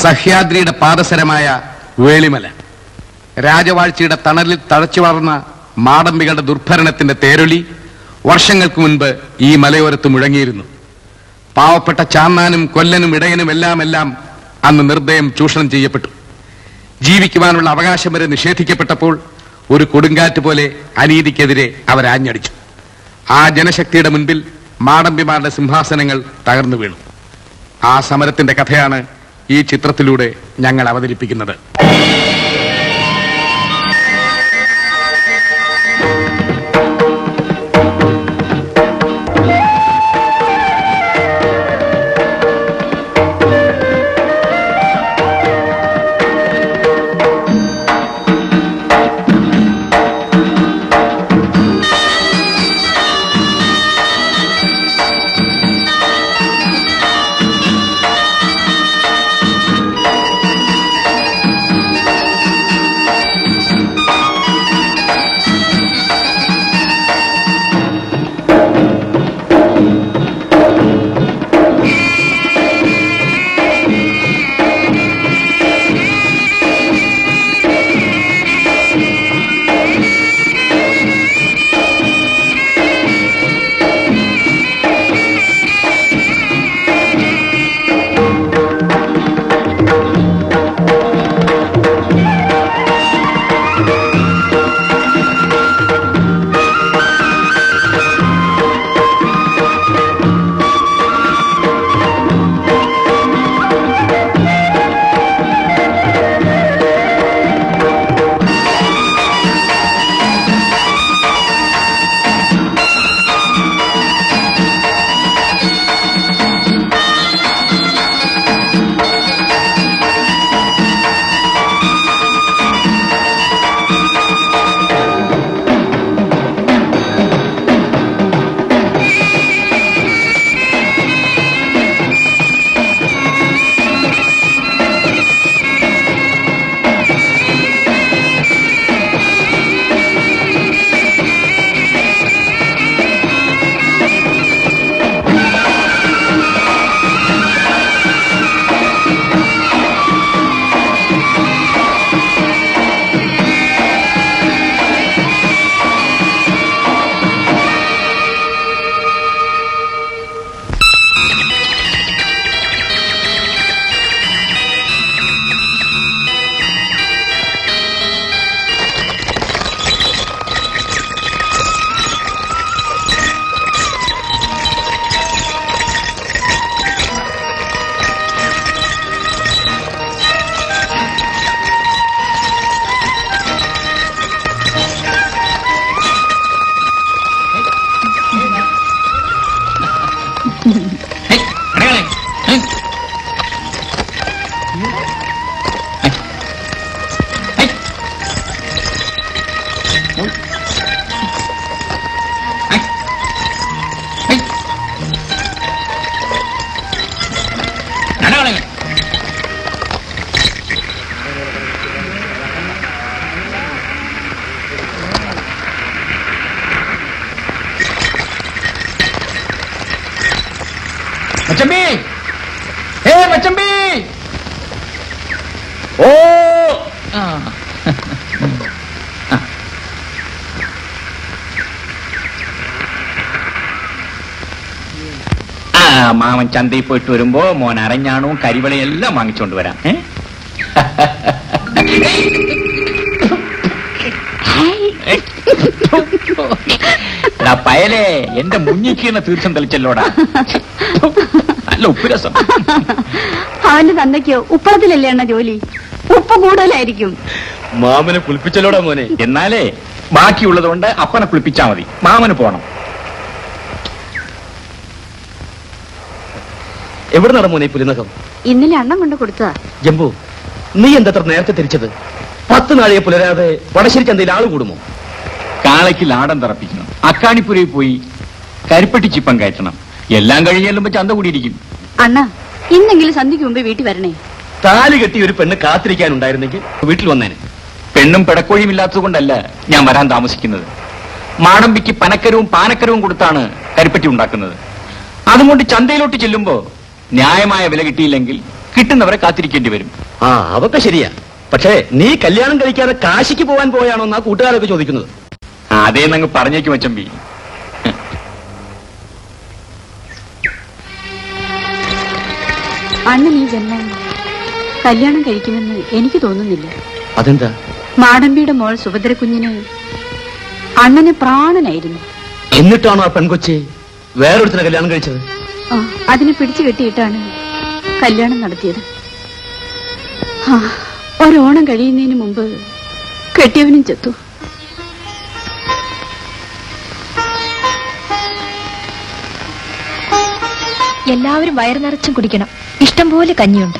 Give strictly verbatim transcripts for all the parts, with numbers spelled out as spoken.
സഹ്യാദ്രിയുടെ പാദസരമായ വേളിമല, രാജവാഴ്ചയുടെ തണലിൽ തഴച്ചു വളർന്ന മാടമ്പികളുടെ ദുർഭരണത്തിന്റെ തേരൊലി വർഷങ്ങൾക്ക് മുൻപ് ഈ മലയോരത്ത് മുഴങ്ങിയിരുന്നു. പാവപ്പെട്ട ചാന്നാനും കൊല്ലനും ഇടയനും എല്ലാം എല്ലാം അന്ന് നിർദ്ദയം ചൂഷണം ചെയ്യപ്പെട്ടു. ജീവിക്കുവാനുള്ള അവകാശം വരെ നിഷേധിക്കപ്പെട്ടപ്പോൾ ഒരു കൊടുങ്കാറ്റ് പോലെ അനീതിക്കെതിരെ അവരാഞ്ഞടിച്ചു. ആ ജനശക്തിയുടെ മുൻപിൽ മാടമ്പിമാരുടെ സിംഹാസനങ്ങൾ തകർന്നു വീണു. ആ സമരത്തിന്റെ കഥയാണ് ഈ ചിത്രത്തിലൂടെ ഞങ്ങൾ അവതരിപ്പിക്കുന്നത്. മച്ചമ്പി, ഏ മച്ചമ്പി, ഓ ആ മാമൻ ചന്തയിൽ പോയിട്ട് വരുമ്പോ മോൻ അരഞ്ഞാണവും കരിവളയും എല്ലാം വാങ്ങിച്ചോണ്ട് വരാം. ഏ പയലേ, എന്റെ മുന്നിക്കുന്ന തീർച്ചം തെളിച്ചല്ലോടാ. നല്ല ഉപ്പുരസം. അവന്റെ തന്തയ്ക്കോ ഉപ്പളത്തിലല്ലേ എണ്ണ ജോലി, ഉപ്പ് കൂടുതലായിരിക്കും. മാമനെ കുളിപ്പിച്ചല്ലോടാ മോനെ. എന്നാലേ ബാക്കിയുള്ളതുകൊണ്ട് അപ്പനെ കുളിപ്പിച്ചാ മതി, മാമന് പോണം. എവിടെ നട മോനെ പുലിനകം? ഇന്നലെ അണ്ണം കൊണ്ട് കൊടുത്തതാ. ജംബു, നീ എന്തത്ര നേരത്തെ തിരിച്ചത്? പത്ത് നാഴിയെ പുലരാതെ വടശ്ശേരി ചന്തയിൽ ആള് കൂടുമോ? കാളയ്ക്ക് ലാടം തറപ്പിക്കണം, അക്കാണിപ്പുരയിൽ പോയി കരിപ്പട്ടി ചിപ്പം കയറ്റണം, എല്ലാം കഴിഞ്ഞാലും ചന്ത കൂടിയിരിക്കും. അണ്ണ, ഇന്നെങ്കിലും സന്ധ്യക്ക് മുമ്പ് വീട്ടിൽ വരണേ. താലി കെട്ടി ഒരു പെണ്ണ് കാത്തിരിക്കാനുണ്ടായിരുന്നെങ്കിൽ വീട്ടിൽ വന്നേനെ. പെണ്ണും പിടക്കോഴിയും ഇല്ലാത്തത് കൊണ്ടല്ല ഞാൻ വരാൻ താമസിക്കുന്നത്. മാടമ്പിക്ക് പനക്കരവും പാനക്കരവും കൊടുത്താണ് കരിപ്പട്ടി ഉണ്ടാക്കുന്നത്. അതുകൊണ്ട് ചന്തയിലോട്ട് ചെല്ലുമ്പോ ന്യായമായ വില കിട്ടിയില്ലെങ്കിൽ കിട്ടുന്നവരെ കാത്തിരിക്കേണ്ടി വരും. ആ അതൊക്കെ ശരിയാ. പക്ഷേ നീ കല്യാണം കഴിക്കാതെ കാശിക്ക് പോകാൻ പോയാണോ എന്നാ കൂട്ടുകാരൊക്കെ ചോദിക്കുന്നത്. അതേ നങ്ങ് പറഞ്ഞേക്കും അച്ചമ്പി. അണ്ണൻ ഈ ജന്മം കല്യാണം കഴിക്കുമെന്ന് എനിക്ക് തോന്നുന്നില്ല. അതെന്താ? മാടമ്പിയുടെ മോൾ സുഭദ്രക്കുഞ്ഞിന് അണ്ണന് പ്രാണനായിരുന്നു. എന്നിട്ടാണോ ആ പെൺകൊച്ചെ വേറൊരുത്തിനെ കല്യാണം കഴിച്ചത്? ആ, അതിനെ പിടിച്ചു കെട്ടിയിട്ടാണ് കല്യാണം നടത്തിയത്. ആ, ഒരോണം കഴിയുന്നതിന് മുമ്പ് കെട്ടിയവനും ചത്തു. എല്ലാവരും വയറു നിറച്ചും കുടിക്കണം. ഇഷ്ടം പോലെ കഞ്ഞിയുണ്ട്.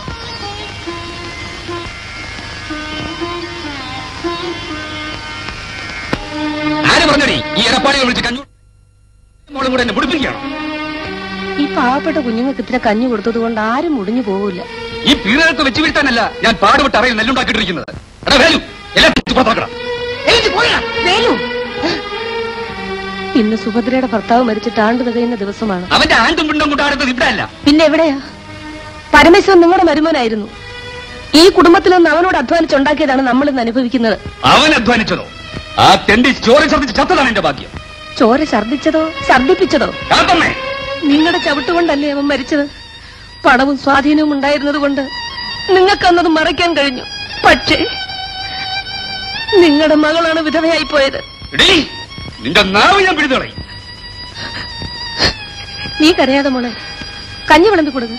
ആര് പറഞ്ഞടി ഈ എടപ്പാടിയെ വിളിച്ച് കഞ്ഞു മോളും കൂടെ എന്നെ പിടിപ്പിക്കുകയാണോ? ഈ പാവപ്പെട്ട കുഞ്ഞുങ്ങൾക്ക് ഇത്ര കഞ്ഞി കൊടുത്തത് കൊണ്ട് ആരും മുടിഞ്ഞു പോവില്ല. ഈ പീറുകൾക്ക് വെച്ച് വീഴ്ത്താനല്ല ഞാൻ പാടുപെട്ട് അറിയിൽ നെല്ലുണ്ടാക്കിയിട്ടിരിക്കുന്നത്. എടാ വേലു, എല്ലാം പുറത്താക്കണം. ഇന്ന് സുഭദ്രയുടെ ഭർത്താവ് മരിച്ചിട്ട് ആണ്ട് തികയുന്ന ദിവസമാണ്. അവന്റെ ആണ്ടും പിണ്ടും കൊണ്ടാടുന്നത് ഇവിടെ അല്ല. പിന്നെ എവിടെയാ? പരമേശ്വരൻ നിങ്ങളുടെ മരുമനായിരുന്നു. ഈ കുടുംബത്തിൽ നിന്ന് അവനോട് അധ്വാനിച്ചുണ്ടാക്കിയതാണ് നമ്മൾ ഇന്ന് അനുഭവിക്കുന്നത്. അവൻ അധ്വാനിച്ചതോ? ആ തെണ്ടി ചോര ഛർദ്ദിച്ച് ചത്തതാണ് എന്റെ ഭാഗ്യം. ചോര ഛർദ്ദിച്ചതോ ഛർദ്ദിപ്പിച്ചതോ? കാത്തമ്മേ, നിങ്ങളുടെ ചവിട്ടുകൊണ്ടല്ലേ അവൻ മരിച്ചത്. പണവും സ്വാധീനവും ഉണ്ടായിരുന്നത് കൊണ്ട് നിങ്ങൾക്ക് അന്നത് മറയ്ക്കാൻ കഴിഞ്ഞു. പക്ഷേ നിങ്ങളുടെ മകളാണ് വിധവയായി പോയത്. നിന്റെ നാവ് ഞാൻ പിടിതോളെ. നീ കരയാതെ മോളെ, കഞ്ഞി വിളമ്പി കൊടുക്കും.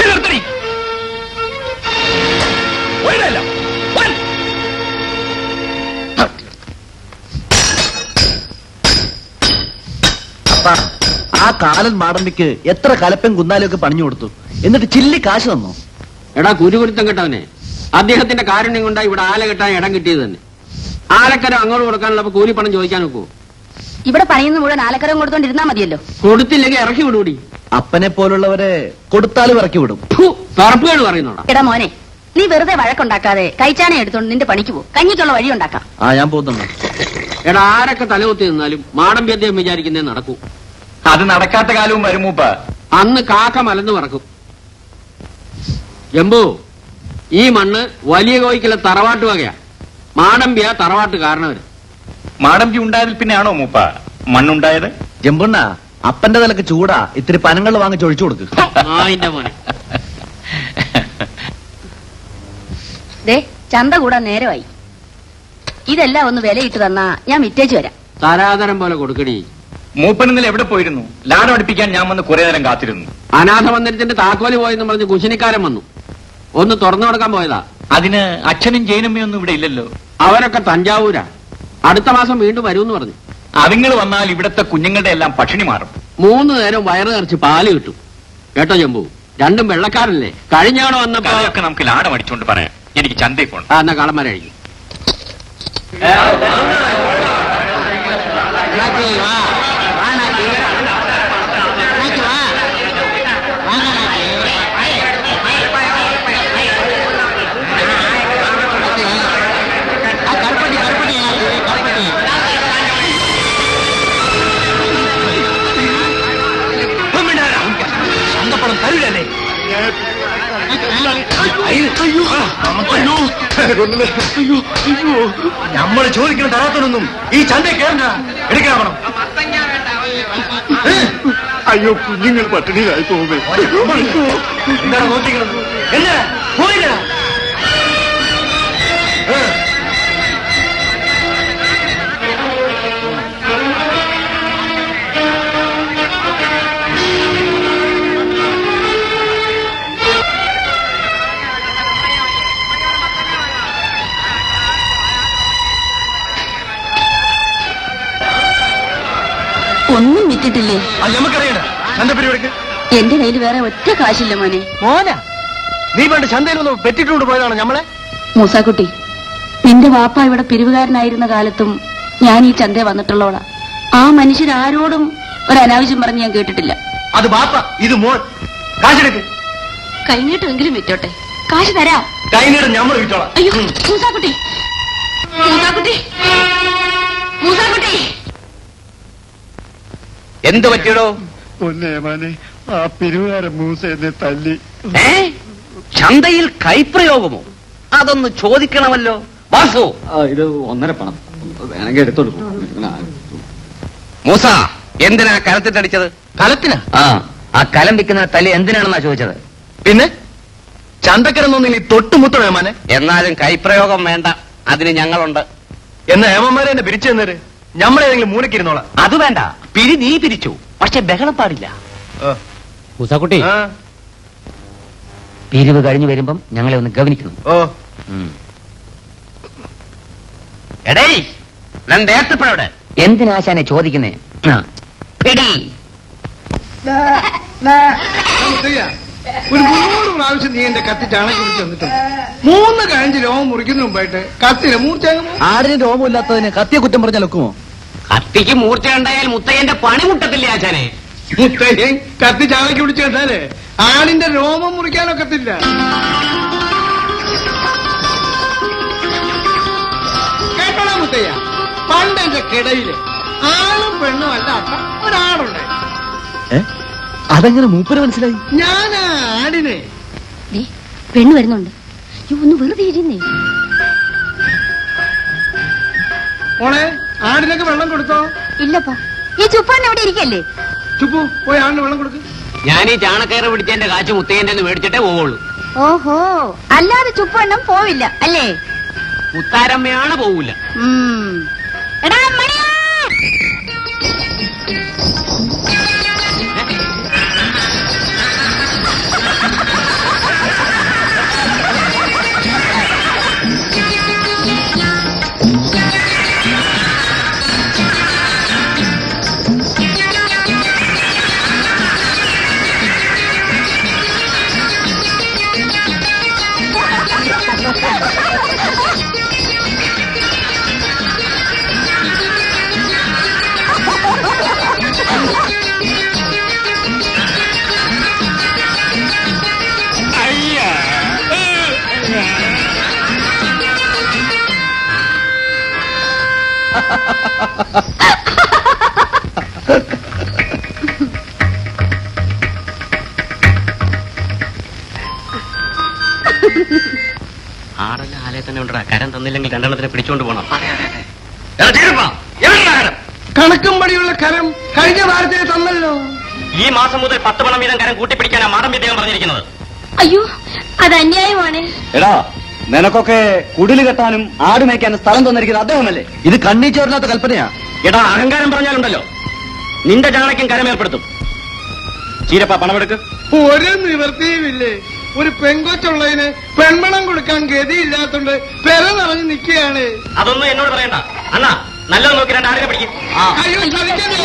ആ കാലൻ മാടമ്പിക്ക് എത്ര കലപ്പൻ കുന്നാലും ഒക്കെ പണിഞ്ഞു കൊടുത്തു. എന്നിട്ട് ചില്ലി കാശ് തന്നോ? എടാ കുരുകുരുത്തം കെട്ടവനെ, അദ്ദേഹത്തിന്റെ കാരുണ്യം കൊണ്ടാ ഇവിടെ ആല കെട്ടാൻ ഇടം കിട്ടിയത് തന്നെ. ആലക്കരം അങ്ങോട്ട് കൊടുക്കാനുള്ള കൂലിപ്പണം ചോദിക്കാൻ നോക്കൂ. ഇവിടെ പണിയുന്ന മുഴുവൻ ആലക്കരം കൊടുത്തോണ്ടിരുന്നാ മതിയല്ലോ. കൊടുത്തില്ലെങ്കിൽ ഇറക്കി വിടൂടി. അപ്പനെ പോലുള്ളവരെ കൊടുത്താലും ഇറക്കി വിടും. പറപ്പുകൾ പറയുന്നോടാ. എടാ മോനെ, നീ വെറുതെ വഴക്കുണ്ടാക്കാതെ കൈച്ചാനെ എടുത്തോണ്ട് നിന്റെ പണിക്ക് പോ. കഞ്ഞിക്കുള്ള വഴി ഉണ്ടാക്കാം. ആ ഞാൻ പോകുന്നു. എടാ ആരൊക്കെ തലകുത്തി നിന്നാലും മാടമ്പി അദ്ദേഹം വിചാരിക്കുന്നേ നടക്കൂ. അത് നടക്കാത്ത കാലവും വരും മൂപ്പ. അന്ന് കാക്ക മലന്ന് പറക്കും. ജമ്പു, ഈ മണ്ണ് വലിയ കോയിക്കലെ തറവാട്ട് വകയാ. മാടമ്പിയ തറവാട്ട് കാരണവര്. മാടമ്പി ഉണ്ടായതിൽ പിന്നെയാണോ മൂപ്പ മണ്ണുണ്ടായത്? ജമ്പുണ്ണ, അപ്പന്റെ തലക്ക് ചൂടാ. ഇത്തിരി പനങ്ങൾ വാങ്ങിച്ച് ഒഴിച്ചു കൊടുക്ക്. ആയിന്റെ മോനെ. ദേ, ചന്ത കൂടാൻ നേരമായി. ഇതെല്ലാം ഒന്ന് വിലയിട്ട് തന്നാ ഞാൻ വിറ്റേച്ചു വരാം. തരാതരം പോലെ കൊടുക്കടി. മൂപ്പൻ ഇന്നലെ എവിടെ പോയിരുന്നു? ലാടം അടുപ്പിക്കാൻ ഞാൻ വന്ന് കുറെ നേരം കാത്തിരുന്നു. അനാഥ മന്ദിരത്തിന്റെ താക്കോല് പോയെന്ന് പറഞ്ഞ് കുശിനിക്കാരൻ വന്നു. ഒന്ന് തുറന്നു കൊടുക്കാൻ പോയതാ. അതിന് അച്ഛനും ജയനമ്മയൊന്നും ഇവിടെ ഇല്ലല്ലോ. അവരൊക്കെ തഞ്ചാവൂരാ. അടുത്ത മാസം വീണ്ടും വരുമെന്ന് പറഞ്ഞു. അതുങ്ങൾ വന്നാൽ ഇവിടത്തെ കുഞ്ഞുങ്ങളുടെ എല്ലാം പട്ടിണി മാറും. മൂന്ന് നേരം വയറ് നിറച്ച് പാല് കിട്ടും. കേട്ടോ ജമ്പു, രണ്ടും വെള്ളക്കാരല്ലേ. കഴിഞ്ഞാണോ വന്നപ്പോ അതൊക്കെ നമുക്ക് ലാടം അടിച്ചോണ്ട് പറയാം. എനിക്ക് ചന്തയിൽ പോണം. ആ എന്നാ കളന്മാരെ കഴിക്കും. നമ്മള് ചോദിക്കുന്ന തരാത്തതൊന്നും ഈ ചന്തയിൽ കയറണ്ട. എടുക്കണം. അയ്യോ, കുഞ്ഞുങ്ങൾ പട്ടിണിയിലായി പോകുമേ. എന്താണ് നോക്കിക്കണം? എന്നാ പോയില്ല. ഒന്നും വിറ്റിട്ടില്ലേ? നമുക്കറിയണ്ട. ചന്ത പരിപാടിക്ക് എന്റെ കയ്യിൽ വേറെ ഒറ്റ കാശില്ല മോനെ. മോന, നീ പണ്ട് ചന്തയിൽ ഒന്ന് പെറ്റിട്ടുകൊണ്ട് പോയതാണ് നമ്മളെ. മൂസാക്കുട്ടി, നിന്റെ വാപ്പ ഇവിടെ പിരിവുകാരനായിരുന്ന കാലത്തും ഞാൻ ഈ ചന്തയെ വന്നിട്ടുള്ളോളാ. ആ മനുഷ്യരാരോടും ഒരു അനാവശ്യം പറഞ്ഞ് ഞാൻ കേട്ടിട്ടില്ല. അത് ബാപ്പ, ഇത് മോൻ. കാശെടുക്ക്. കഴിഞ്ഞിട്ടെങ്കിലും വിറ്റോട്ടെ, കാശ് തരാം. കൈനീട് ഞമ്മൾ വിറ്റോളാം. അയ്യോ മൂസാക്കുട്ടി, മൂസാക്കുട്ടി, മൂസാക്കുട്ടി. എന്ത് പറ്റിയടോ? പൊന്നേ മോനെ, ആ പിരിവുകാരൻ മൂസ എന്നെ തല്ലി. ചന്തയിൽ കൈപ്രയോഗമോ? അതൊന്ന് ചോദിക്കണമല്ലോ. വാസു, ഇത് ഒന്നര പണം വേണമെങ്കിൽ എടുത്തോളൂ. മൂസ, എന്തിനാ കലത്തിട്ടടിച്ചത്? കലത്തിനാ? ആ ആ കലം വിൽക്കുന്ന തല്ലി എന്തിനാണെന്നാ ചോദിച്ചത്. പിന്നെ ചന്തക്കരന്നൊന്നും ഇനി തൊട്ടുമുത്തോ ഏമാനെ? എന്നാലും കൈപ്രയോഗം വേണ്ട, അതിന് ഞങ്ങളുണ്ട്. എന്നാ ഏമന്മാരെ എന്നെ പിരിച്ചു തന്നേര്, ഞമ്മളേതെങ്കിലും മൂലക്കിരുന്നോളാം. അത് വേണ്ട, പിരി നീ പിരിച്ചു, പക്ഷെ ബഹളം പാടില്ല. മൂസാക്കുട്ടി, പിരിവ് കഴിഞ്ഞു വരുമ്പം ഞങ്ങളെ ഒന്ന് ഗവനിക്കണം. ഓ എടേ, രണ്ടേത്തപ്പോഴവിടെ എന്തിനാശാനെ ചോദിക്കുന്നേ? പിടി. ഒരു മൂന്ന് പ്രാവശ്യം നീ എന്റെ കത്തി ചാണകം കുറിച്ച് വന്നിട്ടുണ്ട്. മൂന്ന് കഴിഞ്ഞ് രോമം മുറിക്കുന്ന മുമ്പായിട്ട് കത്തിനെ മൂർച്ചയാകുമോ? ആടിന് രോമമില്ലാത്തതിന് കത്തിയെ കുറ്റം പറഞ്ഞാൽ ഒക്കുമോ? കത്തിക്ക് മൂർച്ച ഉണ്ടായാൽ മുത്തയ്യന്റെ പണി മുട്ടത്തില്ല ആശാനെ. മുത്തയ്യൻ കത്തി ചാണകം കുടിച്ച് കണ്ടാലേ ആടിന്റെ രോമം മുറിക്കാനൊക്കത്തില്ല. കേട്ടോടാ മുത്തയ്യ, പണ്ട് എന്റെ കിടയില് ആളും പെണ്ണും അല്ലാത്ത ഒരാടുണ്ട്. അതെങ്ങനെ മൂപ്പര് മനസ്സിലായി? ഞാൻ ആ ആടിനെ പെണ്ണ് വരുന്നുണ്ട്. ഒന്ന് വെറുതെ ഇരുന്നേ. മോളെ, ആടിനൊക്കെ വെള്ളം കൊടുത്തോ? ഇല്ലപ്പാ, ഈ ചുപ്പാൻ എവിടെ ഇരിക്കല്ലേ? ചുപ്പു, പോയി ആടിന് വെള്ളം കൊടുക്ക്. ഞാൻ ഈ ചാണക്കയറ് പിടിച്ചതിന്റെ കാശ് മുത്തയ്യന്റെ മേടിച്ചിട്ടേ പോവുള്ളൂ. ഓഹോ, അല്ലാതെ ചുപ്പണ്ണം പോവില്ല അല്ലേ? മുത്താരമ്മയാണ് പോവില്ല. എടാ മണിയാ, ആടെല്ലാം ആലയെ തന്നെ ഉണ്ടാ. കരം തന്നില്ലെങ്കിൽ രണ്ടെണ്ണത്തിനെ പിടിച്ചോണ്ട് പോണം. കണക്കും പടിയുള്ള കരം കഴിഞ്ഞ വാരത്തെ തന്നല്ലോ. ഈ മാസം മുതൽ പത്ത് പണം വീതം കരം കൂട്ടിപ്പിടിക്കാനാ മാടം വിദ്യം പറഞ്ഞിരിക്കുന്നത്. അയ്യോ, അത് അന്യായമാണ്. എടാ, നിനക്കൊക്കെ കുടില് കെട്ടാനും ആട് മേയ്ക്കാനും സ്ഥലം തന്നിരിക്കുന്നത് അദ്ദേഹമല്ലേ? ഇത് കണ്ണീച്ചോറില്ലാത്ത കൽപ്പനയാ. എടാ, അഹങ്കാരം പറഞ്ഞാലുണ്ടല്ലോ, നിന്റെ ചാണക്യം കരമേർപ്പെടുത്തും. ചീരപ്പ പണമെടുക്ക്. ഒരു നിവൃത്തിയുമില്ലേ? ഒരു പെങ്കൊച്ചുള്ളതിന് പെൺമണം കൊടുക്കാൻ ഗതിയില്ലാത്തോണ്ട് പെര നിറഞ്ഞ് നിൽക്കുകയാണ്. അതൊന്നും എന്നോട് പറയണ്ട. അണ്ണാ, നല്ലത് നോക്കി രണ്ട് ആടിനെ പിടിക്കും. അയ്യോ, ചതിക്കല്ലേ.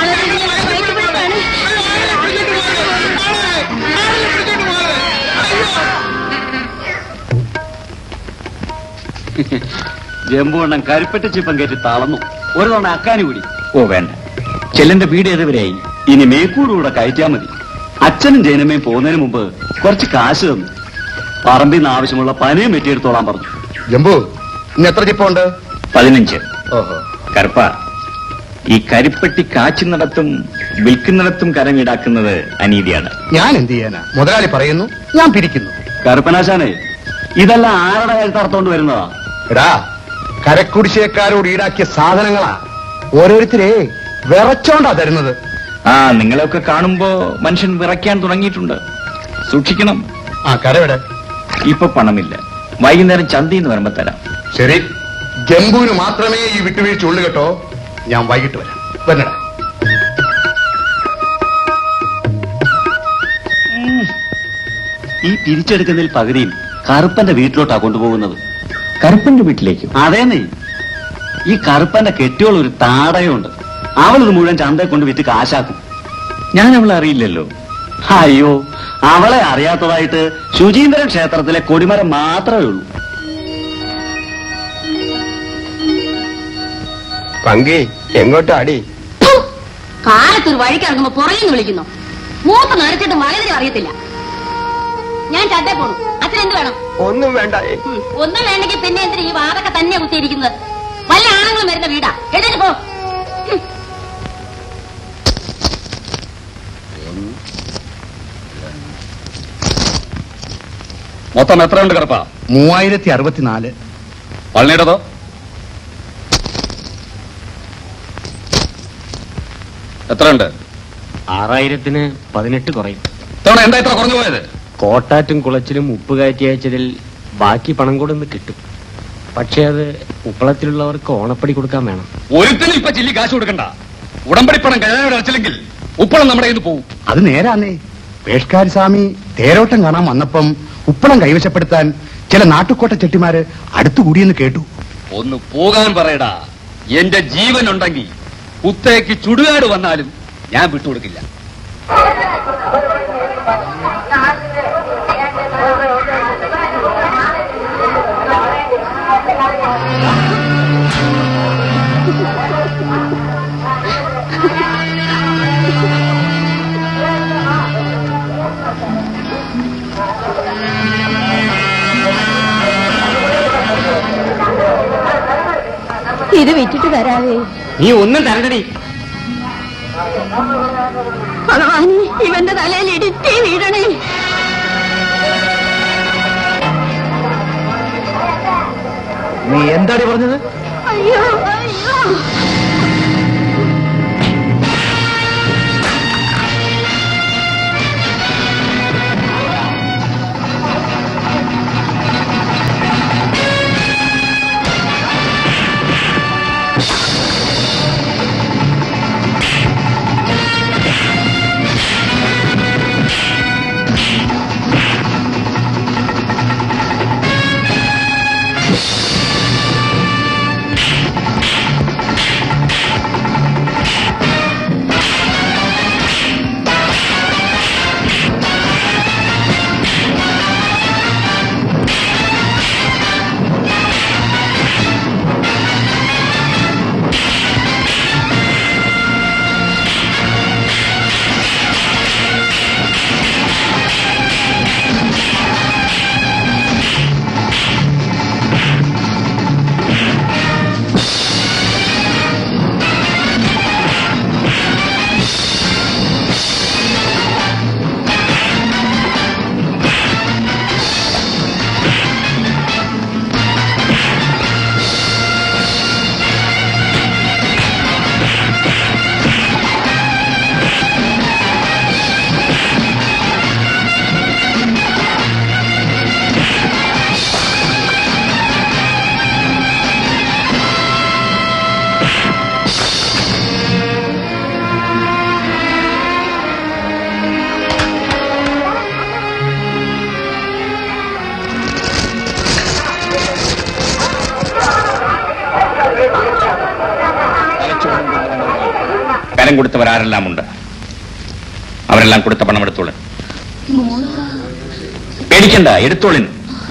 ജമ്പുവണ്ണം കരിപ്പെട്ടി ചിപ്പം കയറ്റി തളർന്നു. ഒരു തവണ അക്കാനി കൂടി. ഓ വേണ്ട, ചെല്ലന്റെ വീട് ഏതുവരെയായി? ഇനി മേക്കൂടുകൂടെ കയറ്റാ മതി. അച്ഛനും ജയനമ്മയും പോകുന്നതിന് മുമ്പ് കുറച്ച് കാശ് തന്നു. പറമ്പിൽ നിന്ന് ആവശ്യമുള്ള പനയും വെട്ടിയെടുത്തോളാൻ പറഞ്ഞു. ജമ്പു, ഇന്ന് എത്ര ചിപ്പുണ്ട്? പതിനഞ്ച്. ഓഹോ. കറുപ്പ, ഈ കരിപ്പെട്ടി കാച്ചുന്നിടത്തും വിൽക്കുന്നിടത്തും കരം ഈടാക്കുന്നത് അനീതിയാണ്. ഞാൻ എന്ത് ചെയ്യാനാ? മുതലാളി പറയുന്നു, ഞാൻ പിരിക്കുന്നു. കറുപ്പനാശാനെ, ഇതെല്ലാം ആരുടെ കരുത്തറത്തോണ്ട് വരുന്നതാ? എടാ, കരക്കുടിശ്ശേക്കാരോട് ഈടാക്കിയ സാധനങ്ങളാ. ഓരോരുത്തരെ വിറച്ചോണ്ടാ തരുന്നത്. ആ, നിങ്ങളെയൊക്കെ കാണുമ്പോ മനുഷ്യൻ വിറയ്ക്കാൻ തുടങ്ങിയിട്ടുണ്ട്. സൂക്ഷിക്കണം. ആ, കരവിടെ? ഇപ്പൊ പണമില്ല, വൈകുന്നേരം ചന്തയിൽ നിന്ന് വരുമ്പോ തരാം. ശരി, ജമ്പുവിന് മാത്രമേ ഈ വിട്ടുവീഴ്ച ഉള്ളു കേട്ടോ. ഞാൻ വൈകിട്ട് വരാം. വരണടാ. ഈ പിരിച്ചെടുക്കുന്നതിൽ പകുതിയും കറുപ്പന്റെ വീട്ടിലോട്ടാ കൊണ്ടുപോകുന്നത്. കറുപ്പന്റെ വീട്ടിലേക്ക്? അതേന്നേ, ഈ കറുപ്പന്റെ കെട്ടിയോൾ ഒരു താടയുണ്ട്. അവളത് മുഴുവൻ ചന്തയെ കൊണ്ട് വിറ്റ് കാശാക്കും. ഞാൻ അവളെ അറിയില്ലല്ലോ. അയ്യോ, അവളെ അറിയാത്തതായിട്ട് ശുചീന്ദ്രൻ ക്ഷേത്രത്തിലെ കൊടിമരം മാത്രമേ ഉള്ളൂ. പങ്കി എങ്ങോട്ടാ അടി? കാലത്തൊരു വഴിക്കിറങ്ങുമ്പോ പുറകിന്ന് വിളിക്കുന്നു. മൂത്ത് നരച്ചിട്ട് മലതിരി അറിയത്തില്ല. ഞാൻ ചന്തേ പോണു. അച്ഛൻ എന്ത് വേണം? ഒന്നും വേണ്ട. ഒന്നും വേണ്ടെങ്കിൽ പിന്നെ എന്തിനാ ഈ വാതൊക്കെ തന്നെയാ കുത്തിയിരിക്കുന്നത്? വല്ല ആണുങ്ങളും വരുന്ന വീടാ. എഴുന്നേറ്റ് പോ. മൊത്തം എത്രയുണ്ട് കറുപ്പാ? മൂവായിരത്തി അറുപത്തിനാല്. പളനിയുടേതോ? എത്രയുണ്ട്? ആറായിരത്തിന് പതിനെട്ട് കുറയും. തവണ എന്താ ഇത്ര കുറഞ്ഞു പോയത്? കോട്ടാറ്റും കുളച്ചിലും ഉപ്പ് കയറ്റി അയച്ചതിൽ ബാക്കി പണം കൂടെ ഒന്ന് കിട്ടും. പക്ഷെ അത് ഉപ്പളത്തിലുള്ളവർക്ക് ഓണപ്പടി കൊടുക്കാൻ വേണം. ഒരുത്തിനും ഇപ്പൊ ചില്ലി കാശ് കൊടുക്കണ്ട. ഉടമ്പടി പണം കഴിയാൻ അടച്ചില്ലെങ്കിൽ ഉപ്പളം നമ്മുടെ കയ്യിൽ പോകും. അത് നേരാന്നേ. പേഷ്കാരി സ്വാമി തേരോട്ടം കാണാൻ വന്നപ്പം ഉപ്പളം കൈവശപ്പെടുത്താൻ ചില നാട്ടുകോട്ട ചെട്ടിമാര് അടുത്തുകൂടിയെന്ന് കേട്ടു. ഒന്ന് പോകാൻ പറയടാ. എന്റെ ജീവൻ ഉണ്ടെങ്കിൽ കുത്തേക്ക് ചുടുകാട് വന്നാലും ഞാൻ വിട്ടുകൊടുക്കില്ല. ഇത് വിറ്റിട്ട് തരാവേ. നീ ഒന്നും തരണ്ടടി. ഭഗവാൻ, ഇവന്റെ തലയിൽ ഇടിറ്റി വീഴണേ. നീ എന്താണ് പറഞ്ഞത്? അയ്യോ അയ്യോ. കരം കൊടുത്തവരാരെല്ലാം ഉണ്ട്. അവരെല്ലാം കൊടുത്ത പണം എടുത്തോളൻ. പേടിക്കണ്ട, എടുത്തോളിൻ.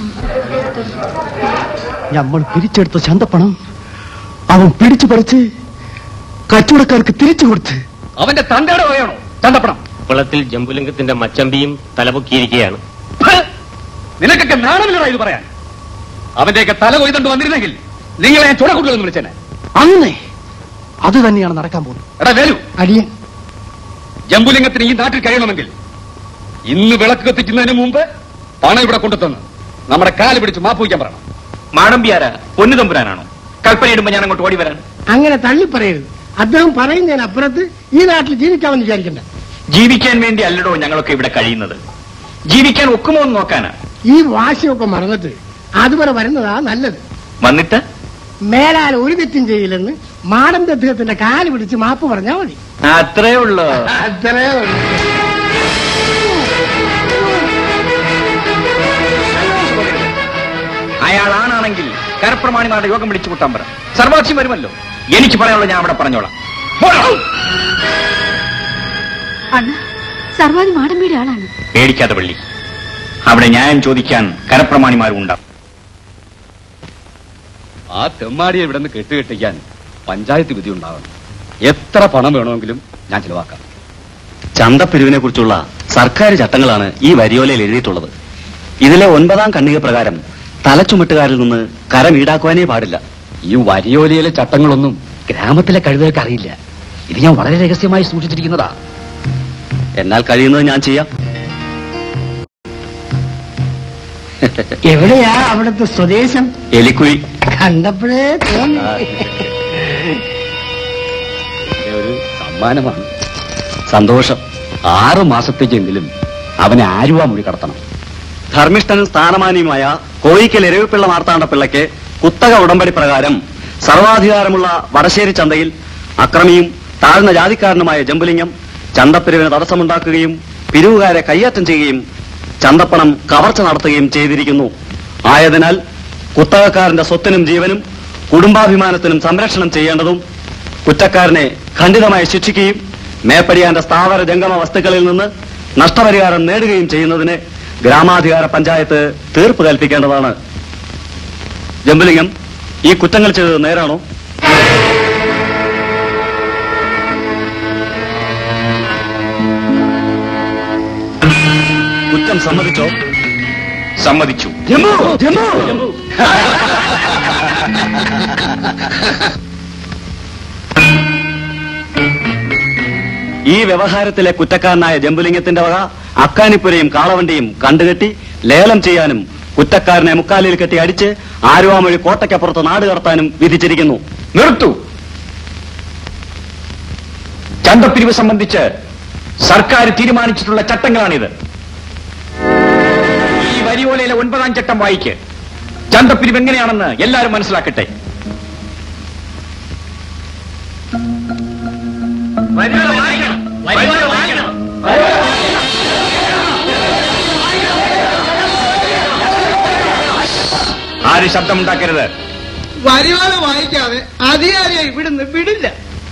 നമ്മൾ പിരിച്ചെടുത്ത ചന്തപ്പണം അവൻ പിടിച്ചു പറിച്ച് കച്ചവടക്കാർക്ക് തിരിച്ചു കൊടുത്ത്. അവന്റെ തന്തയുടെ പോയാണോ ചന്തപ്പണം? ഉപ്പളത്തിൽ ജംബുലിംഗത്തിന്റെ മച്ചമ്പിയും തലപൊക്കിയിരിക്കുകയാണ്. നിനക്കൊക്കെ നാണമില്ലടാ ഇത് പറയാൻ. അവന്റെയൊക്കെ തല കൊയ്തണ്ട് വന്നിരുന്നെങ്കിൽ നിങ്ങളെ ഞാൻ ചുടക്കുട്ടികളെന്ന് വിളിച്ചേനെ. അങ്ങനെ അത് തന്നെയാണ് നടക്കാൻ പോകുന്നത്. എടാ വേലു, അടിയൻ ജംബുലിംഗത്തിന് ഈ നാട്ടിൽ കഴിയണമെങ്കിൽ ഇന്ന് വിളക്ക് കത്തിക്കുന്നതിന് മുമ്പ് പണം ഇവിടെ കൊണ്ടുതന്ന് നമ്മുടെ കാല് പിടിച്ച് മാപ്പ് വയ്ക്കാൻ പറയണം. മാടമ്പിയാരാ? പൊന്നു തമ്പുരാനാണോ? കൽപ്പനയിടുമ്പോ ഞാൻ അങ്ങോട്ട് ഓടി വരാൻ. അങ്ങനെ തള്ളി പറയരുത്. അദ്ദേഹം പറയുന്നതിന് അപ്പുറത്ത് ഈ നാട്ടിൽ ജീവിക്കാമെന്ന് വിചാരിക്കണ്ട. ജീവിക്കാൻ വേണ്ടി അല്ലടോ ഞങ്ങളൊക്കെ ഇവിടെ കഴിയുന്നത്. ജീവിക്കാൻ ഒക്കുമോ എന്ന് നോക്കാനാ. ഈ വാശിയൊക്കെ മറന്നിട്ട് അതുവരെ വരുന്നതാ നല്ലത്. വന്നിട്ട് മേലാൽ ഒരു തെറ്റും ചെയ്യില്ലെന്ന് മാടമ്പി അദ്ദേഹത്തിന്റെ കാല് പിടിച്ച് മാപ്പ് പറഞ്ഞാൽ മതി. അത്രേ ഉള്ളൂ. അത്രേ ഉള്ളൂ. അയാൾ ആണാണെങ്കിൽ കരപ്രമാണിമാരുടെ യോഗം വിളിച്ചു കൂട്ടാൻ പറ. സർവാക്ഷ്യം വരുമല്ലോ. എനിക്ക് പറയാനുള്ള ഞാൻ അവിടെ പറഞ്ഞോളാം. അണ്ണ, സർവാധി മാടമ്പിയുടെ ആളാണ്. പേടിക്കാതെ വള്ളി, അവിടെ ന്യായം ചോദിക്കാൻ കരപ്രമാണിമാരും ഉണ്ടാവും. ആ തെമ്മാടിയെ ഇവിടെ നിന്ന് കെട്ടുകെട്ടിക്കാൻ പഞ്ചായത്ത് വിധി ഉണ്ടാവണം. എത്ര പണം വേണമെങ്കിലും ഞാൻ ചിലവാക്കാം. ചന്തപ്പിരിവിനെ കുറിച്ചുള്ള സർക്കാർ ചട്ടങ്ങളാണ് ഈ വരിയോലയിൽ എഴുതിയിട്ടുള്ളത്. ഇതിലെ ഒൻപതാം ഖണ്ഡിക പ്രകാരം തലച്ചുമട്ടുകാരിൽ നിന്ന് കരം ഈടാക്കുവാനേ പാടില്ല. ഈ വരിയോലയിലെ ചട്ടങ്ങളൊന്നും ഗ്രാമത്തിലെ കഴുതകൾക്ക് അറിയില്ല. ഇത് ഞാൻ വളരെ രഹസ്യമായി എവിടെയാ അവിടുത്തെ സ്വദേശം? എലിക്കുഴി. കണ്ടപ്പോഴേ തോന്നി. ഒരു സമ്മാനമാണ്. സന്തോഷം. ആറു മാസത്തേക്കെങ്കിലും അവനെ ആരുവാ മൊഴി കടത്തണം. ധർമ്മിഷ്ഠനും സ്ഥാനമാനിയുമായ കോയിക്കൽ എരവിപ്പിള്ള മാർത്താണ്ഡപിള്ളയ്ക്ക് കുത്തക ഉടമ്പടി പ്രകാരം സർവാധികാരമുള്ള വടശ്ശേരി ചന്തയിൽ അക്രമിയും താഴ്ന്ന ജാതിക്കാരനുമായ ജമ്പുലിംഗം ചന്തപ്പിരിവിന് തടസ്സമുണ്ടാക്കുകയും പിരിവുകാരെ കയ്യേറ്റം ചെയ്യുകയും ചന്തപ്പണം കവർച്ച നടത്തുകയും ചെയ്തിരിക്കുന്നു. ആയതിനാൽ കുത്തകക്കാരന്റെ സ്വത്തിനും ജീവനും കുടുംബാഭിമാനത്തിനും സംരക്ഷണം ചെയ്യേണ്ടതും കുറ്റക്കാരനെ ഖണ്ഡിതമായി ശിക്ഷിക്കുകയും മേപ്പടിയാന്റെ സ്ഥാവര ജംഗമ വസ്തുക്കളിൽ നിന്ന് നഷ്ടപരിഹാരം നേടുകയും ചെയ്യുന്നതിന് ഗ്രാമാധികാര പഞ്ചായത്ത് തീർപ്പ് കൽപ്പിക്കേണ്ടതാണ്. ജമ്പുലിംഗം, ഈ കുറ്റങ്ങൾ ചെയ്തത് നേരാണോ? കുറ്റം സമ്മതിച്ചോ? സമ്മതിച്ചു. ഈ വ്യവഹാരത്തിലെ കുറ്റക്കാരനായ ജമ്പുലിംഗത്തിന്റെ വക അക്കാനിപ്പുരയും കാളവണ്ടിയും കണ്ടുകെട്ടി ലേലം ചെയ്യാനും കുറ്റക്കാരനെ മുക്കാലിൽ കെട്ടി അടിച്ച് ആലുവാമൊഴി കോട്ടയ്ക്കപ്പുറത്ത് നാട് കടത്താനും വിധിച്ചിരിക്കുന്നു. നിർത്തൂ. ചന്തപ്പിരിവ് സംബന്ധിച്ച് സർക്കാർ തീരുമാനിച്ചിട്ടുള്ള ചട്ടങ്ങളാണിത്. ഈ വരിയോലയിലെ ഒൻപതാം ചട്ടം വായിക്ക്. ചന്തപ്പിരിവ് എങ്ങനെയാണെന്ന് എല്ലാവരും മനസ്സിലാക്കട്ടെ. ആര് ശബ്ദമുണ്ടാക്കരുത്. വരിയോല വായിക്കാതെ അധികാരിയെ ഇവിടുന്ന് വിടില്ല.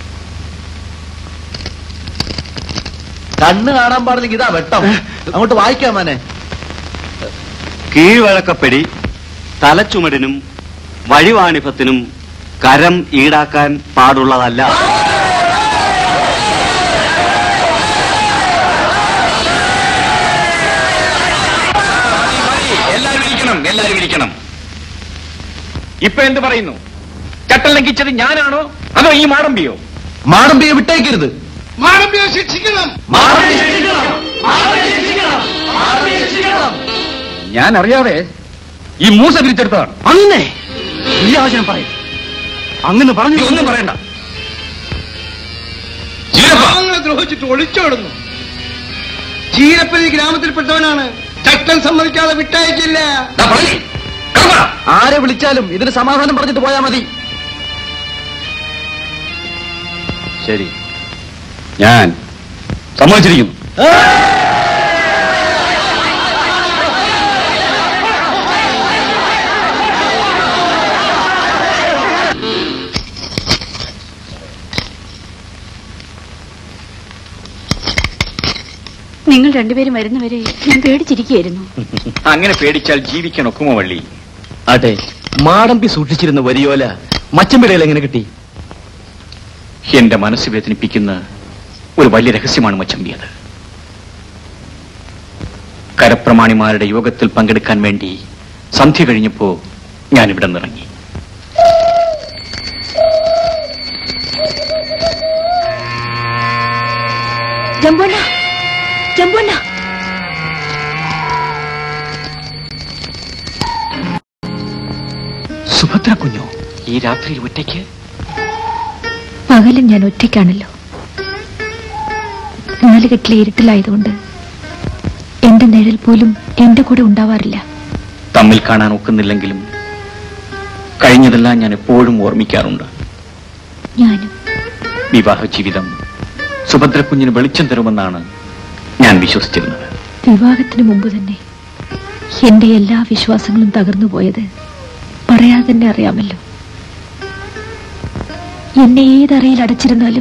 കണ്ണ് കാണാൻ പാടില്ലെങ്കിൽ ഇതാ വെട്ടം. അങ്ങോട്ട് വായിക്കാമാനെ. കീഴ്വഴക്കപ്പടി തലച്ചുമടിനും വഴിവാണിഭത്തിനും കരം ഈടാക്കാൻ പാടുള്ളതല്ല. എല്ലാവരും ഇരിക്കണം, എല്ലാവരും ഇരിക്കണം. ഇപ്പൊ എന്ത് പറയുന്നു? ചട്ടം ലംഘിച്ചത് ഞാനാണോ അതോ ഈ മാടമ്പിയോ? മാടമ്പിയെ വിട്ടേക്കരുത്. മാടമ്പിയെ ശിക്ഷിക്കണം. ഞാൻ അറിയാതെ ഈ മൂസ പിരിച്ചെടുത്തതാണ്. അങ്ങനെ ഇല്ലാവചനം പറയും. അങ്ങനെ പറഞ്ഞു ഒന്നും പറയണ്ട. പാവങ്ങളെ ദ്രോഹിച്ചിട്ട് ഒളിച്ചോടുന്നു. ചീരപ്പതി ഗ്രാമത്തിൽപ്പെട്ടവനാണ്. ചട്ടം സമ്മതിക്കാതെ വിട്ടയക്കില്ല. ആരെ വിളിച്ചാലും ഇതിന് സമാധാനം പറഞ്ഞിട്ട് പോയാ മതി. ശരി, ഞാൻ സമ്മതിച്ചിരിക്കുന്നു. നിങ്ങൾ രണ്ടുപേരും വരുന്നവരെ ഞാൻ പേടിച്ചിരിക്കുകയായിരുന്നു. അങ്ങനെ പേടിച്ചാൽ ജീവിക്കാൻ ഒക്കുമോ വള്ളി? അതെ, മാടമ്പി സൂക്ഷിച്ചിരുന്ന വരിയോല മച്ചമ്പിടയിൽ എങ്ങനെ കിട്ടി? എന്റെ മനസ്സ് വേദനിപ്പിക്കുന്ന ഒരു വലിയ രഹസ്യമാണ് മച്ചമ്പി. അത് കരപ്രമാണിമാരുടെ യോഗത്തിൽ പങ്കെടുക്കാൻ വേണ്ടി സന്ധ്യ കഴിഞ്ഞപ്പോ ഞാൻ ഇവിടെ നിന്നിറങ്ങി. ജമ്പുണ്ണ, ജമ്പുണ്ണ, സുഭദ്ര കുഞ്ഞോ ഈ രാത്രിയിൽ ഒറ്റയ്ക്ക്? പകലും ഞാൻ ഒറ്റയ്ക്കാണല്ലോ. നാലുകെട്ടിലെ ഇരുട്ടിലായതുകൊണ്ട് എന്റെ നിഴൽ പോലും എന്റെ കൂടെ ഉണ്ടാവാറില്ല. തമ്മിൽ കാണാൻ ഒക്കുന്നില്ലെങ്കിലും കഴിഞ്ഞതെല്ലാം ഞാൻ എപ്പോഴും ഓർമ്മിക്കാറുണ്ട്. ഞാനും. വിവാഹ ജീവിതം സുഭദ്ര കുഞ്ഞിന് വെളിച്ചം തരുമെന്നാണ് ഞാൻ വിശ്വസിച്ചിരുന്നത്. വിവാഹത്തിന് മുമ്പ് തന്നെ എന്റെ എല്ലാ വിശ്വാസങ്ങളും തകർന്നു പോയത് പറയാതെ തന്നെ അറിയാമല്ലോ. എന്നെ ഏതറയിൽ അടച്ചിരുന്നാലും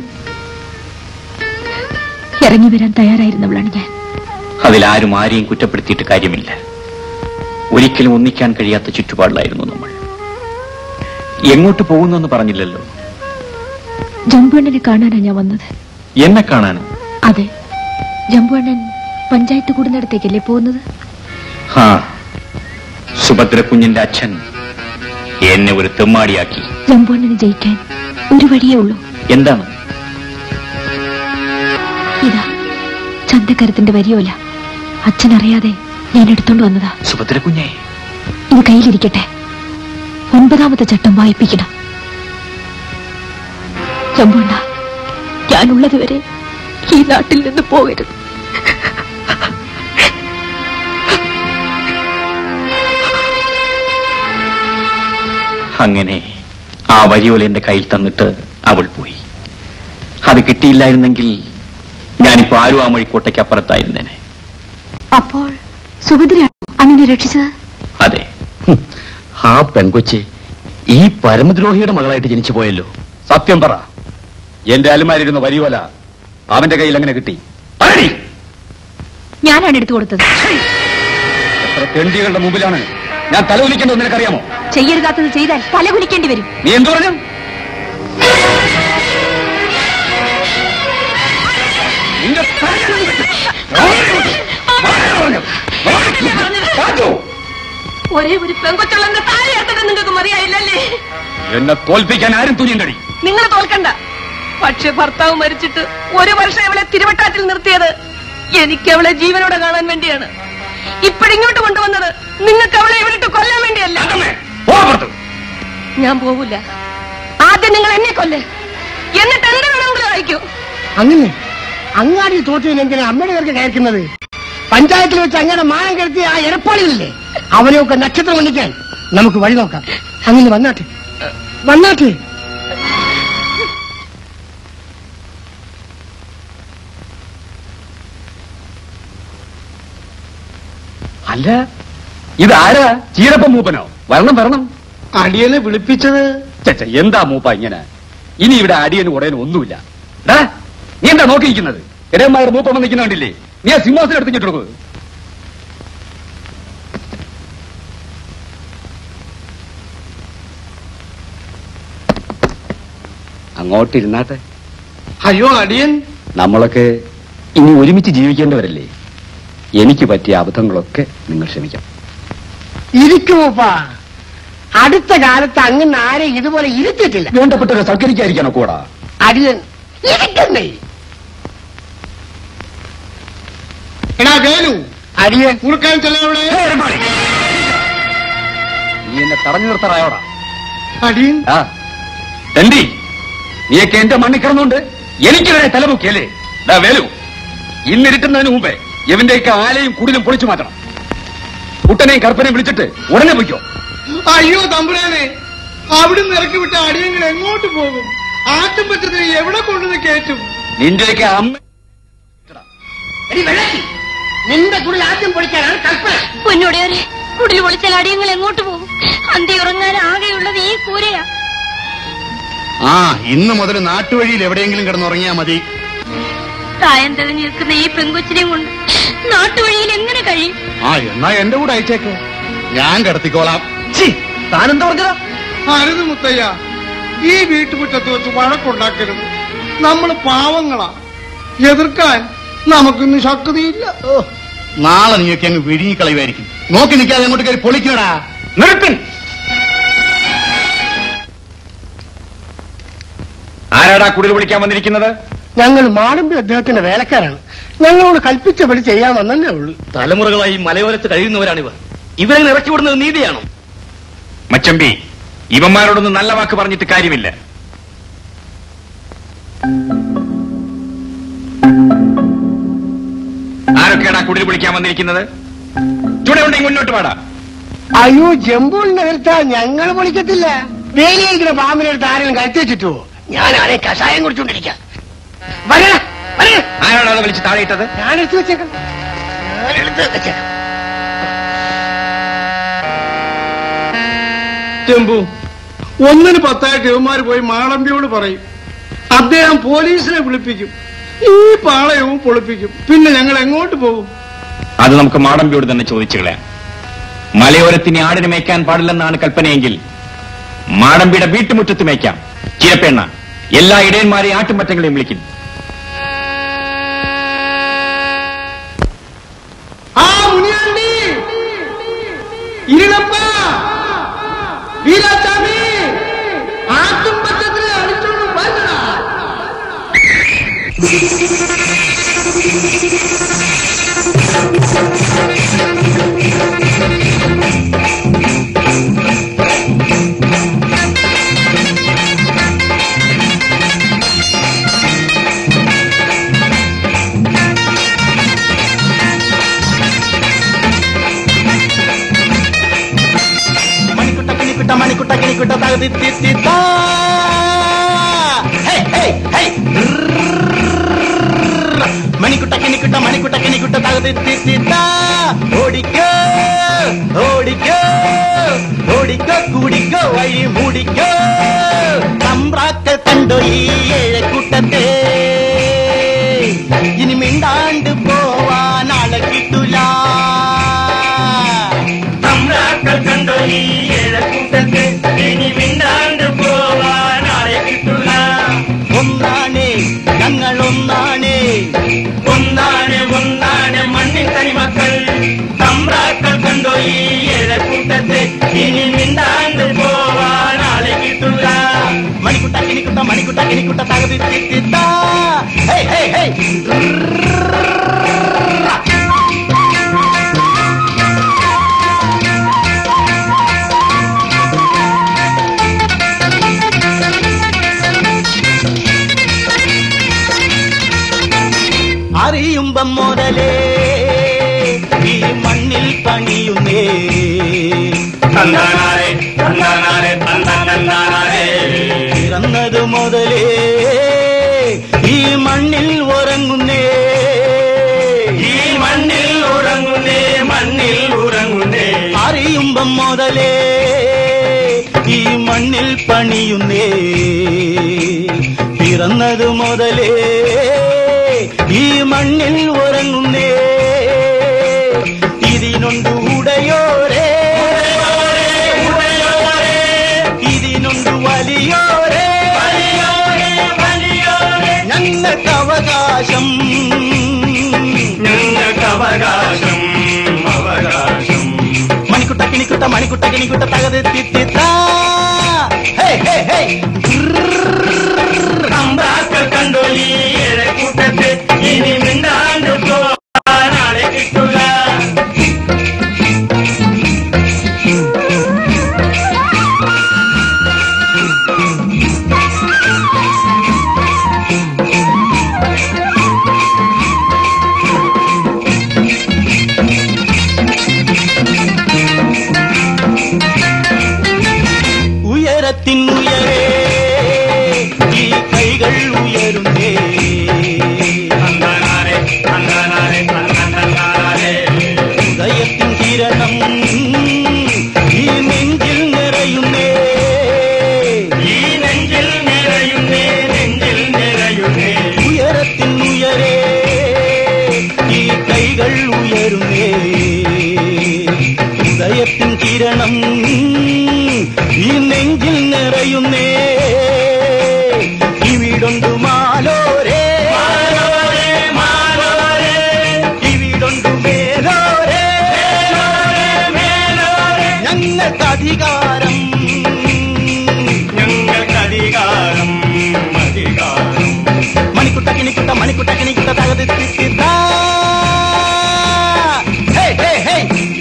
ഇറങ്ങി വരാൻ തയ്യാറായിരുന്നവളാണ് ഞാൻ. അതിലാരും ആരെയും കുറ്റപ്പെടുത്തിയിട്ട് കാര്യമില്ല. ഒരിക്കലും ഒന്നിക്കാൻ കഴിയാത്ത ചുറ്റുപാടിലായിരുന്നു നമ്മൾ. എങ്ങോട്ട് പോകുന്നു പറഞ്ഞില്ലല്ലോ. ജമ്പുണ്ണനെ കാണാനാ ഞാൻ വന്നത്. എന്നെ കാണാൻ? അതെ, ജമ്പുണ്ണൻ പഞ്ചായത്ത് കൂടുന്നിടത്തേക്കല്ലേ പോകുന്നത്? ഹാ, സുഭദ്ര കുഞ്ഞിന്റെ അച്ഛൻ എന്നെ ഒരു തെമ്മാടിയാക്കി. ജമ്പുണ്ണനെ ജയിക്കാൻ ഒരു വഴിയേ ഉള്ളൂ. എന്താണ്? ഇതാ ചന്തക്കരത്തിന്റെ വരിയോല. അച്ഛനറിയാതെ ഞാൻ എടുത്തോണ്ട് വന്നതാ. സുഭദ്ര കുഞ്ഞെ, ഇത് കയ്യിലിരിക്കട്ടെ. ഒൻപതാമത്തെ ചട്ടം വായിപ്പിക്കണം. ചമ്പുണ്ട, ഞാനുള്ളതുവരെ ഈ നാട്ടിൽ നിന്ന് പോകരുത്. അങ്ങനെ ആ വരിയോല എന്റെ കയ്യിൽ തന്നിട്ട് അവൾ പോയി. അത് കിട്ടിയില്ലായിരുന്നെങ്കിൽ ഞാനിപ്പോ ആരും ആ മഴിക്കോട്ടയ്ക്ക് അപ്പുറത്തായിരുന്നേനെ. അപ്പോൾ സുഭദ്രയാണ് അങ്ങനെ രക്ഷിച്ചത്? അതെ. ആ പെൺകൊച്ചി ഈ പരമദ്രോഹിയുടെ മകളായിട്ട് ജനിച്ചു പോയല്ലോ. സത്യം പറ, എന്റെ അലുമാരിരുന്ന വരിയോല അവന്റെ കയ്യിൽ എങ്ങനെ കിട്ടി? ഞാനാണ് എടുത്തു കൊടുത്തത്. എത്ര തെണ്ടികളുടെ മുമ്പിലാണ് ഞാൻ തലകുലിക്കേണ്ടത് നിനക്കറിയാമോ? ചെയ്യരുതാത്തത് ചെയ്താൽ തലകുലിക്കേണ്ടി വരും. നീ എന്തു പറഞ്ഞു? ഒരേ ഒരു പെങ്കൊച്ചുള്ള താഴെ എടുത്തിട്ട് നിങ്ങൾക്ക് മറിയായില്ലല്ലേ? എന്നെ തോൽപ്പിക്കാൻ ആരും തുനിയും കഴിയും. നിങ്ങൾ തോൽക്കണ്ട. പക്ഷെ ഭർത്താവ് മരിച്ചിട്ട് ഒരു വർഷം അവളെ തിരുവട്ടാറ്റിൽ നിർത്തിയത് എനിക്ക് അവളെ ജീവനോടെ കാണാൻ വേണ്ടിയാണ്. ഇപ്പോഴിങ്ങോട്ട് കൊണ്ടുവന്നത് നിങ്ങൾക്ക് അവളെ ഇവിടിട്ട് കൊല്ലാൻ വേണ്ടിയല്ല. ഞാൻ പോവില്ല. ആദ്യം നിങ്ങൾ എന്നെ കൊല്ലേ, എന്നിട്ട് എന്ത് വേണമെങ്കിലും അയക്കൂ. അങ്ങനെ അങ്ങാടി തോറ്റതിന് എന്തിനാ അമ്മയുടെ പേർക്ക് കയറുന്നത്? പഞ്ചായത്തിൽ വെച്ച് അങ്ങനെ മാനം കെടുത്തിയ ആ എടപ്പാളികളില്ലേ, അവരെയൊക്കെ നക്ഷത്രം കൊണ്ടിക്കാൻ നമുക്ക് വഴി നോക്കാം. അങ്ങനെ വന്നാട്ടെ വന്നാട്ടെ. അല്ല, ഇതാരാ? ചീരപ്പ മൂപ്പനോ? വരണം വരണം. അടിയനെ വിളിപ്പിച്ചത് എന്താ മൂപ്പ ഇങ്ങനെ? ഇനി ഇവിടെ അടിയനും ഉടയനും ഒന്നുമില്ല. നീ എന്താ നോക്കിയിരിക്കുന്നത്? ഇടയന്മാർ മൂപ്പ വന്നിരിക്കുന്ന കണ്ടില്ലേ? നീ ആ സിംഹാസനം എടുത്തിട്ട് കൊടുക്കൂ. അങ്ങോട്ടിരുന്നാട്ടെ. അയ്യോ അടിയൻ, നമ്മളൊക്കെ ഇനി ഒരുമിച്ച് ജീവിക്കേണ്ടവരല്ലേ? എനിക്ക് പറ്റിയ അബദ്ധങ്ങളൊക്കെ നിങ്ങൾ ക്ഷമിക്കാം. ഇരിക്കുമോപ്പാ. അടുത്ത കാലത്ത് അങ്ങനെ ആരെ ഇതുപോലെ ഇരുത്തിയിട്ടില്ല. വേണ്ടപ്പെട്ടവരെ സൽക്കരിക്കാതിരിക്കാനോ കൂടാ? അടിയൻ ഇരിക്കുന്നേ. എടാ വേലു, അടിയൻ കുറുക്കാൻ ചെല്ലവിടെ. നീ എന്നെ തടഞ്ഞു നിർത്താറായോടാ? അടിയൻ ആ തണ്ടി, നീയൊക്കെ എന്റെ മണ്ണിൽ കിടന്നുകൊണ്ട് എനിക്ക് വരെ തലമുക്കിയല്ലേ? വേലു, ഇന്നിരുട്ടുന്നതിന് മുമ്പേ ഇവന്റെയൊക്കെ ആലയും കുടിലും പൊളിച്ചു മാറ്റണം. കുട്ടനെയും കറുപ്പനെയും വിളിച്ചിട്ട് ഉടനെ പൊയ്ക്കോ. അയ്യോ തമ്പുരാനെ, അവിടുന്ന് ഇറക്കി വിട്ട അടിയങ്ങൾ എങ്ങോട്ട് പോകും? ആറ്റും പറ്റത്തിന് എവിടെ കൊണ്ടുവന്ന് കയറ്റും? നിന്റെയൊക്കെ അമ്മ നിന്റെ കുടിൽ ആദ്യം പൊളിക്കാനാണ് കൽപ്പന. പൊന്നോടെയൊരു കുടിൽ പൊളിച്ചാൽ അടിയങ്ങൾ എങ്ങോട്ട് പോകും? അന്തി ഉറങ്ങാൻ ആകെയുള്ളത് ഈ കൂരയാ. ആ, ഇന്ന് മുതൽ നാട്ടുവഴിയിൽ എവിടെയെങ്കിലും കിടന്നുറങ്ങിയാ മതി. പ്രായം തെളിഞ്ഞു നിൽക്കുന്ന ഈ പെങ്കൊച്ചിനെയും കൊണ്ട് നാട്ടുവഴിയിൽ എങ്ങനെ കഴിയും? ആ, എന്നാ എന്റെ കൂടെ അയച്ചേക്ക്, ഞാൻ കിടത്തിക്കോളാം. താനെന്താ പറഞ്ഞതാ? അരുത് മുത്തയ്യ, ഈ വീട്ടുമുറ്റത്ത് വെച്ച് വഴക്കുണ്ടാക്കരുത്. നമ്മൾ പാവങ്ങളാ, എതിർക്കാൻ നമുക്കിന്ന് ശക്തിയില്ല. നാളെ നീയൊക്കെ അങ്ങ് വിഴുങ്ങിക്കളയുമായിരിക്കും. നോക്കി നിൽക്കാതെ അങ്ങോട്ട് കയറി പൊളിക്കണടാ. നിർത്തൻ. ആരാടാ കുടിൽ വിളിക്കാൻ വന്നിരിക്കുന്നത്? ഞങ്ങൾ മാടമ്പി അദ്ദേഹത്തിന്റെ വേലക്കാരാണ്. ഞങ്ങളോട് കൽപ്പിച്ചപടി ചെയ്യാമെന്നല്ലേ ഉള്ളൂ. തലമുറകളായി മലയോരത്ത് കഴിയുന്നവരാണിവർ. ഇവരെ ഇറക്കി വിടുന്നത് നീതിയാണോ? മച്ചമ്പി, ഇവന്മാരോടൊന്നും നല്ല വാക്ക് പറഞ്ഞിട്ട് കാര്യമില്ല. ആരൊക്കെയാടാ കുടിൽ വിളിക്കാൻ വന്നിരിക്കുന്നത്? ചൂടെ ഉണ്ടെങ്കിൽ മുന്നോട്ട് പാടാ. അയ്യോ, ജമ്പൂളിന്റെ അടുത്താ ഞങ്ങൾ പൊളിക്കത്തില്ല. വേലിയിരിക്കുന്ന പാമ്പിനെടുത്ത് ആരെങ്കിലും കരുത്തി വെച്ചിട്ടോ? ഞാനാണെ കഷായം കുടിച്ചോണ്ടിരിക്കാം. ആരാണ് അത് വിളിച്ച് താഴെ ഇട്ടത്? ഞാൻ എടുത്തു വെച്ചേക്കാം. ഞാൻ എടുത്ത് വെച്ചേക്കാം. ചെമ്പു, ഒന്നിന് പത്തായിട്ട് ഇവന്മാര് പോയി മാളമ്പിയോട് പറയും. അദ്ദേഹം പോലീസിനെ വിളിപ്പിക്കും. ഈ പാളയവും പൊളിപ്പിക്കും. പിന്നെ ഞങ്ങൾ എങ്ങോട്ട് പോകും? അത് നമുക്ക് മാടമ്പിയോട് തന്നെ ചോദിച്ചു കളയാം. മലയോരത്തിന് ആടിന് മേയ്ക്കാൻ പാടില്ലെന്നാണ് കൽപ്പനയെങ്കിൽ മാടമ്പിയുടെ വീട്ടുമുറ്റത്ത് മേയ്ക്കാം. ചിരപ്പെണ്ണ എല്ലാ ഇടയന്മാരെയും ആട്ടുംപറ്റങ്ങളെയും വിളിക്കും. ആ മുനിയാണ്ടി, ഇരുളപ്പ, വീരാസ്വാമി, ആട്ടുംപറ്റത്തിനെ അടിച്ചോണ്ട് വരണ. മണിക്കുട്ട കിണിക്കുട്ട തകതിത്തിത്ത മണിക്കുട്ട കിണിക്കുട്ട മണിക്കുട്ട കിണിക്കുട്ട തകതിത്തിത്ത ഓടിക്കോ ഓടിക്കോ ഓടിക്കോ കുടിക്കോ വഴി മൂടിക്കോ തമ്പ്രാക്കൾ കണ്ടോ ഈ ഏഴക്കൂട്ടത്തെ ഇനി മിണ്ടാണ്ട് പോവാൻ ആളെ കിട്ടൂല തമ്പ്രാക്കൾ കണ്ടോ ഈ ഏഴക്കൂട്ടത്തെ ഇനി മിണ്ടാണ്ട് പോവാൻ ആളെ കിട്ടൂല ഒന്നാണേ ഞങ്ങൾ ഒന്നാണേ ഒന്നാണ് ഒന്നാണ് മണ്ണിൻ തനിമക്കൾ തമ്പ്രാക്കൾ കണ്ടോ ഈ ഏഴക്കൂട്ടത്തെ ഇനി മിണ്ടാണ്ട് പോവാൻ ആളെ കിട്ടൂല മണിക്കുട്ട കിണിക്കുട്ട മണിക്കുട്ട കിണിക്കുട്ട തകതിത്തിത്ത ഹേ ഹേ ഹേ അറിയുമ്പം മുതലേ ഈ മണ്ണിൽ പണിയുന്നേ പിറന്നതു മുതലേ ഈ മണ്ണിൽ ഉറങ്ങുന്നേ ഈ മണ്ണിൽ ഉറങ്ങുന്നേ മണ്ണിൽ ഉറങ്ങുന്നേ അറിയുമ്പം മുതലേ ഈ മണ്ണിൽ പണിയുന്നേ പിറന്നതു മുതലേ ഈ മണ്ണിൽ ഉറങ്ങുന്നേ ഇതിനൊണ്ടു ഉടയോരേ ഇതിനൊണ്ടു വലിയോരേ ഞങ്ങൾക്ക് അവകാശം ഞങ്ങൾക്ക് അവകാശം അവകാശം മണിക്കുട്ട കിണിക്കുട്ട മണിക്കുട്ട കിണിക്കുട്ട തകതിത്തിത്ത ഹേ ഹേ ഹേ തമ്പ്രാക്കൾ കണ്ടോ ഈ ഏഴക്കൂട്ടത്തെ ഇനി മിണ്ടാണ്ട് പോവാൻ ആളെ കിട്ടൂല ഉയരത്തിനുയരേ ഈ കൈകൾ ഉയരുന്നേ ഉദയത്തിൻ കിരണം ഈ നെഞ്ചിൽ നിറയുന്നേ ഈ നെഞ്ചിൽ നിറയുന്നേ നെഞ്ചിൽ നിറയുന്നേ ഉയരത്തിനുയരേ ഈ കൈകൾ ഉയരുന്നേ ഉദയത്തിൻ കിരണം ഈ നെഞ്ചിൽ നിറയുന്നേ ഇവിടൊണ്ടു മാലോരേ ഇവിടൊണ്ടു മേലോരേ ഞങ്ങൾക്ക് അധികാരം ഞങ്ങൾക്ക് അധികാരം അധികാരം മണിക്കുട്ട കിണിക്കുട്ട മണിക്കുട്ട കിണിക്കുട്ട തകതിത്തിത്ത ഹേ ഹേ ഹേ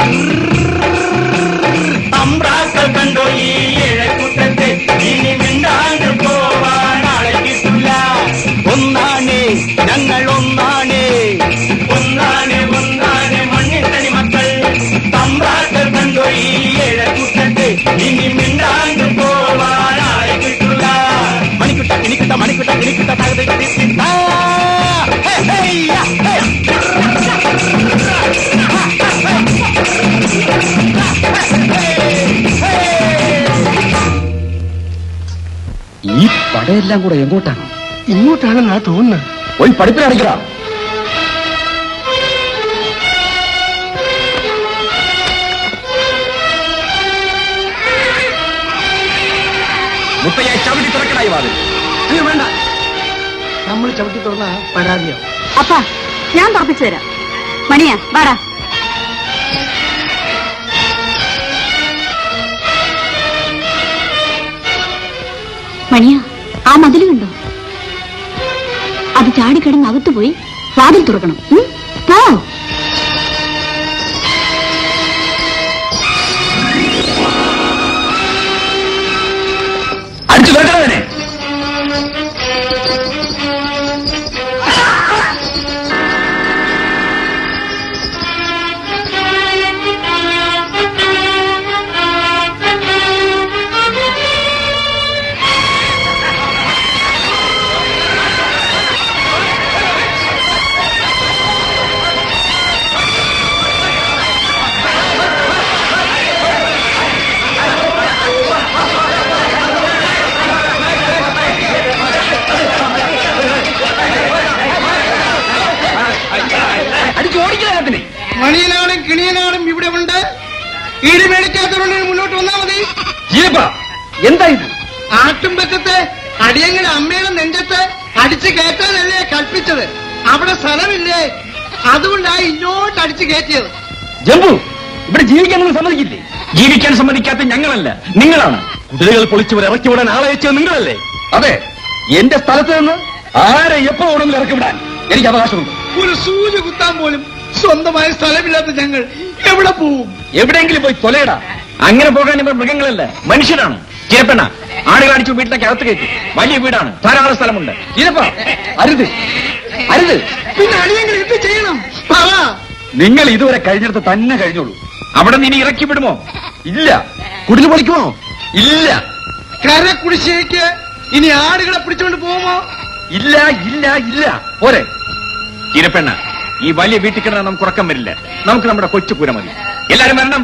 തമ്പ്രാക്കൾ കണ്ടോ ഈ ഏഴക്കൂട്ടത്തെ ഇനി മിണ്ടാണ്ട് പോവാൻ ആളെ കിട്ടൂല ഒന്നാണേ ഞങ്ങൾ ഒന്നാണേ ഒന്നാണ് ഒന്നാണ് മണ്ണിൻ തനിമക്കൾ തമ്പ്രാക്കൾ കണ്ടോ ഈ ഏഴക്കൂട്ടത്തെ ഇനി മിണ്ടാണ്ട് പോവാൻ ആളെ കിട്ടൂല മണിക്കുട്ട കിണിക്കുട്ട മണിക്കുട്ട കിണിക്കുട്ട തകതിത്തിത്ത ഹേ ഹേ ഹേ ഈ പടയെല്ലാം കൂടെ എങ്ങോട്ടാണ്? ഇങ്ങോട്ടാണെന്നാ തോന്നുന്നത്. പോയി പഠിപ്പിലടിക്കടാ. മുത്തയ്യ ചവിട്ടി തുറക്കണായി വാതിൽ. അയ്യോ വേണ്ട, നമ്മൾ ചവിട്ടി തുറന്ന പരാതിയോ. അപ്പാ ഞാൻ തുറപ്പിച്ചു തരാം. മണിയാ വാടാ. മണിയാ ആ മതില് കണ്ടോ? അത് ചാടിക്കിടന്ന് അകത്ത് പോയി വാതിൽ തുറക്കണം. പോ. അടിച്ചു തുറക്കണേ. ഈട് മേടിക്കാത്തവരുടെ മുന്നോട്ട് വന്നാൽ മതി. എന്താ ഇത്? ആട്ടുംപറ്റത്തെ അടിയങ്ങളുടെ അമ്മയുടെ നെഞ്ചത്ത് അടിച്ചു കയറ്റാനല്ലേ കൽപ്പിച്ചത്? അവിടെ സ്ഥലമില്ലേ, അതുകൊണ്ടാണ് ഇങ്ങോട്ട് അടിച്ചു കയറ്റിയത്. ജംബു, ഇവിടെ ജീവിക്കാൻ നിങ്ങൾ സമ്മതിക്കില്ലേ? ജീവിക്കാൻ സമ്മതിക്കാത്ത ഞങ്ങളല്ല, നിങ്ങളാണ്. കുതിരകൾ പൊളിച്ചവർ ഇറക്കി വിടാൻ ആളെ അയച്ചത് നിങ്ങളല്ലേ? അതെ, എന്റെ സ്ഥലത്ത് നിന്ന് ആരെ എപ്പോ വേണമെങ്കിലും ഇറക്കി വിടാൻ എനിക്ക് അവകാശമുണ്ട്. ഒരു സൂചി കുത്താൻ പോലും സ്വന്തമായ സ്ഥലമില്ലാത്ത ഞങ്ങൾ എവിടെ പോവും? എവിടെയെങ്കിലും പോയി തൊലയിടാം. അങ്ങനെ പോകാൻ ഇവർ മൃഗങ്ങളല്ല, മനുഷ്യരാണ്. ചിരപ്പെണ്ണ ആടുകൾ അടിച്ചു വീട്ടിലേക്ക് അകത്ത് കയറ്റി. വലിയ വീടാണ്, ധാരാളം സ്ഥലമുണ്ട്. ചിരപ്പ അരുത്, അരുത്. പിന്നെ അടിയങ്ങൾ എന്ത് ചെയ്യണം? നിങ്ങൾ ഇതുവരെ കഴിഞ്ഞിടത്ത് തന്നെ കഴിഞ്ഞോളൂ. അവിടെ നിന്ന് ഇനി ഇറക്കി വിടുമോ? ഇല്ല. കുടിൽ പൊളിക്കുമോ? ഇല്ല. കര കുടിശ്ശേക്ക് ഇനി ആടുകളെ പിടിച്ചുകൊണ്ട് പോകുമോ? ഇല്ല, ഇല്ല, ഇല്ല. പോരെ ചിരപ്പെണ്ണ, ഈ വലിയ വീട്ടിൽ കിടന്നാൽ നമുക്ക് ഉറക്കം വരില്ല. നമുക്ക് നമ്മുടെ കൊച്ചുപൂര മതി. എല്ലാരും വരണം.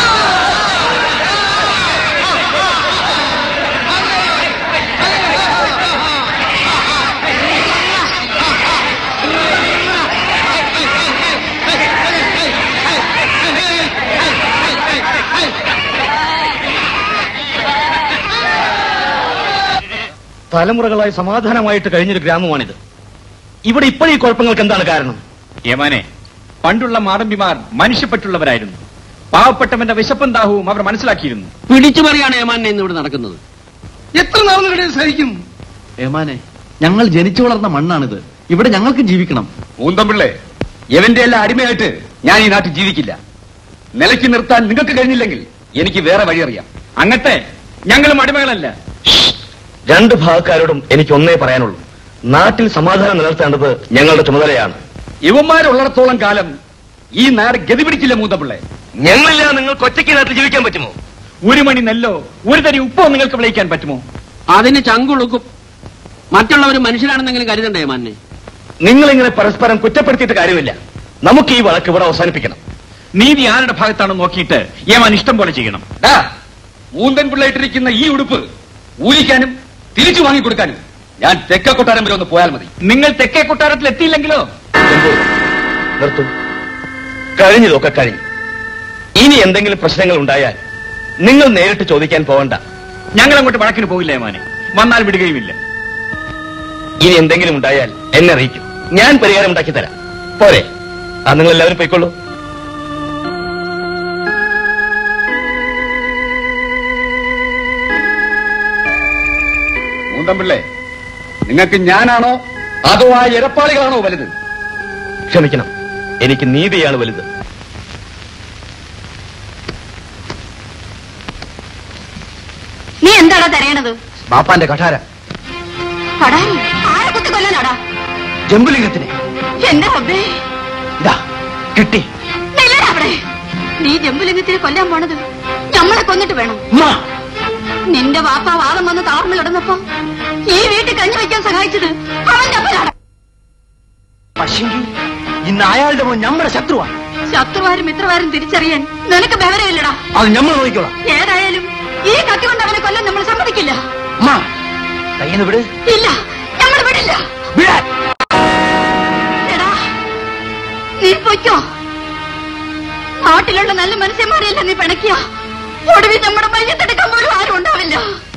തലമുറകളായി സമാധാനമായിട്ട് കഴിഞ്ഞൊരു ഗ്രാമമാണിത്. ഇവിടെ ഇപ്പോഴീ കുഴപ്പങ്ങൾക്ക് എന്താണ് കാരണം? യമാനെ, പണ്ടുള്ള മാടമ്പിമാർ മനുഷ്യപ്പെട്ടുള്ളവരായിരുന്നു. പാവപ്പെട്ടവന്റെ വിശപ്പും ദാഹവും അവർ മനസ്സിലാക്കിയിരുന്നു. പിടിച്ചുപറിയാണ് യമാനെ ഇന്ന് ഇവിടെ നടക്കുന്നത്. എത്ര നാളുകളുടെ സഹിക്കും? ഏമാനെ, ഞങ്ങൾ ജനിച്ചു വളർന്ന മണ്ണാണിത്. ഇവിടെ ഞങ്ങൾക്ക് ജീവിക്കണം. പൂന്തമ്പിള്ളേ, എവന്റെ എല്ലാം അടിമയായിട്ട് ഞാൻ ഈ നാട്ടിൽ ജീവിക്കില്ല. നിലയ്ക്ക് നിർത്താൻ നിങ്ങൾക്ക് കഴിഞ്ഞില്ലെങ്കിൽ എനിക്ക് വേറെ വഴിയറിയാം. അങ്ങത്തെ ഞങ്ങളും അടിമകളല്ല. രണ്ട് ഭാഗക്കാരോടും എനിക്ക് ഒന്നേ പറയാനുള്ളൂ. നാട്ടിൽ സമാധാനം നിലനിർത്തേണ്ടത് ഞങ്ങളുടെ ചുമതലയാണ്. ഇവന്മാരുള്ളിടത്തോളം കാലം ഈ നാട് ഗതി പിടിക്കില്ല മൂത്തപിള്ളേ. ഞങ്ങളില്ല നിങ്ങൾക്ക് ഒറ്റയ്ക്ക് നാട്ടിൽ ജീവിക്കാൻ പറ്റുമോ? ഒരു മണി നെല്ലോ ഒരു തരി ഉപ്പോ നിങ്ങൾക്ക് വിളയിക്കാൻ പറ്റുമോ? അതിന് ചങ്കുളുക്കും. മറ്റുള്ളവർ മനുഷ്യരാണെന്നെങ്കിലും കരുതണ്ടേ യമാനെ? നിങ്ങളിങ്ങനെ പരസ്പരം കുറ്റപ്പെടുത്തിയിട്ട് കാര്യമില്ല. നമുക്ക് ഈ വഴക്ക് ഇവിടെ അവസാനിപ്പിക്കണം. നീതി ആരുടെ ഭാഗത്താണെന്ന് നോക്കിയിട്ട് യമാൻ ഇഷ്ടം പോലെ ചെയ്യണം. മൂന്തൻ പിള്ളയിട്ടിരിക്കുന്ന ഈ ഉടുപ്പ് ഊരിക്കാനും തിരിച്ചു വാങ്ങിക്കൊടുക്കാനും ഞാൻ തെക്കേ കൊട്ടാരം വരെ ഒന്ന് പോയാൽ മതി. നിങ്ങൾ തെക്കേ കൊട്ടാരത്തിൽ എത്തിയില്ലെങ്കിലോ? നിർത്തും. കഴിഞ്ഞതൊക്കെ കഴിഞ്ഞു. ഇനി എന്തെങ്കിലും പ്രശ്നങ്ങൾ ഉണ്ടായാൽ നിങ്ങൾ നേരിട്ട് ചോദിക്കാൻ പോകണ്ട. ഞങ്ങൾ അങ്ങോട്ട് വഴക്കിന് പോകില്ല യമാനെ. വന്നാൽ വിടുകയുമില്ല. ഇനി എന്തെങ്കിലും ഉണ്ടായാൽ എന്നെ അറിയിക്കും. ഞാൻ പരിഹാരം ഉണ്ടാക്കി തരാം. പോരെ? ആ, നിങ്ങൾ എല്ലാവരും പോയിക്കൊള്ളൂ. മൂന്തമ്പിള്ളേ, നിങ്ങൾക്ക് ഞാനാണോ അതോ ആ എരപ്പാളികളാണോ വലുത്? ക്ഷമിക്കണം, എനിക്ക് നീതിയാണ് വലുത്. നീ എന്താടാ തരയണത്? ബാപ്പാന്റെ കഠാര. പടാരി ആരെ കുത്തി കൊല്ലാനാടാ? ജംബുലിംഗത്തിനെ. എന്റെ റബ്ബേ, ഇതാ കിട്ടി. നില്ലടാ അവിടെ. നീ ജംബുലിംഗത്തിനെ കൊല്ലാൻ പോണത് നമ്മളെ കൊന്നിട്ട് വേണം. നിന്റെ വാപ്പ വാദം വന്ന് താഴ്ന്നു കിടന്നപ്പോ ഈ വീട്ടിൽ കഞ്ഞി വയ്ക്കാൻ സഹായിച്ചത് അവന്റെ അപ്പനാണ്. പക്ഷെങ്കിൽ ഇന്ന് അയാളുടെ മോൻ നമ്മുടെ ശത്രുവാണ്. ശത്രുവാരും മിത്രവാരും തിരിച്ചറിയാൻ നിനക്ക് ബഹരമില്ലടാ. അത് നമ്മൾ നോക്കിക്കോളാം. ഏതായാലും ഈ കത്തി കൊണ്ട് അവനെ കൊല്ലാൻ നമ്മൾ സമ്മതിക്കില്ല. കയ്യെന്ന് വിട്. ഇല്ല, നമ്മൾ വിടില്ല. എടാ, നീ പൊയ്ക്കോ. നാട്ടിലുള്ള നല്ല മനുഷ്യന്മാരെയല്ല നീ പിണക്കിയ. ഒടുവിൽ നമ്മുടെ മയ്യത്തെടുക്കാൻ പോലും ആരും ഉണ്ടാവില്ല.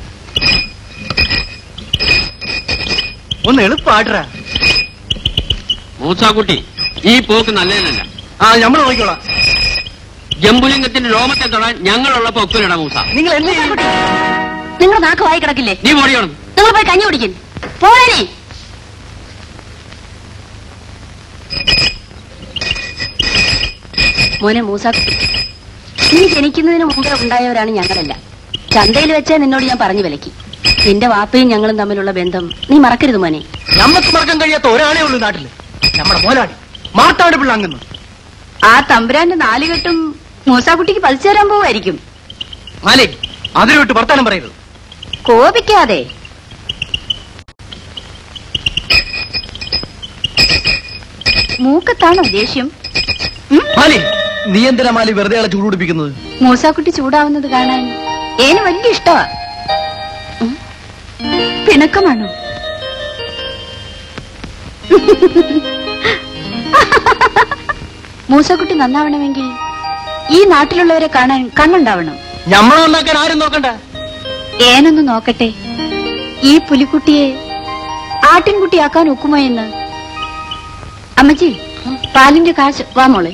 ഒന്ന് എളുപ്പാട്ര മൂസാക്കുട്ടി, ഈ പോക്ക് നല്ലതല്ല. ആ, നമ്മൾ നോക്കിക്കോളാം. ജംബുലിംഗത്തിന്റെ രോമത്തെ തൊടാൻ ഞങ്ങളുള്ളപ്പോ ഒക്കിലിടാ മൂസ. നിങ്ങൾ എന്ത് നിങ്ങൾ നാക്ക് വായി കിടക്കില്ലേ? നീ ഓടിയോണം. നിങ്ങൾ പോയി കഞ്ഞി കുടിക്കും. പോണേ. മോനെ മൂസാക്കുട്ടി, നീ ജനിക്കുന്നതിന് മുമ്പേ ഉണ്ടായവരാണ് ഞങ്ങളല്ല. ചന്തയിൽ വെച്ചേ നിന്നോട് ഞാൻ പറഞ്ഞു വിലക്കി. നിന്റെ വാപ്പയും ഞങ്ങളും തമ്മിലുള്ള ബന്ധം നീ മറക്കരുത് മോനെ. നമുക്ക് മറക്കാൻ കഴിയാത്ത ഒരാളേ ഉള്ളൂ നാട്ടില്, നമ്മുടെ മോലാടി മാർത്താട് പിള്ളാങ്ങുന്നു. ആ തമ്പുരാന്റെ നാലുകെട്ടും മൂസാക്കുട്ടിക്ക് പതിച്ചു തരാൻ പോവായിരിക്കും. മാലേ, അതിന് വിട്ട് വർത്താനം പറയരുത്. കോപിക്കാതെ. മൂക്കത്താണോ ദേഷ്യം? മാലി, നീ എന്തിനാ മാലി വെറുതെ ആളെ ചൂടുപിടിപ്പിക്കുന്നത്? മൂസാക്കുട്ടി ചൂടാവുന്നത് കാണാൻ ഏന് വലിയ ഇഷ്ടമാ. പിണക്കമാണോ? മൂസാക്കുട്ടി നന്നാവണമെങ്കിൽ ഈ നാട്ടിലുള്ളവരെ കാണാൻ കണ്ണുണ്ടാവണം. ഞമ്മളുണ്ടാക്കാൻ ആരും നോക്കണ്ട. ഏനൊന്ന് നോക്കട്ടെ, ഈ പുലിക്കുട്ടിയെ ആട്ടിൻകുട്ടിയാക്കാൻ ഒക്കുമോ എന്ന്. അമ്മച്ചി, പാലിന്റെ കാശ് വാ മോളെ.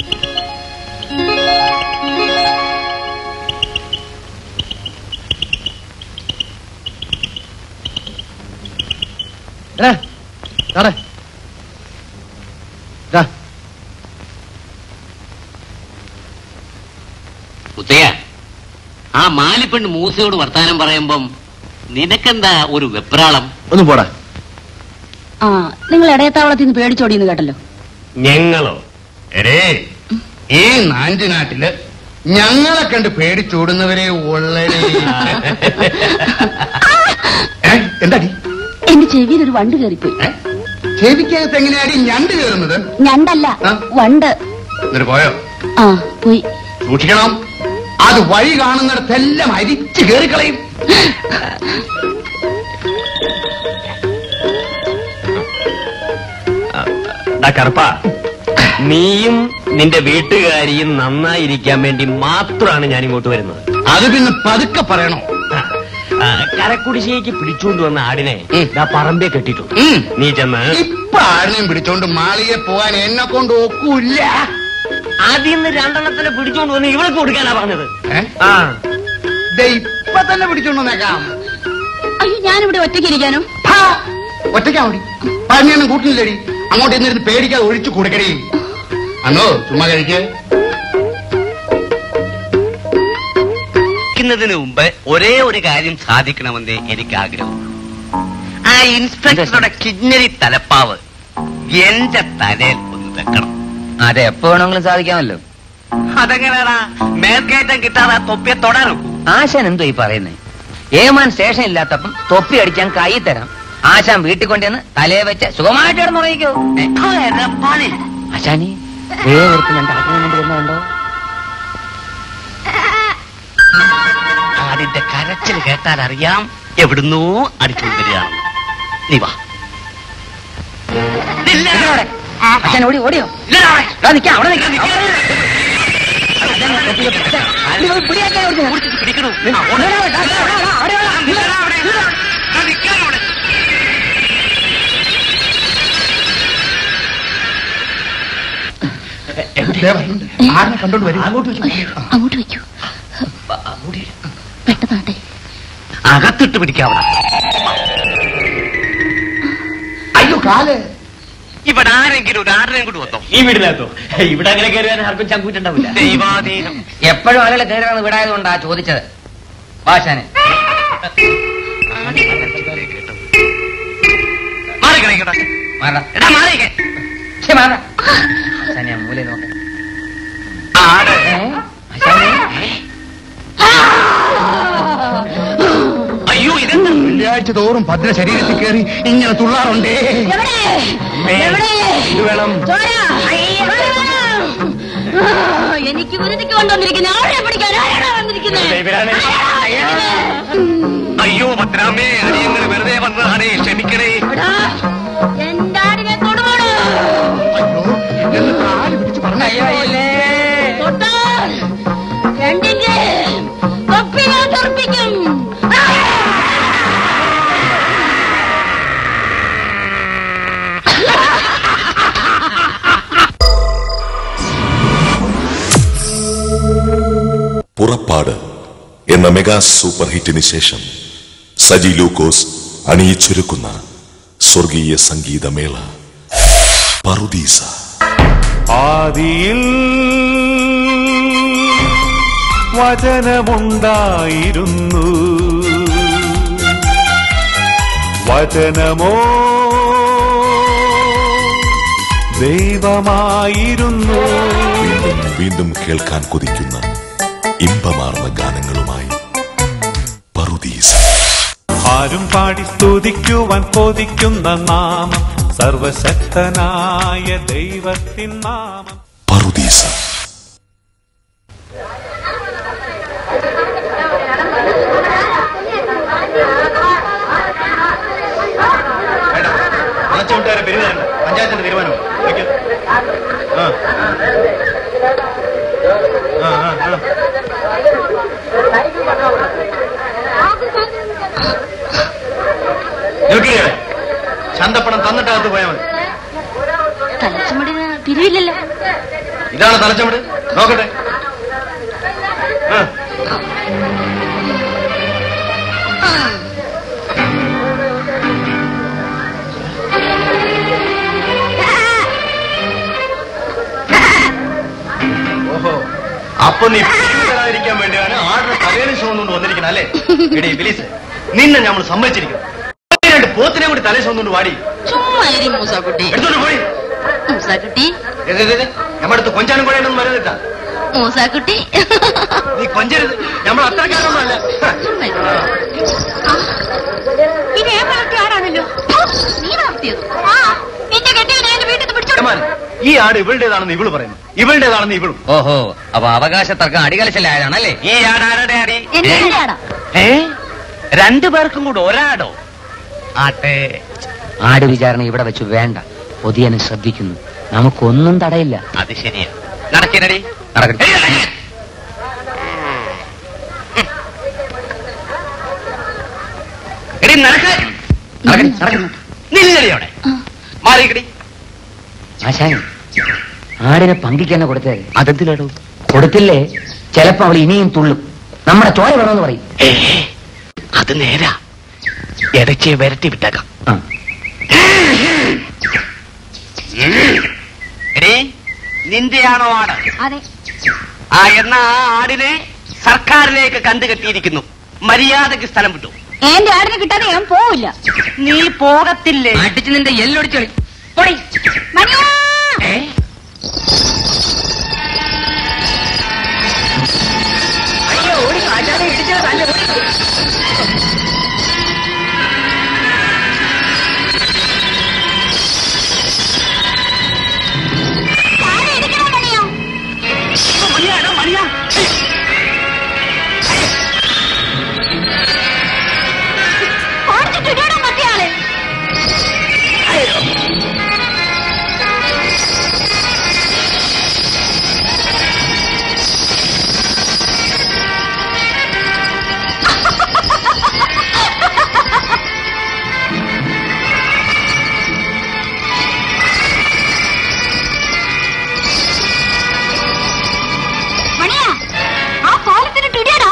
മുത്തയ്യ, ആ മാലിപ്പെണ്ണ് മൂസയോട് വർത്താനം പറയുമ്പം നിനക്കെന്താ ഒരു വെപ്രാളം? ഒന്ന് പോടാ. ആ, നിങ്ങൾ ഇടയത്താവളത്തിൽ നിന്ന് പേടിച്ചോടിയെന്ന് കേട്ടല്ലോ. ഞങ്ങളോ? എടേ, ഈ നാഞ്ചുനാട്ടില് ഞങ്ങളെ കണ്ട് പേടിച്ചോടുന്നവരെ ഉള്ളടേ. എന്താടി? എന്റെ ചെവിയിൽ ഒരു വണ്ട് കയറിപ്പോയി. ചെവിക്കകത്ത് എങ്ങനെയാടി ഞണ്ട് കയറുന്നത്? ഞണ്ടല്ല, വണ്ട്. എന്നിട്ട് പോയോ? ആ, പോയി. സൂക്ഷിക്കണം, അത് വഴി കാണുന്നിടത്തെല്ലാം അരിച്ചു കയറിക്കളയും. കറുപ്പ, നീയും നിന്റെ വീട്ടുകാരിയും നന്നായിരിക്കാൻ വേണ്ടി മാത്രമാണ് ഞാൻ ഇങ്ങോട്ട് വരുന്നത്. അത് പിന്നെ പതുക്കെ പറയണോ? കരക്കുടിശ്ശേക്ക് പിടിച്ചുകൊണ്ട് വന്ന ആടിനെ പറമ്പേ കെട്ടിട്ടുണ്ട്. നീ ചെന്ന് ഇപ്പൊ ആടിനെയും പിടിച്ചോണ്ട് മാളിയെ പോകാൻ എന്നെ കൊണ്ട് ഒക്കൂല്ല. ആദ്യം രണ്ടെണ്ണത്തിനെ പിടിച്ചോണ്ട് വന്ന് ഇവൾക്ക് കൊടുക്കാനാ പറഞ്ഞത്. ആ, ഇപ്പൊ തന്നെ പിടിച്ചോണ്ട് വന്നേക്കാം. അയ്യോ, ഞാനിവിടെ ഒറ്റയ്ക്കിരിക്കാനോ? ഒറ്റയ്ക്കാ മതി, പറഞ്ഞൊന്നും കൂട്ടിനില്ലടി. അങ്ങോട്ട് എന്നിരുന്ന് പേടിക്കാതെ ഒഴിച്ചു കൊടുക്കടി. അന്നോ ചുമ്മാ കഴിക്കേ. ിന് മുമ്പ് ഒരേ ഒരു കാര്യം സാധിക്കണമെന്ന് എനിക്ക് ആഗ്രഹം. ആ ഇൻസ്പെക്ടറുടെ കിന്നരി തലപ്പാവ് എന്റെ തലയിൽ ഒന്ന് വെക്കണം. അതെ, എപ്പോ വേണമെങ്കിലും സാധിക്കാമല്ലോ. അതെങ്ങനെയാടാ മേൽക്കയറ്റം കിട്ടാതെ തൊപ്പിയെ തൊടാനും? ആശാൻ എന്തോ ഈ പറയുന്നേ? ഏമാൻ സ്റ്റേഷൻ ഇല്ലാത്തപ്പം തൊപ്പി അടിച്ചാൻ കൈ തരാം. ആശാൻ വീട്ടിൽ കൊണ്ടുവന്ന് തലയെ വെച്ച് സുഖമായിട്ട് കിടന്നുറങ്ങിക്കോ. ആശാനി വേഗം രണ്ട് ആഗ്രഹം കൊണ്ട് വരുന്നുണ്ടോ? അതിന്റെ കരച്ചിൽ കേട്ടാൽ അറിയാം എവിടുന്നോ അടിച്ചുകൊണ്ട് വരികയാണെന്ന്. നീ വാ. അച്ഛൻ ഓടി ഓടിയോ? നിൽക്കാം, അവിടെ നിൽക്കാം. പിടിക്കണു. ആടിനെ കണ്ടോണ്ട് വരും. അങ്ങോട്ട് അങ്ങോട്ട് വെക്കൂ. പെട്ടെന്നാട്ടെ. അകത്തിട്ട് പിടിക്കാവണം. അയ്യോ കാല്. ഇവിടെ ആരെങ്കിലും ഒരു ആടിനെ കൂടി വന്നോ? ഈ വീടിനകത്തോ? ഇവിടെ അങ്ങനെ കയറിയാൽ ആർക്കും ചങ്കൂറ്റുണ്ടാവില്ല. ദൈവാധീനം. എപ്പോഴും ആളുകൾ കയറാണ് വിടായതുകൊണ്ടാ ചോദിച്ചത്. ആശാനെ മൂല നോക്ക. അയ്യോ, ഇതെന്താ? വെള്ളിയാഴ്ച തോറും ഭദ്ര ശരീരത്തിൽ കയറി ഇങ്ങനെ തുള്ളാറുണ്ടേ. വേണം. എനിക്ക് വെറുതെ കൊണ്ടുവന്നിരിക്കുന്ന ആളെ പിടിക്കാൻ ആരാണ് വന്നിരിക്കുന്നത്? അയ്യോ ഭദ്രാമേ, അടിയങ്ങനെ വെറുതെ വന്നതാണേ, ക്ഷമിക്കണേ. എന്റെ ആടിനെ തൊടുപോണോ? തൊട്ടാൽ രണ്ടിന്റെ തൊപ്പി ഞാൻ തെറിപ്പിക്കും. പുറപ്പാട് എന്ന മെഗാ സൂപ്പർ ഹിറ്റിന് ശേഷം സജി ലൂക്കോസ് അണിയിച്ചൊരുക്കുന്ന സ്വർഗീയ സംഗീതമേള പറുദീസ. ആദിയിൽ വചനമുണ്ടായിരുന്നു, വചനമോ ദൈവമായിരുന്നു. വീണ്ടും വീണ്ടും കേൾക്കാൻ കൊതിക്കുന്ന ഇമ്പമാർന്ന ഗാനങ്ങളുമായി പറുദീസ. ആരും പാടി സ്തുതിക്കുവാൻ കൊതിക്കുന്ന നാമം, സർവശക്തനായ ദൈവത്തിൻ നാമം പറുദീസ. പഞ്ചായത്തിന്റെ തീരുമാനം. ചന്തപ്പണം തന്നിട്ടകത്ത് പോയാൽ മതി. തലച്ചുമടിന് തിരിവില്ലല്ലോ. ഇതാണ് തലച്ചുമട്. നോക്കട്ടെ. ഓഹോ, അപ്പൊ നീ തരാതിരിക്കാൻ വേണ്ടിയാണ് ആടിനെ തലയിൽ ചുവന്നുകൊണ്ട് വന്നിരിക്കുന്നത് അല്ലേ? എടീ ബിലീസ്, നിന്നെ നമ്മൾ സമ്മതിച്ചിരിക്കുന്നു. രണ്ട് പോത്തിനെ കൂടി തലയിൽ ചുവന്നുകൊണ്ട് വാടി. ചുമ്മാ മൂസാക്കുട്ടി. എടുത്തോണ്ട് പോയി. മൂസാക്കുട്ടി നമ്മടുത്ത് കൊഞ്ചാനും കൂടെയൊന്നും വരുന്നില്ല. മൂസാക്കുട്ടി നീ കൊഞ്ചരുത്. നമ്മൾ അത്രക്കാരൊന്നുമല്ല. ഇത് ഏമാനത്തെ ആടാണല്ലോ. നീ നടത്തിയത്. ആ എന്റെ കെട്ടിയവനെ എന്റെ വീട്ടിൽ നിന്ന് പിടിച്ചോണ്ട്. ഈ ആട് ഇവളുടേതാണെന്ന് ഇവള് പറയുന്നു, ഇവളുടേതാണെന്ന് ഇവളും. ഓഹോ, അപ്പൊ അവകാശ തർക്കം അടികലശലായതാണല്ലേ? ഈ ആട് ആരുടെ ആടി? എന്റെ ആടാ. ഏ രണ്ടു പേർക്കും കൂടെ ഒരാടോ? ആട്ടെ, ആട് വിചാരണ ഇവിടെ വെച്ച് വേണ്ട. പൊതിയനെ ശ്രദ്ധിക്കുന്നു. നമുക്കൊന്നും തടയില്ല. അത് ശരിയാ. നടക്കിനടി നടക്കട്ടെ. എടി നടക്ക നില്ലടി അവിടെ മാറിക്കടി. ആശാൻ, ആടിനെ പങ്കിക്ക് തന്നെ കൊടുത്തേ. അതെന്തിനാടോ? കൊടുത്തില്ലേ ചിലപ്പോ അവൾ ഇനിയും തുള്ളും. നമ്മുടെ ചോര വേണമെന്ന് പറയും. ഏ അത് നേരാ. ഇടയ്ക്ക് വരട്ടി വിട്ടേക്കാം. എടീ, നിന്റെയാണോ ആട്? അതെ. ആ എന്നാ ആ ആടിനെ സർക്കാരിലേക്ക് കണ്ടുകെട്ടിയിരിക്കുന്നു. മര്യാദക്ക് സ്ഥലം വിട്ടു. എന്റെ ആടിനെ കിട്ടാതെ ഞാൻ പോവില്ല. നീ പോകത്തില്ലേ? അടിച്ച് നിന്റെ എല്ലൊടിച്ചു. അയ്യോ ഓടി ആചാരെ ഇടിച്ചത് നല്ല മണിയാണോ മണിയാ? മറ്റേയാള് മണിയാ, ആ പാലത്തിന് ടുടിയാടാ.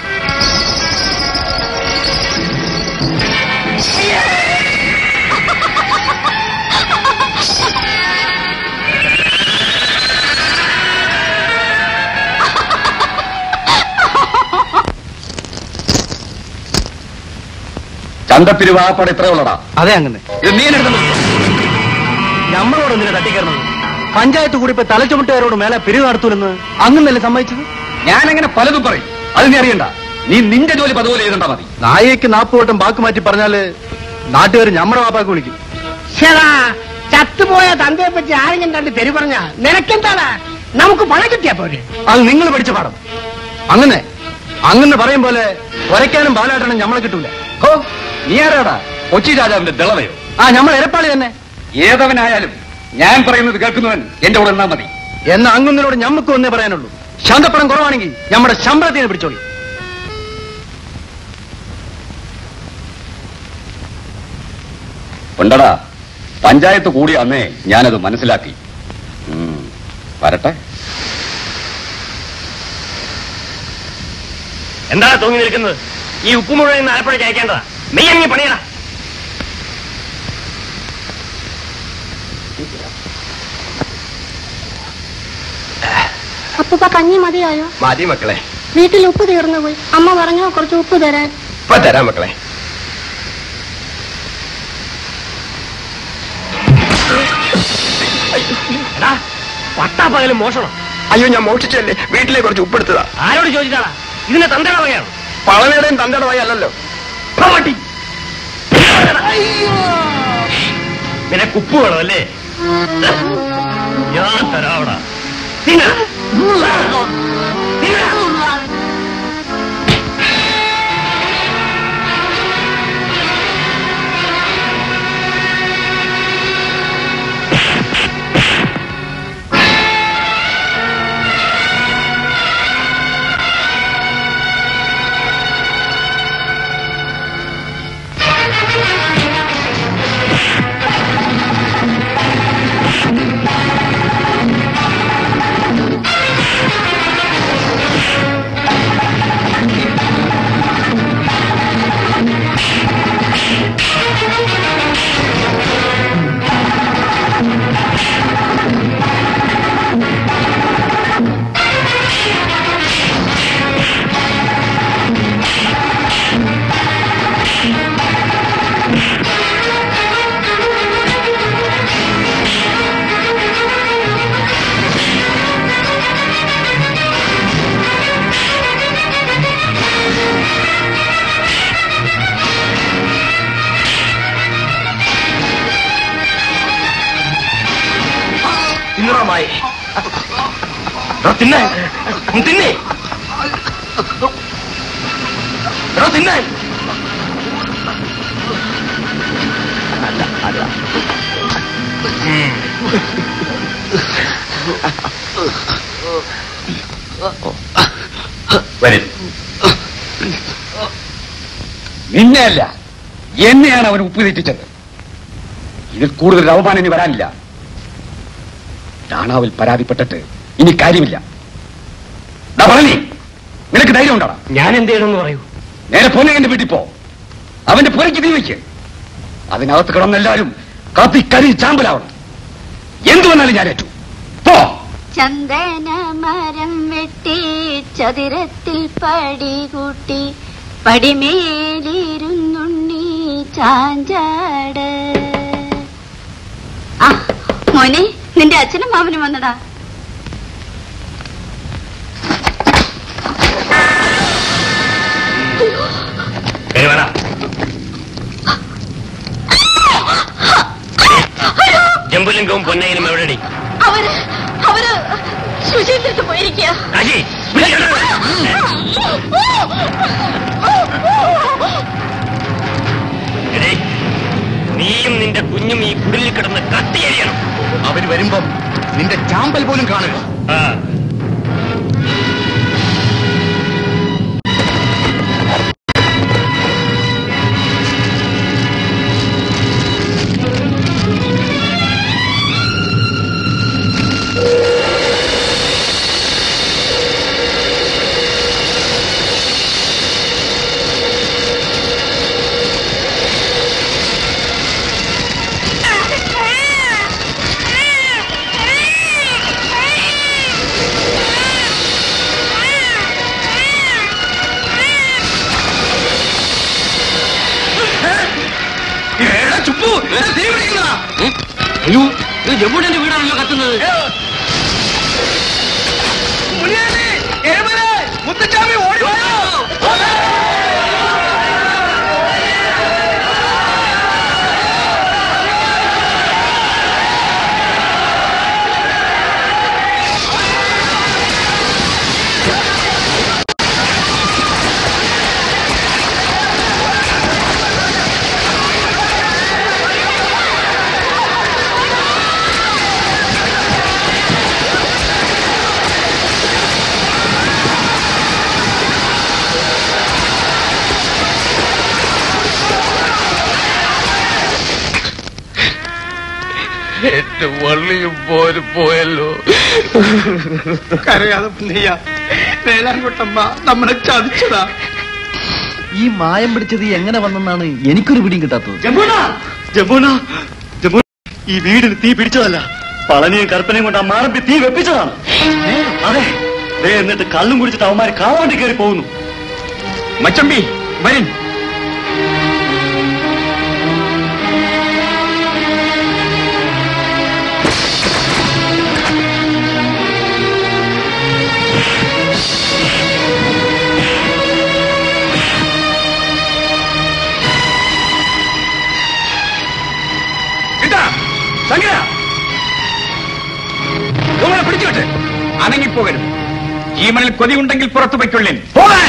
ചന്തപ്പിരിവാപ്പാട് ഇത്രയുള്ളടാ. അതെ അങ്ങനെ നീ നമ്മളോട് എന്തിനാ തട്ടിക്കയറുന്നത്? പഞ്ചായത്ത് കൂടി ഇപ്പൊ തലച്ചുമട്ടുകാരോട് മേലെ പിരിവ് നടത്തൂലെന്ന് അങ്ങനല്ലേ സമ്മതിച്ചത്? ഞാനങ്ങനെ പലതും പറയും. അത് നീ അറിയണ്ട. നീ നിന്റെ ജോലി പതുപോലെ ചെയ്തണ്ടാ മതി. നായയ്ക്ക് നാപ്പുവട്ടം ബാക്ക് മാറ്റി പറഞ്ഞാല് നാട്ടുകാർ ഞമ്മടെ വാപ്പാക്ക് വിളിക്കും. ചത്തുപോയ തന്തയെ പറ്റി ആരെങ്കിലും കണ്ട് തെരു പറഞ്ഞ നിനക്കെന്താണ്? നമുക്ക് പണം കിട്ടിയാ പോരെ? അത് നിങ്ങൾ പഠിച്ച പാഠം. അങ്ങനെ അങ്ങനെ പറയും പോലെ ഒരയ്ക്കാനും പാലാട്ടണം ഞമ്മളെ കിട്ടൂല. ഹോ, നീ ആരാടാ? കൊച്ചി രാജാവിന്റെ ദളവയോ? ആ ഞമ്മൾ എരപ്പാളി തന്നെ. ഏതവനായാലും ഞാൻ പറയുന്നത് കേൾക്കുന്നവൻ എന്റെ കൂടെ എന്നാ മതി. എന്നാ അങ്ങുന്നതിനോട് ഞമ്മക്ക് ഒന്നേ പറയാനുള്ളൂ. ശാന്തപ്പണം കുറവാണെങ്കിൽ നമ്മുടെ ശമ്പളത്തിന് പിടിച്ചോളി. ഉണ്ടടാ, പഞ്ചായത്ത് കൂടി അന്നേ ഞാനത് മനസ്സിലാക്കി. വരട്ടെ. എന്താ തൂങ്ങി നിൽക്കുന്നത്? ഈ ഉപ്പ് മുഴുവൻ ആലപ്പുഴയ്ക്ക് അയക്കേണ്ടതാ. മെയ്യങ്ങി പണിയടാ. അപ്പൂപ്പ കഞ്ഞി മതിയായോ? മതി മക്കളെ. വീട്ടിൽ ഉപ്പ് തീർന്നു പോയി. അമ്മ പറഞ്ഞോ കുറച്ച് ഉപ്പ് തരാൻ. ഇപ്പൊ തരാം മക്കളെ. പട്ടാപ്പകലും മോഷണം. അയ്യോ, ഞാൻ മോഷിച്ചല്ലേ. വീട്ടിലെ കുറച്ച് ഉപ്പെടുത്തതാ. ആരോട് ചോദിച്ചാടാ? ഇതിന്റെ തന്തയുടെ വകയാണ്. പളവയുടെയും തന്തയുടെ വക അല്ലല്ലോ. നിനക്ക് ഉപ്പ് വേണമല്ലേ? ഞാൻ തരാവടാ. തിന്നെ തിന്നെ തിന്നെ അല്ല അല്ല വരും. നിന്നെയല്ല എന്നെയാണ് അവൻ ഉപ്പ് തെറ്റിച്ചത്. ഇതിൽ കൂടുതൽ അവമാനം ഇനി വരാനില്ല. റാണാവിൽ പരാതിപ്പെട്ടിട്ട് ഇനി കാര്യമില്ല. പറഞ്ഞേ, നിനക്ക് ധൈര്യം ഉണ്ടോ? ഞാൻ എന്ത് ചെയ്യണമെന്ന് പറയൂ. നേരെ പൊന്നകന്റെ വീട്ടിൽ പോ. അവന്റെ പുരയ്ക്ക് തീ വയ്ക്ക്. അതിനകത്ത് കിടന്നെല്ലാരും കത്തി കരി ചാമ്പലാവണം. എന്തു വന്നാലും ഞാൻ ഏറ്റു. പോ. ചന്ദന മരം വെട്ടി ചതുരത്തിൽ പടികൂട്ടി പടിമേലിരുന്നുണ്ണി ചാഞ്ചാട്. ആ മോനെ, നിന്റെ അച്ഛനും മാമനും വന്നടാ. ജമ്പുലിംഗവും പൊന്നയിലും എവിടെടി? അവര് അവര് ശുചീന്ദ്രത്ത് പോയിരിക്കുക. നീയും നിന്റെ കുഞ്ഞും ഈ കുടിലിൽ കിടന്ന് കത്തിയരിയണം. അവര് വരുമ്പം നിന്റെ ചാമ്പൽ പോലും കാണുക. അയ്യോ, ഇത് ജമ്പുവിന്റെ വീടാണല്ലോ കത്തുന്നത്. മുത്തച്ചാമി ഓടി വരൂ. എന്റെ വള്ളിയും പോരും പോയല്ലോ. കരയാതെ പുന്നയ്യ, വേലാൻകുട്ടമ്മ നമ്മളെ ചതിച്ചതാ. ഈ മായം പിടിച്ചത് എങ്ങനെ വന്നെന്നാണ് എനിക്കൊരു പിടിയും കിട്ടാത്തത്. ജമ്പൂന ജമ്പൂന ജമ്പൂന ഈ വീടിന് തീ പിടിച്ചതല്ല, പളനിയും കற்பനയും കൊണ്ട് ആ മാറമ്പി തീ വെപ്പിച്ചതാണ്. അതെ, ദേ എന്നിട്ട് കള്ളും കുടിച്ചിട്ട് അവന്മാര് കാവാണ്ടി കയറി പോകുന്നു. മച്ചമ്പി വരും. പിടിച്ചോട്ടെ, അനങ്ങിപ്പോകരുത്. ജീവനിൽ കൊതിയുണ്ടെങ്കിൽ പുറത്തു വയ്ക്കുള്ളിൽ പോകാൻ.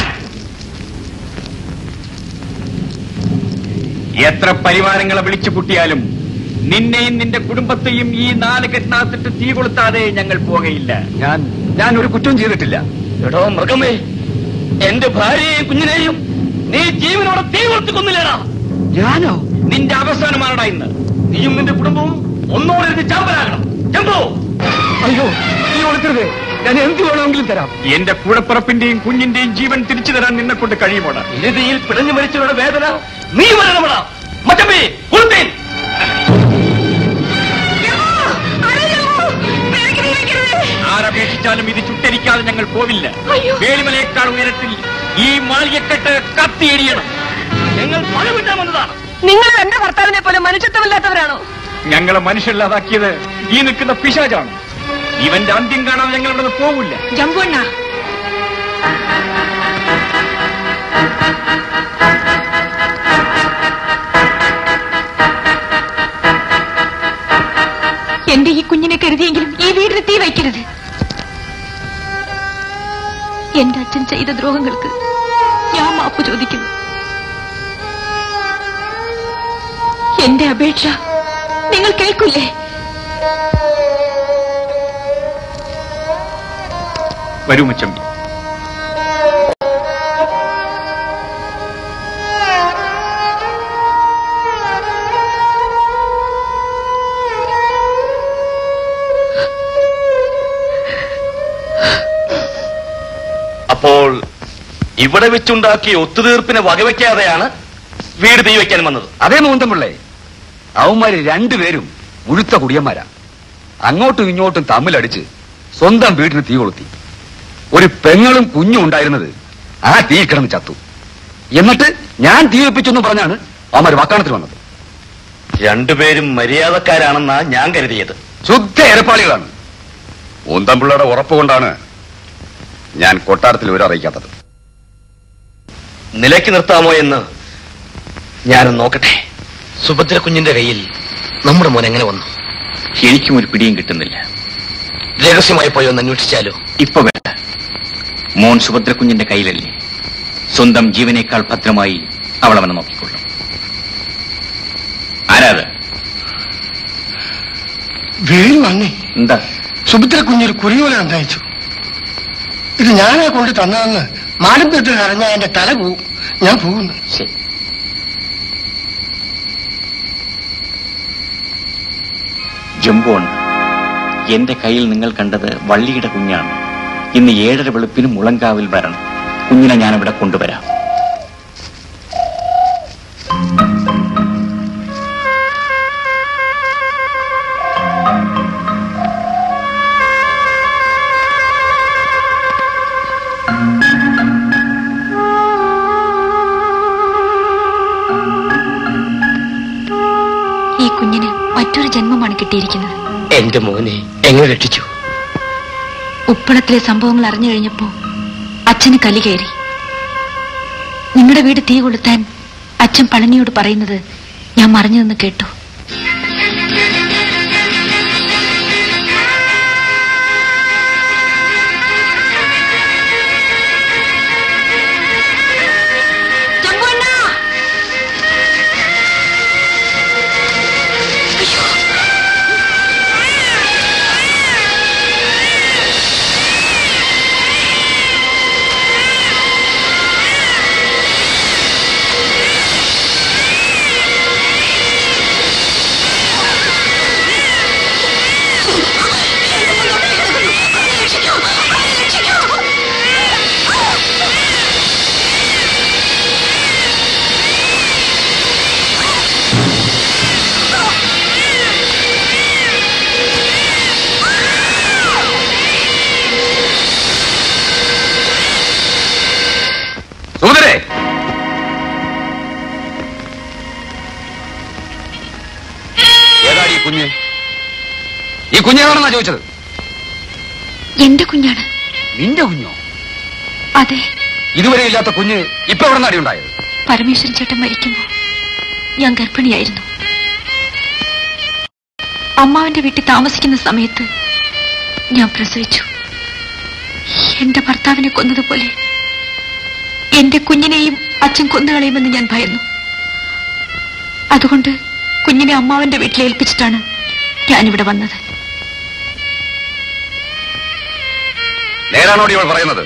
എത്ര പരിവാരങ്ങളെ വിളിച്ചു കൂട്ടിയാലും നിന്നെയും നിന്റെ കുടുംബത്തെയും ഈ നാല് കെട്ടിനകത്തിട്ട് തീ കൊളുത്താതെ ഞങ്ങൾ പോകയില്ല. ഞാൻ ഞാൻ ഒരു കുറ്റവും ചെയ്തിട്ടില്ല. എടോ മൃഗമേ, എന്റെ ഭാര്യയെയും കുഞ്ഞിനെയും നീ ജീവനോടെ തീ കൊളുത്തി കൊന്നില്ലേടാ. ഞാനോ? നിന്റെ അവസാനമാണടാ ഇന്ന്. നീയും നിന്റെ കുടുംബവും ഒന്നോടെ ചാമ്പലാകണം. ജമ്പോ, അയ്യോ, നീ ഒളിക്കരുത്. ഞാൻ എന്ത് വേണമെങ്കിലും തരാം. എന്റെ കൂടപ്പിറപ്പിന്റെയും കുഞ്ഞിന്റെയും ജീവൻ തിരിച്ചു തരാൻ നിന്നെ കൊണ്ട് കഴിയുമോടാ. ഇരതിയിൽ പിടഞ്ഞു മരിച്ചവരുടെ വേദന നീ വരണമടാ. മച്ചമ്പി കുളുത്തേൻ. ആരപേക്ഷിച്ചാലും ഇത് ചുട്ടരിക്കാതെ ഞങ്ങൾ പോവില്ല. വേളിമലയേക്കാൾ ഉയരത്തിൽ ഈ മാളികക്കെട്ട് കത്തിയെരിയണം. ഞങ്ങൾ പണമിട്ടാൻ വന്നതാണ്. നിങ്ങൾ എന്റെ ഭർത്താവിനെ പോലെ മനുഷ്യത്വമില്ലാത്തവരാണോ? ഞങ്ങളെ മനുഷ്യല്ലാതാക്കിയത് ഈ നിൽക്കുന്ന പിശാചാണ്. ഇവന്റെ അന്ത്യം കാണാതെ ഞങ്ങൾ ഇവിടെ പോവില്ല. ജമ്പുണ്ണ, എന്റെ ഈ കുഞ്ഞിനെ കരുതിയെങ്കിലും ഈ വീടിന് തീ വയ്ക്കരുത്. ചെയ്ത ദ്രോഹങ്ങൾക്ക് ഞാൻ മാപ്പ് ചോദിക്കുന്നു. എന്റെ അപേക്ഷ നിങ്ങൾ കേൾക്കില്ലേ? വരൂ മച്ചമ്പി. അപ്പോൾ ഇവിടെ വെച്ചുണ്ടാക്കിയ ഒത്തുതീർപ്പിനെ വകവെക്കാതെയാണ് വീട് തീ വയ്ക്കാൻ വന്നത്. അതേ മോന്തമ്പിള്ളേ, അവന്മാര് രണ്ടുപേരും മുഴുത്ത കുടിയന്മാരാ. അങ്ങോട്ടും ഇങ്ങോട്ടും തമ്മിലടിച്ച് സ്വന്തം വീടിന് തീ കൊളുത്തി. ഒരു പെങ്ങളും കുഞ്ഞും ഉണ്ടായിരുന്നത് ആ തീ കിടന്ന് ചത്തു. എന്നിട്ട് ഞാൻ തീ വെപ്പിച്ചെന്ന് പറഞ്ഞാണ് അവന്മാര് വാക്കാണത്തിൽ വന്നത്. രണ്ടുപേരും മര്യാദക്കാരാണെന്നാ ഞാൻ കരുതിയത്. ശുദ്ധ ഏർപ്പാളികളാണ്. മോന്തമ്പിള്ളയുടെ ഉറപ്പ് കൊണ്ടാണ് ഞാൻ കൊട്ടാരത്തിൽ ഒരറിയിക്കാത്തത്. നിലയ്ക്ക് നിർത്താമോ എന്ന് ഞാനൊന്ന് നോക്കട്ടെ. സുഭദ്ര കുഞ്ഞിന്റെ കയ്യിൽ നമ്മുടെ മോൻ എങ്ങനെ വന്നു? എനിക്കും ഒരു പിടിയും കിട്ടുന്നില്ല. രഹസ്യമായി പോയി ഒന്ന് അന്വേഷിച്ചാലോ? ഇപ്പൊ വേണ്ട. മോൻ സുഭദ്രക്കുഞ്ഞിന്റെ കയ്യിലല്ലേ. സ്വന്തം ജീവനേക്കാൾ ഭദ്രമായി അവൾ അവനെ നോക്കിക്കൊള്ളും. ആരാത്? വേണു വന്നേ. എന്താ? സുഭദ്ര കുഞ്ഞൊരു കുറിയോല ഉണ്ടായിച്ചു. ഇത് ഞാനാ കൊണ്ട് തന്നതെന്ന് മാനമ്പേട്ട് അറിഞ്ഞാൽ എന്റെ തല പോവും. ഞാൻ പോകുന്നു. ശരി. ജംബോൺ, എന്റെ കയ്യിൽ നിങ്ങൾ കണ്ടത് വള്ളിയുടെ കുഞ്ഞാണ്. ഇന്ന് ഏഴര വെളുപ്പിന് മുളങ്കാവിൽ വരണം. കുഞ്ഞിനെ ഞാനിവിടെ കൊണ്ടുവരാം. ഈ കുഞ്ഞിന് മറ്റൊരു ജന്മമാണ് കിട്ടിയിരിക്കുന്നത്. എന്റെ മോനെ എങ്ങനെ രക്ഷിച്ചു? ഉപ്പളത്തിലെ സംഭവങ്ങൾ അറിഞ്ഞു കഴിഞ്ഞപ്പോ അച്ഛന് കലി കയറി. നിങ്ങളുടെ വീട് തീ കൊളുത്താൻ അച്ഛൻ പളനിയോട് പറയുന്നത് ഞാൻ മറിഞ്ഞു നിന്ന് കേട്ടു. കുഞ്ഞ് ഈ കുഞ്ഞാണെന്നാ ചോദിച്ചത്? എന്റെ കുഞ്ഞാണ്. നിന്റെ കുഞ്ഞോ? അതെ. ഇതുവരെ ഇല്ലാത്ത കുഞ്ഞ് ഇപ്പൊ എവിടെ നാടി ഉണ്ടായത്? പരമേശ്വരൻ ചേട്ടൻ മരിക്കുമ്പോ ഞാൻ ഗർഭിണിയായിരുന്നു. അമ്മാവന്റെ വീട്ടിൽ താമസിക്കുന്ന സമയത്ത് ഞാൻ പ്രസവിച്ചു. എന്റെ ഭർത്താവിനെ കൊന്നതുപോലെ എന്റെ കുഞ്ഞിനെയും അച്ഛൻ കൊന്നുകളയുമെന്ന് ഞാൻ ഭയന്നു. അതുകൊണ്ട് കുഞ്ഞിനെ അമ്മാവന്റെ വീട്ടിൽ ഏൽപ്പിച്ചിട്ടാണ് ഞാനിവിടെ വന്നത്. നേരാണോടി ഇവൾ പറയുന്നത്?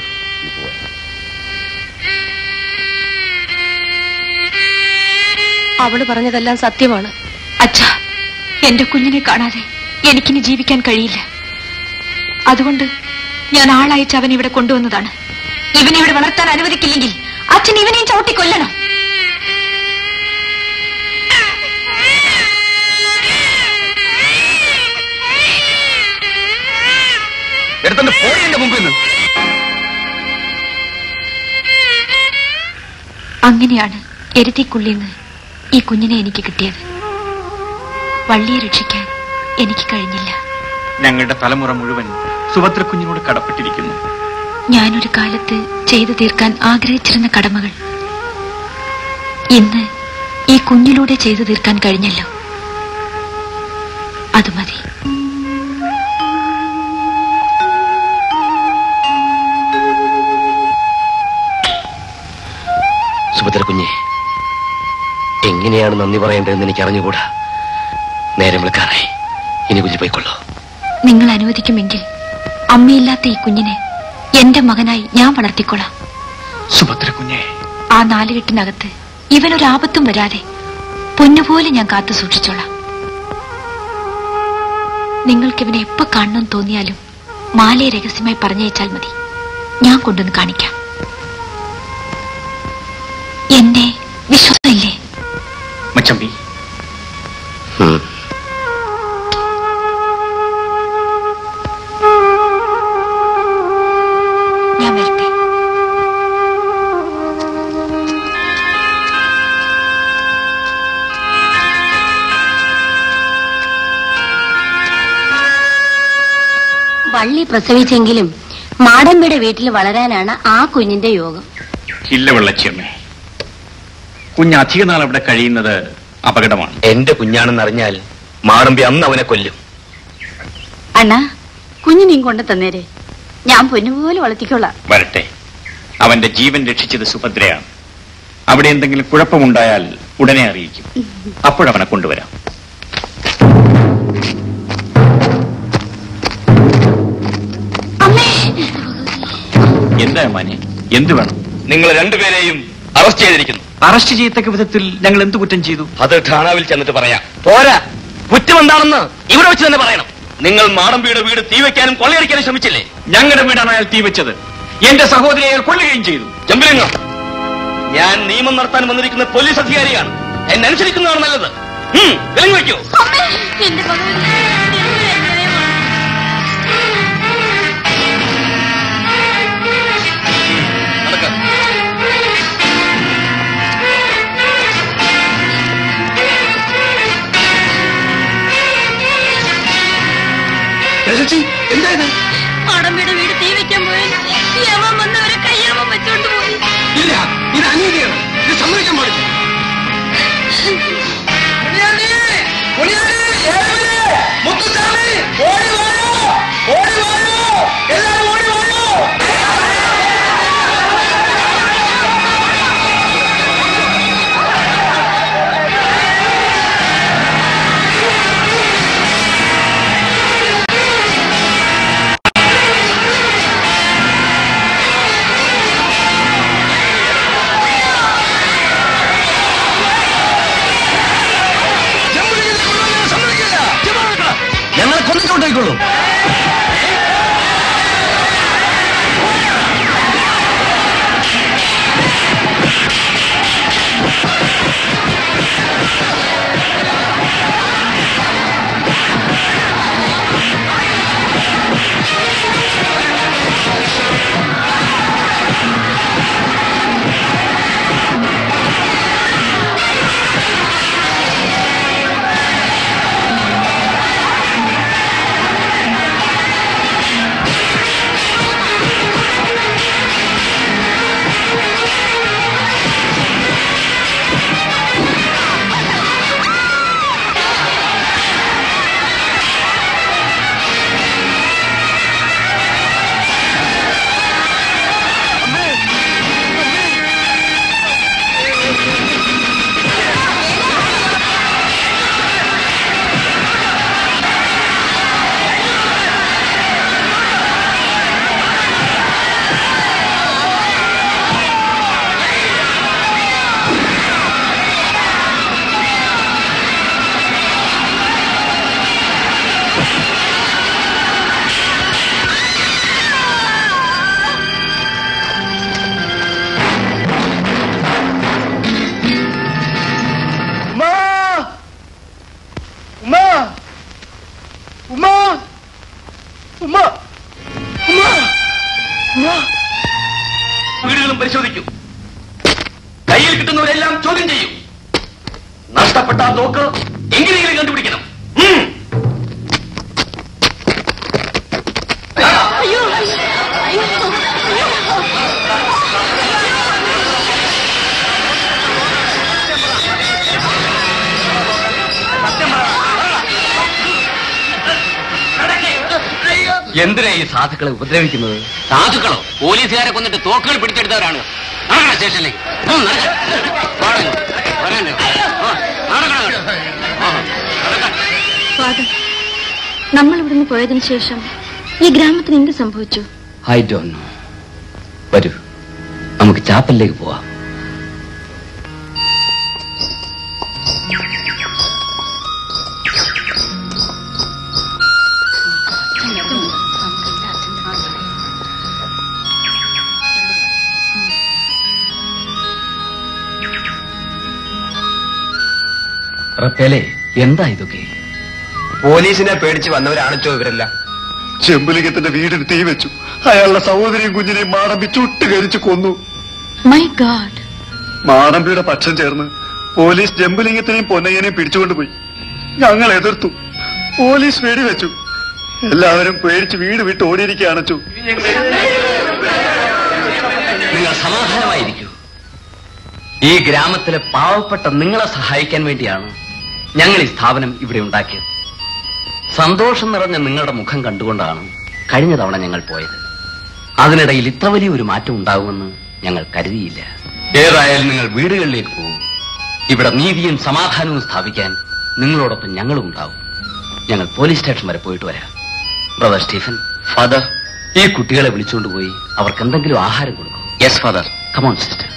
അവള് പറഞ്ഞതെല്ലാം സത്യമാണ്. അച്ഛാ, എന്റെ കുഞ്ഞിനെ കാണാതെ എനിക്കിനി ജീവിക്കാൻ കഴിയില്ല. അതുകൊണ്ട് ഞാൻ ആളയച്ച് അവനെ ഇവിടെ കൊണ്ടുവന്നതാണ്. ഇവനെ ഇവിടെ വളർത്താൻ അനുവദിക്കില്ലെങ്കിൽ അച്ഛൻ ഇവനെയും ചവിട്ടി കൊല്ലണം. എടുത്തോണ്ട് പോയി എന്റെ മുമ്പിൽ നിന്ന്. അങ്ങനെയാണ് എരുതിക്കുള്ളിന്ന് ഈ കുഞ്ഞിനെ എനിക്ക് കിട്ടിയത്. വള്ളിയെ രക്ഷിക്കാൻ എനിക്ക് കഴിഞ്ഞില്ല. ഞങ്ങളുടെ തലമുറ മുഴുവൻ സുഭദ്ര കുഞ്ഞിനോട് കടപ്പെട്ടിരിക്കുന്നു. ഞാനൊരു കാലത്ത് ചെയ്തു തീർക്കാൻ ആഗ്രഹിച്ചിരുന്ന കടമകൾ ഇന്ന് ഈ കുഞ്ഞിലൂടെ ചെയ്തു തീർക്കാൻ കഴിഞ്ഞല്ലോ. അത് മതി. സുഭദ്ര കുഞ്ഞെ, എങ്ങനെയാണ് നന്ദി പറയേണ്ടതെന്ന് എനിക്ക് അറിഞ്ഞുകൂടാ. നേരം വിളിക്കാറായി, ഇനി കുഞ്ഞു പോയിക്കൊള്ളൂ. നിങ്ങൾ അനുവദിക്കുമെങ്കിൽ അമ്മയില്ലാത്ത ഈ കുഞ്ഞിനെ എന്റെ മകനായി ഞാൻ വളർത്തിക്കൊള്ളാം. സുഭദ്ര കുഞ്ഞെ, ആ നാലുകെട്ടിനകത്ത് ഇവനൊരാപത്തും വരാതെ പൊന്നുപോലെ ഞാൻ കാത്തു സൂക്ഷിച്ചോളാം. നിങ്ങൾക്കിവനെ എപ്പോ കാണണമെന്ന് തോന്നിയാലും മാലയെ രഹസ്യമായി പറഞ്ഞയച്ചാൽ മതി, ഞാൻ കൊണ്ടുവന്ന് കാണിക്കാം. എന്നെ വിശ്വാസമില്ലേ? മച്ചമ്പി, ഞാൻ വരട്ടെ. വള്ളി പ്രസവിച്ചെങ്കിലും മാടമ്പിയുടെ വീട്ടിൽ വളരാനാണ് ആ കുഞ്ഞിന്റെ യോഗം. ഇല്ല വെള്ളച്ചിയമ്മേ, കുഞ്ഞ് അധിക നാൾ അവിടെ കഴിയുന്നത് അപകടമാണ്. എന്റെ കുഞ്ഞാണെന്നറിഞ്ഞാൽ മാടമ്പി അന്ന് അവനെ കൊല്ലും. അണ്ണാ, കുഞ്ഞിനെയും കൊണ്ട് തന്നേരെ, ഞാൻ പൊന്നുപോലെ വളർത്തിക്കൊള്ളാം. വരട്ടെ. അവന്റെ ജീവൻ രക്ഷിച്ചത് സുഭദ്രയാണ്. അവിടെ എന്തെങ്കിലും കുഴപ്പമുണ്ടായാൽ ഉടനെ അറിയിക്കും. അപ്പോഴവനെ കൊണ്ടുവരാം. എന്താ മാനെ, എന്ത് വേണം? നിങ്ങൾ രണ്ടുപേരെയും അറസ്റ്റ് ചെയ്തിരിക്കുന്നു. അറസ്റ്റ് ചെയ്യത്തക്ക വിധത്തിൽ ഞങ്ങൾ എന്ത് കുറ്റം ചെയ്തു? അത് ഠാണാവിൽ ചെന്നിട്ട് പറയാം. പോരാ, കുറ്റം എന്താണെന്ന് ഇവിടെ വെച്ച് തന്നെ പറയണം. നിങ്ങൾ മാടമ്പിയുടെ വീട് തീവയ്ക്കാനും കൊള്ളയടിക്കാനും ശ്രമിച്ചില്ലേ? ഞങ്ങളുടെ വീടാണ് അയാൾ തീ വെച്ചത്. എന്റെ സഹോദരിയെ അയാൾ കൊല്ലുകയും ചെയ്തു. ജംബിലിംഗം, ഞാൻ നിയമം നടത്താൻ വന്നിരിക്കുന്ന പോലീസ് അധികാരിയാണ്. എന്നെ അനുസരിക്കുന്നതാണ് നല്ലത്. വിലങ്ങ് വയ്ക്കൂ. എന്തായത്? മാടമ്പിയുടെ വീട് തീ വെക്കാൻ പോയാൽ യമൻ വന്നവരെ കയ്യാമം വെച്ചോണ്ട് പോയി. ഇല്ല, ഇത് അനീതിയാണ്. ഇത് സമ്മതിക്കാൻ പാടില്ല. ഞങ്ങളെ കൊന്നിട്ടുണ്ടായിക്കൊള്ളൂ. വീടുകളും പരിശോധിക്കൂ. കയ്യിൽ കിട്ടുന്നവരെല്ലാം ചോദ്യം ചെയ്യും. നഷ്ടപ്പെട്ട ആ തോക്ക് എങ്ങനെയെങ്കിലും കണ്ടുപിടിക്കണം. എന്തിനാ ഈ സാധുക്കളെ ഉപദ്രവിക്കുന്നത്? സാധുക്കളോ? പോലീസുകാരെ കൊന്നിട്ട് തോക്കുകൾ പിടിച്ചെടുത്തവരാണ്. സ്റ്റേഷനിലേക്ക്. ഫാദർ, നമ്മൾ ഇവിടുന്ന് പോയതിനു ശേഷം ഈ ഗ്രാമത്തിന് എന്ത് സംഭവിച്ചു? I don't know. വരൂ, നമുക്ക് ചാപ്പലിലേക്ക് പോവാം. റപ്പേലെ, എന്താ ഇതൊക്കെ? പോലീസിനെ പേടിച്ച് വന്നവരാണിച്ചോ ഇവരെല്ലാം. ചെമ്പുലിംഗത്തിന്റെ വീടിന് തീ വെച്ചു. അയാളുടെ സഹോദരിയും കുഞ്ഞിനെയും മാടമ്പി ചുട്ടുകരിച്ചു കൊന്നു. My God. മാടമ്പിയുടെ പക്ഷം ചേർന്ന് പോലീസ് ജമ്പുലിംഗത്തിനെയും പൊന്നയ്യനെയും പിടിച്ചുകൊണ്ടുപോയി. ഞങ്ങൾ എതിർത്തു. പോലീസ് വെടിവെച്ചു. എല്ലാവരും പേടിച്ച് വീട് വിട്ട് ഓടിയിരിക്കുകയാണച്ചു. നിങ്ങൾ സമാധാനമായിരിക്കൂ. ഈ ഗ്രാമത്തിലെ പാവപ്പെട്ട നിങ്ങളെ സഹായിക്കാൻ വേണ്ടിയാണ് ഞങ്ങൾ ഈ സ്ഥാപനം ഇവിടെ ഉണ്ടാക്കിയത്. സന്തോഷം നിറഞ്ഞ നിങ്ങളുടെ മുഖം കണ്ടുകൊണ്ടാണ് കഴിഞ്ഞ തവണ ഞങ്ങൾ പോയത്. അതിനിടയിൽ ഇത്ര വലിയ ഒരു മാറ്റം ഉണ്ടാകുമെന്ന് ഞങ്ങൾ കരുതിയില്ല. ഏതായാലും നിങ്ങൾ വീടുകളിലേക്ക് പോകും. ഇവിടെ നീതിയും സമാധാനവും സ്ഥാപിക്കാൻ നിങ്ങളോടൊപ്പം ഞങ്ങളും ഉണ്ടാവും. ഞങ്ങൾ പോലീസ് സ്റ്റേഷൻ വരെ പോയിട്ട് വരാം. Brother Stephen. ഫാദർ, ഈ കുട്ടികളെ വിളിച്ചുകൊണ്ടുപോയി അവർക്ക് എന്തെങ്കിലും ആഹാരം കൊടുക്കും. Yes father. Come on sister.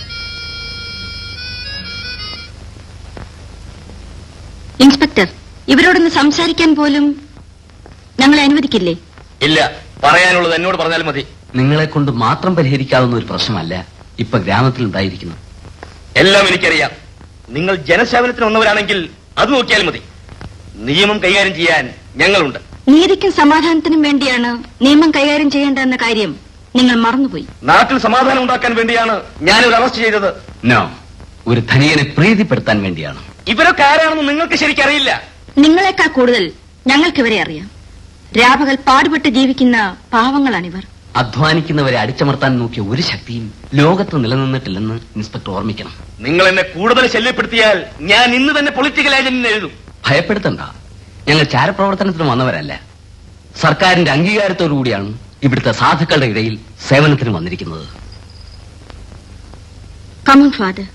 Inspector, ഇവരോടൊന്ന് സംസാരിക്കാൻ പോലും ഞങ്ങളെ അനുവദിക്കില്ലേ? ഇല്ല, പറയാനുള്ളത് എന്നോട് പറഞ്ഞാലും മതി. നിങ്ങളെ കൊണ്ട് മാത്രം പരിഹരിക്കാവുന്ന ഒരു പ്രശ്നമല്ല ഇപ്പൊ ഗ്രാമത്തിൽ ഉണ്ടായിരിക്കുന്നത്. എല്ലാം എനിക്കറിയാം. നിങ്ങൾ ജനസേവനത്തിന് വന്നവരാണെങ്കിൽ അത് നോക്കിയാൽ മതി. നിയമം കൈകാര്യം ചെയ്യാൻ ഞങ്ങളുണ്ട്. നീതിക്കും സമാധാനത്തിനും വേണ്ടിയാണ് നിയമം കൈകാര്യം ചെയ്യേണ്ടതെന്ന കാര്യം നിങ്ങൾ മറന്നുപോയി. നാട്ടിൽ സമാധാനം ഉണ്ടാക്കാൻ വേണ്ടിയാണ് ഞാനൊരു അറസ്റ്റ് ചെയ്തത്. നോ, ഒരു ധനികനെ പ്രീതിപ്പെടുത്താൻ വേണ്ടിയാണ്. ഇവരൊക്കെ ആരാണെന്ന് നിങ്ങൾക്ക് ശരിക്കറിയില്ല. നിങ്ങളെക്കാൾ കൂടുതൽ ഞങ്ങൾക്ക് ഇവരെ അറിയാം. രാപകൽ പാടുപെട്ട് ജീവിക്കുന്ന പാവങ്ങളാണിവർ. അധ്വാനിക്കുന്നവരെ അടിച്ചമർത്താൻ നോക്കിയ ഒരു ശക്തിയും ലോകത്ത് നിലനിന്നിട്ടില്ലെന്ന് ഇൻസ്പെക്ടർ ഓർമ്മിക്കണം. നിങ്ങൾ എന്നെ കൂടുതൽ ശല്യപ്പെടുത്തിയാൽ ഞാൻ ഇന്ന് തന്നെ പൊളിറ്റിക്കൽ ഏജന്റിന് എഴുതും. ഭയപ്പെടുത്തണ്ട, ഞങ്ങൾ ചാരപ്രവർത്തനത്തിന് വന്നവരല്ല. സർക്കാരിന്റെ അംഗീകാരത്തോടുകൂടിയാണ് ഇവിടുത്തെ സാധുക്കളുടെ ഇടയിൽ സേവനത്തിന് വന്നിരിക്കുന്നത്. Come on father.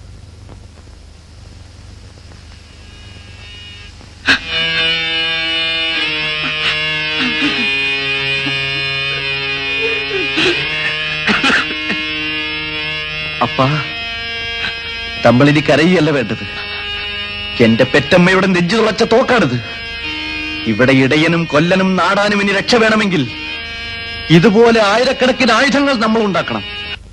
അപ്പാ, തമ്മിലിനി കരയല്ല വേണ്ടത്. എന്റെ പെറ്റമ്മയുടെ നെഞ്ചു തുളച്ച തോക്കാണിത്. ഇവിടെ ഇടയനും കൊല്ലനും നാടാനും ഇനി രക്ഷ വേണമെങ്കിൽ ഇതുപോലെ ആയിരക്കണക്കിന് ആയുധങ്ങൾ നമ്മൾ ഉണ്ടാക്കണം.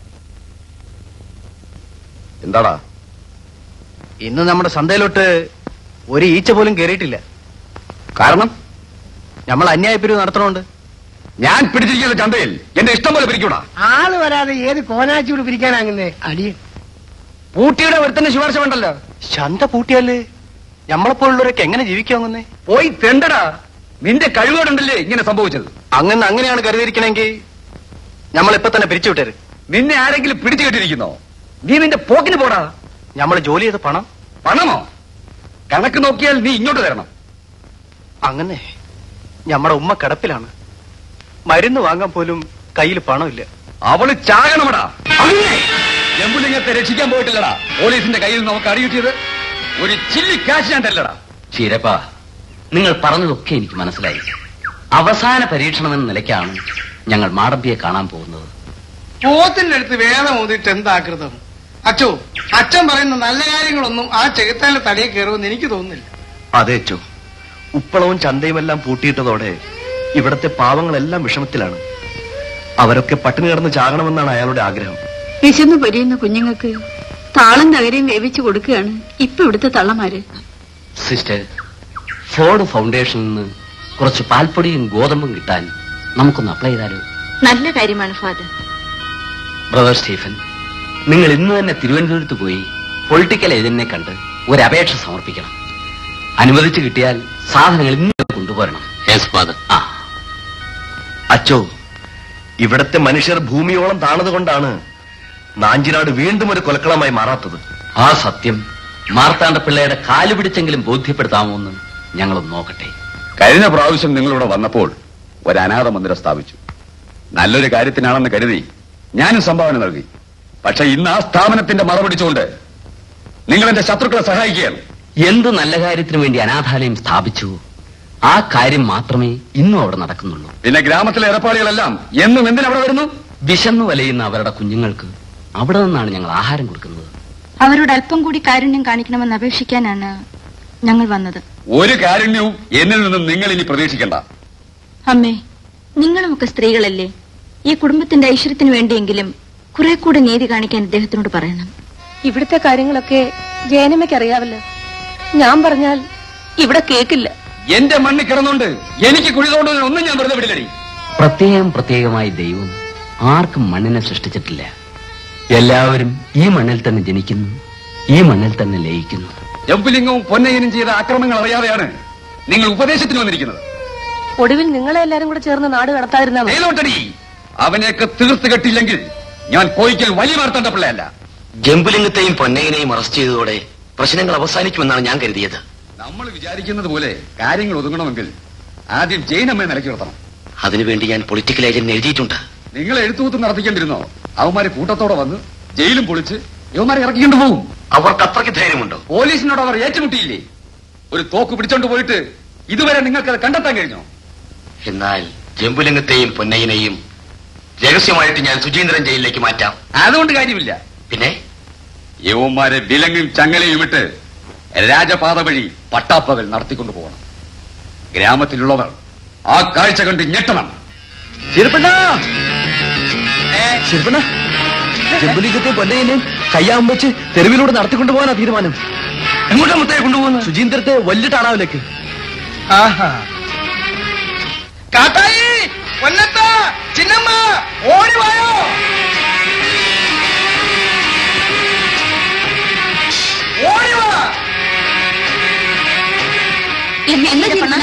എന്താടാ? ഇന്ന് നമ്മുടെ ചന്തയിലോട്ട് ഒരു ഈച്ച പോലും കയറിയിട്ടില്ല. കാരണം നമ്മൾ അന്യായപ്പിരിവ് നടത്തണോണ്ട്. ഞാൻ പിടിച്ചിരിക്കുന്ന ചന്തയിൽ എന്റെ ഇഷ്ടം പോലെ പിരിക്കൂടാ. ആള് വരാതെ ഏത് കോനാച്ചിയോട് പിരിക്കാനാകുന്നേ? അടിയൻ പൂട്ടിയുടെ ഒരുത്തന്നെ ശുപാർശ വേണ്ടല്ലോ. ചന്ത പൂട്ടിയാല് നമ്മളെപ്പോലുള്ളവരൊക്കെ എങ്ങനെ ജീവിക്കാവുന്നേ? പോയി തെണ്ടടാ. നിന്റെ കഴിവുകൊണ്ടല്ലേ ഇങ്ങനെ സംഭവിച്ചത്. അങ്ങനെ അങ്ങനെയാണ് കരുതിയിരിക്കണമെങ്കിൽ നമ്മളിപ്പോ തന്നെ പിരിച്ചുവിട്ടേര്. നിന്നെ ആരെങ്കിലും പിടിച്ചു കെട്ടിരിക്കുന്നോ? നീ നിന്റെ പോക്കിന് പോടാ. നമ്മൾ ജോലി ചെയ്ത് പണം. പണമോ? കണക്ക് നോക്കിയാൽ നീ ഇങ്ങോട്ട് തരണം. അങ്ങനെ നമ്മുടെ ഉമ്മ കിടപ്പിലാണ്. മരുന്ന് വാങ്ങാൻ പോലും കയ്യിൽ പണമില്ല. അവള് ചാകണമടാ. അങ്ങനെ ജമ്പുലിംഗത്തെ രക്ഷിക്കാൻ പോയിട്ടില്ലടാ. പോലീസിന്റെ കയ്യിൽ നമുക്ക് അടികിട്ടിയത് ഒരു ചില്ലി കാശ് ഞാൻ തല്ലടാ. ചീരപ്പ, നിങ്ങൾ പറഞ്ഞതൊക്കെ എനിക്ക് മനസ്സിലായി. അവസാന പരീക്ഷണം എന്ന നിലയ്ക്കാണ് ഞങ്ങൾ മാടമ്പിയെ കാണാൻ പോകുന്നത്. പോത്തിന്റെ അടുത്ത് വേദം ഓതിട്ട് എന്താകൃതം? അച്ചോ, അച്ഛൻ പറയുന്ന നല്ല കാര്യങ്ങളൊന്നും ആ ചെകുത്താന്റെ തടിയെ കയറുമെന്ന് എനിക്ക് തോന്നുന്നില്ല. അതെ അച്ചോ, ഉപ്പളവും ചന്തയും എല്ലാം പൂട്ടിയിട്ടതോടെ ഇവിടത്തെ പാവങ്ങളെല്ലാം വിഷമത്തിലാണ്. അവരൊക്കെ പട്ടിണി കിടന്ന് ചാകണമെന്നാണ് അയാളുടെ ആഗ്രഹം. വിശന്നു പൊരിയുന്ന കുഞ്ഞുങ്ങൾക്ക് താളം തകരയും വേവിച്ചു കൊടുക്കുകയാണ് ഇപ്പൊ ഇവിടുത്തെ തള്ളമാര്. സിസ്റ്റർ, ഫോർഡ് ഫൗണ്ടേഷനിൽ നിന്ന് കുറച്ച് പാൽപ്പൊടിയും ഗോതമ്പും കിട്ടാൻ നമുക്കൊന്ന് അപ്ലൈ ചെയ്താലോ? നല്ല കാര്യമാണ് ഫാദർ. ബ്രദർ സ്റ്റീഫൻ, നിങ്ങൾ ഇന്ന് തന്നെ തിരുവനന്തപുരത്ത് പോയി പൊളിറ്റിക്കൽ ഏജന്റിനെ കണ്ട് ഒരു അപേക്ഷ സമർപ്പിക്കണം. അനുവദിച്ചു കിട്ടിയാൽ സാധനങ്ങൾ ഇന്ന് കൊണ്ടുപോരണം. ആ അച്ചോ, ഇവിടത്തെ മനുഷ്യർ ഭൂമിയോളം താണതുകൊണ്ടാണ് നാഞ്ചിനാട് വീണ്ടും ഒരു കൊലക്കളമായി മാറാത്തത്. ആ സത്യം മാർത്താണ്ഡ പിള്ളയുടെ കാല് പിടിച്ചെങ്കിലും ബോധ്യപ്പെടുത്താമോ എന്ന് ഞങ്ങളൊന്ന് നോക്കട്ടെ. കഴിഞ്ഞ പ്രാവശ്യം നിങ്ങളിവിടെ വന്നപ്പോൾ ഒരു അനാഥ മന്ദിരം സ്ഥാപിച്ചു. നല്ലൊരു കാര്യത്തിനാണെന്ന് കരുതി ഞാനും സംഭാവന നൽകി. പക്ഷെ ഇന്ന് ആ സ്ഥാപനത്തിന്റെ മറപിടിച്ചുകൊണ്ട് നിങ്ങൾ എന്റെ ശത്രുക്കളെ സഹായിക്കുകയാണ്. എന്ത് നല്ല കാര്യത്തിന് വേണ്ടി അനാഥാലയം സ്ഥാപിച്ചു ആ കാര്യം മാത്രമേ ഇന്നും അവിടെ നടക്കുന്നുള്ളൂ. പിന്നെ ഗ്രാമത്തിലെ ഇടപാടുകളെല്ലാം എന്നും എന്തിനവിടെ വരുന്നു? വിശന്നു വലയുന്ന അവരുടെ കുഞ്ഞുങ്ങൾക്ക് അവിടെ നിന്നാണ് ഞങ്ങൾ ആഹാരം കൊടുക്കുന്നത്. അവരോട് അല്പം കൂടി കാരുണ്യം കാണിക്കണമെന്ന് അപേക്ഷിക്കാനാണ് ഞങ്ങൾ വന്നത്. ഒരു കാരുണ്യവും എന്നിൽ നിന്നും നിങ്ങൾ ഇനി പ്രതീക്ഷിക്കണ്ട. അമ്മേ, നിങ്ങളുമൊക്കെ സ്ത്രീകളല്ലേ? ഈ കുടുംബത്തിന്റെ ഐശ്വര്യത്തിന് വേണ്ടിയെങ്കിലും കുറെ കൂടെ നീതി കാണിക്കാൻ അദ്ദേഹത്തിനോട് പറയണം. ഇവിടുത്തെ കാര്യങ്ങളൊക്കെ ജയനമ്മയ്ക്ക് അറിയാവല്ലോ. ഞാൻ പറഞ്ഞാൽ ഇവിടെ കേക്കില്ല. എന്റെ മണ്ണിൽ കിടന്നുകൊണ്ട് എനിക്ക് കുഴി തോണ്ടുന്നതിന് ഒന്നും ഞാൻ വെറുതെ വിടില്ലടി. പ്രത്യേകം പ്രത്യേകമായി ദൈവം ആർക്കും മണ്ണിനെ സൃഷ്ടിച്ചിട്ടില്ല. എല്ലാവരും ഈ മണ്ണിൽ തന്നെ ജനിക്കുന്നു, ഈ മണ്ണിൽ തന്നെ ലയിക്കുന്നു. ജംബുലിംഗവും പൊന്നയ്യനും ചെയ്ത ആക്രമണങ്ങൾ അറിയാതെയാണ് നിങ്ങൾ ഉപദേശത്തിന് വന്നിരിക്കുന്നത്. ഒടുവിൽ നിങ്ങളെ എല്ലാരും കൂടെ ചേർന്ന് നാട് കടത്താതിരുന്നാ മേലോട്ടടി. അവനെയൊക്കെ തീർത്ത് കെട്ടില്ലെങ്കിൽ ഞാൻ കോയിക്കൽ വലിയ വാർത്തേണ്ട പിള്ളയല്ല. ജംബുലിംഗത്തെയും പൊന്നയ്യനെയും അറസ്റ്റ് ചെയ്തതോടെ പ്രശ്നങ്ങൾ അവസാനിക്കുമെന്നാണ് ഞാൻ കരുതിയത്. നമ്മൾ വിചാരിക്കുന്നത് പോലെ കാര്യങ്ങൾ ഒതുങ്ങണമെങ്കിൽ ആദ്യം ജയിനമ്മയെ നിലയ്ക്ക് നിർത്തണം. അതിനുവേണ്ടി ഞാൻ പൊളിറ്റിക്കൽ ഏജന്റ് എഴുതിയിട്ടുണ്ട്. നിങ്ങൾ എഴുത്തുകൂത്ത് നടത്തിക്കൊണ്ടിരുന്നോ? അവന്മാര് കൂട്ടത്തോടെ വന്ന് ജയിലും പൊളിച്ച് യവന്മാരെ ഇറക്കിക്കൊണ്ട് പോകും. അവർക്ക് അത്രയ്ക്ക് ധൈര്യമുണ്ടോ? പോലീസിനോട് അവർ ഏറ്റുമുട്ടിയില്ലേ? ഒരു തോക്ക് പിടിച്ചോണ്ട് പോയിട്ട് ഇതുവരെ നിങ്ങൾക്കത് കണ്ടെത്താൻ കഴിഞ്ഞോ? എന്നാൽ ജംബുലിംഗത്തെയും പൊന്നയ്യനെയും രഹസ്യമായിട്ട് ഞാൻ സുചീന്ദ്രൻ ജയിലിലേക്ക് മാറ്റാം. അതുകൊണ്ട് കാര്യമില്ല. പിന്നെ യവന്മാരെ വിലങ്ങും ചങ്ങലയും ഇട്ട് രാജപാത വഴി പട്ടാപ്പകൽ നടത്തിക്കൊണ്ടു പോകണം. ഗ്രാമത്തിലുള്ളവർ ആ കാഴ്ച കണ്ട് ഞെട്ടണം. ജംബുലിംഗത്തെ പൊന്നയ്യനെയും കയ്യാൻ വെച്ച് തെരുവിലൂടെ നടത്തിക്കൊണ്ടു പോകാനാ തീരുമാനം. എങ്ങോട്ടാ മുത്തേ കൊണ്ടുപോകുന്നത്? സുചീന്ദ്രത്തെ വലിയ ടാണാവിലേക്ക്. കാട്ടായി, പൊന്നത്ത, ചിന്നമ്മ, ഓടിവായോ. ഓടിവാ. എന്താ ചെയ്യണ?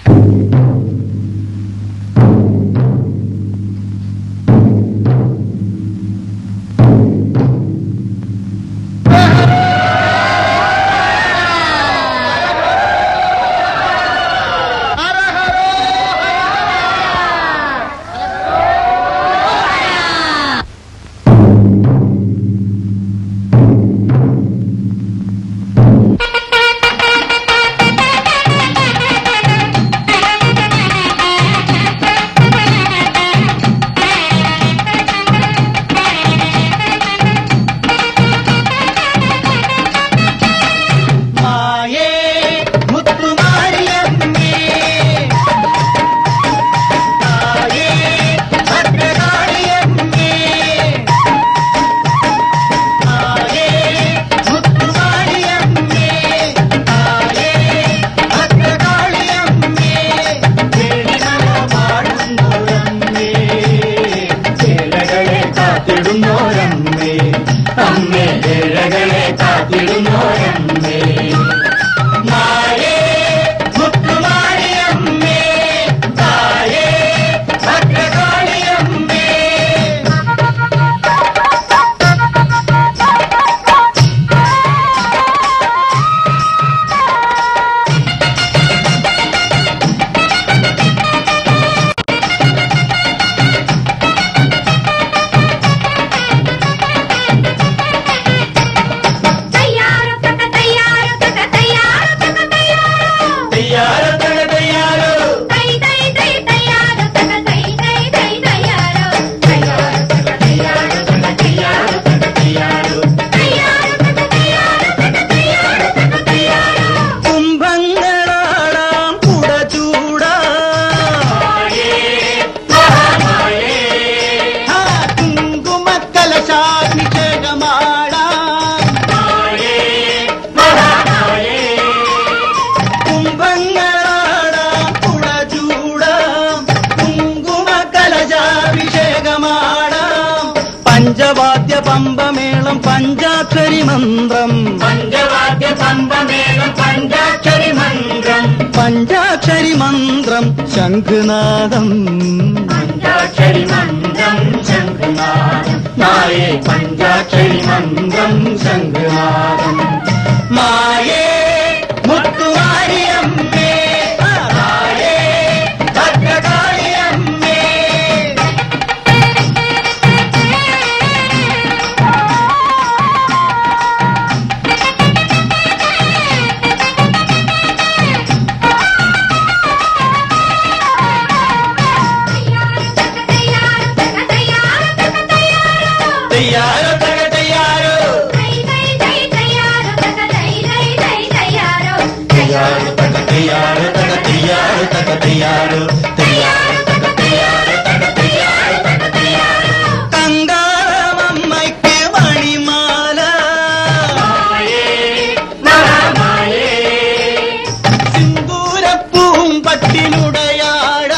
പഞ്ചവാദ്യ പമ്പമേളം പഞ്ചാക്ഷരി മന്ത്രം പഞ്ചവാദ്യ പമ്പമേളം പഞ്ചാക്ഷരി മന്ത്രം പഞ്ചാക്ഷരി മന്ത്രം ശംഖുനാദം പഞ്ചാക്ഷരി മന്ത്രം ശംഖുനാദം മായേ പഞ്ചാക്ഷരി മന്ത്രം ശംഖുനാദം മായേ മുത്തുമാരിയമ്മേ മായേ ഭദ്രകാളിയമ്മേ തെയ്യാറോ തെയ്യാറോ തെയ്യാറോ കങ്കാളമമ്മയ്ക്ക് മണിമാല സിന്ദൂരപ്പൂം പട്ടിനുടയാട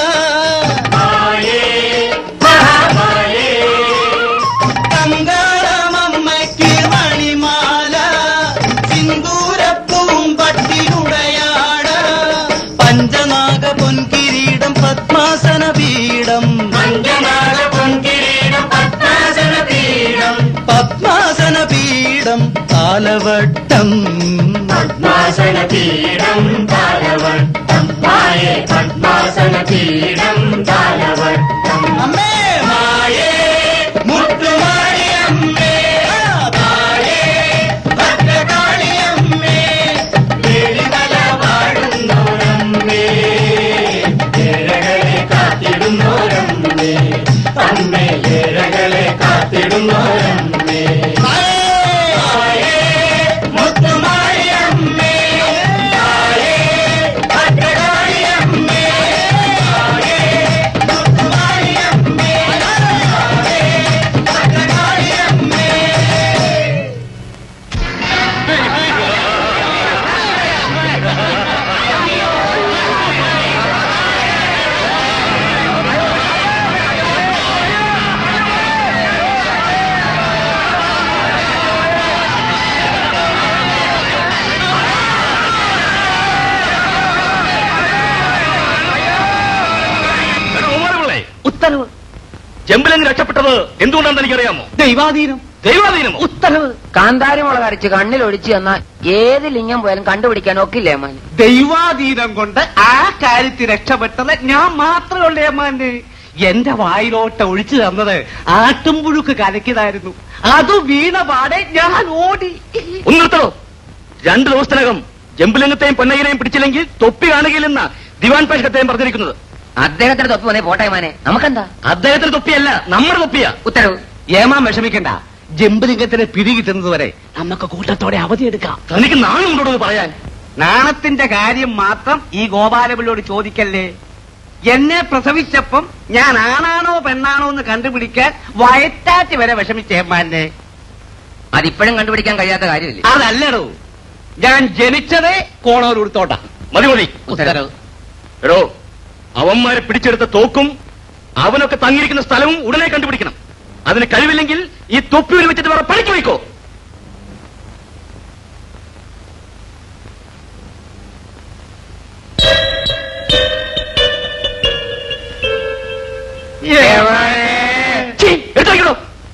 കങ്കാളമമ്മയ്ക്ക് മണിമാല സിന്ദൂരപ്പൂം പട്ടിനുടയാട പഞ്ചനാഗ പൊൻകിരീടം പത്മാസന പീഠം പഞ്ചനാഗ പൊൻകിരീടം പത്മാസന പീഠം പത്മാസന പീഠം താലവട്ടം പത്മാസന പീഠം താലവട്ടം മായേ പത്മാസന പീഠം താലവട്ടം അമ്മേ മായേ മുത്തുമാരി അമ്മേ തായേ ഭദ്രകാളി അമ്മേ വേളിമല വാഴുന്നോരമ്മേ ഏഴകളെ കാത്തിടുന്നോരമ്മേ അമ്മേ ഏഴകളെ കാത്തിടുന്നോരമ്മേ തായേ മുത്തുമാരി അമ്മേ തായേ ഭദ്രകാളി അമ്മേ തായേ മുത്തുമാരി അമ്മേ തായേ ഭദ്രകാളി അമ്മേ ഉത്തരവ് ചെമ്പിലെന്ന് രക്ഷപ്പെട്ടത് എന്തുകൊണ്ടാണെന്ന് എനിക്കറിയാമോ? ദൈവാധീനം. ദൈവാധീനം. ഉത്തരവ്. കാന്താരി മുളക് അരച്ച് കണ്ണിൽ ഒഴിച്ചു തന്നാൽ ഏത് ലിംഗം പോയാലും കണ്ടുപിടിക്കാൻ ഒക്കില്ലേ അമ്മാൻ? ദൈവാധീനം കൊണ്ട് ആ കാര്യത്തിൽ രക്ഷപ്പെട്ടത് ഞാൻ മാത്രമേ ഉള്ളേ അമ്മാന്റെ. എന്റെ വായിലോട്ട് ഒഴിച്ചു തന്നത് ആട്ടുംപുഴുക്ക് കലക്കിയതായിരുന്നു. അത് വീണ പാടെ ഞാൻ ഓടി. ഒന്നിർത്തോ. രണ്ടു ദിവസത്തിനകം ജമ്പുലിംഗത്തെയും പൊന്നയ്യനെയും പിടിച്ചില്ലെങ്കിൽ തൊപ്പി കാണുകയില്ലെന്ന ദിവാൻ പേഷകത്തെയും പറഞ്ഞിരിക്കുന്നത്. അദ്ദേഹത്തിന്റെ തൊപ്പി വന്നേ പോട്ടെ മാനെ, നമുക്കെന്താ? അദ്ദേഹത്തിന്റെ തൊപ്പിയല്ല, നമ്മുടെ തൊപ്പിയാ. ഉത്തരവ്. ഏമാൻ വിഷമിക്കണ്ട, ജമ്പുലിംഗത്തിന് പിടി കിട്ടുന്നത് വരെ നമുക്ക് കൂട്ടത്തോടെ അവധിയെടുക്കാം. തനിക്ക് നാണുണ്ടോ പറയാൻ? നാണത്തിന്റെ കാര്യം മാത്രം ഈ ഗോപാലപിള്ളയോട് ചോദിക്കല്ലേ. എന്നെ പ്രസവിച്ചപ്പം ഞാൻ ആണാണോ പെണ്ണാണോ എന്ന് കണ്ടുപിടിക്കാൻ വയറ്റാറ്റ് വരെ വിഷമിച്ചേമാനെ. അതിപ്പോഴും കണ്ടുപിടിക്കാൻ കഴിയാത്ത കാര്യമില്ല. അതല്ലടോ, ഞാൻ ജനിച്ചതേ കോണൂരുത്തോട്ടാ. മതി മതി. ഉത്തരവ്. എടോ, അവന്മാരെ പിടിച്ചെടുത്ത തോക്കും അവനൊക്കെ തങ്ങിയിരിക്കുന്ന സ്ഥലവും ഉടനെ കണ്ടുപിടിക്കണം. അതിന് കഴിവില്ലെങ്കിൽ ഈ തൊപ്പിയിൽ വെച്ചിട്ട് വേറെ പണിക്ക് വയ്ക്കോ. എടുത്തോ.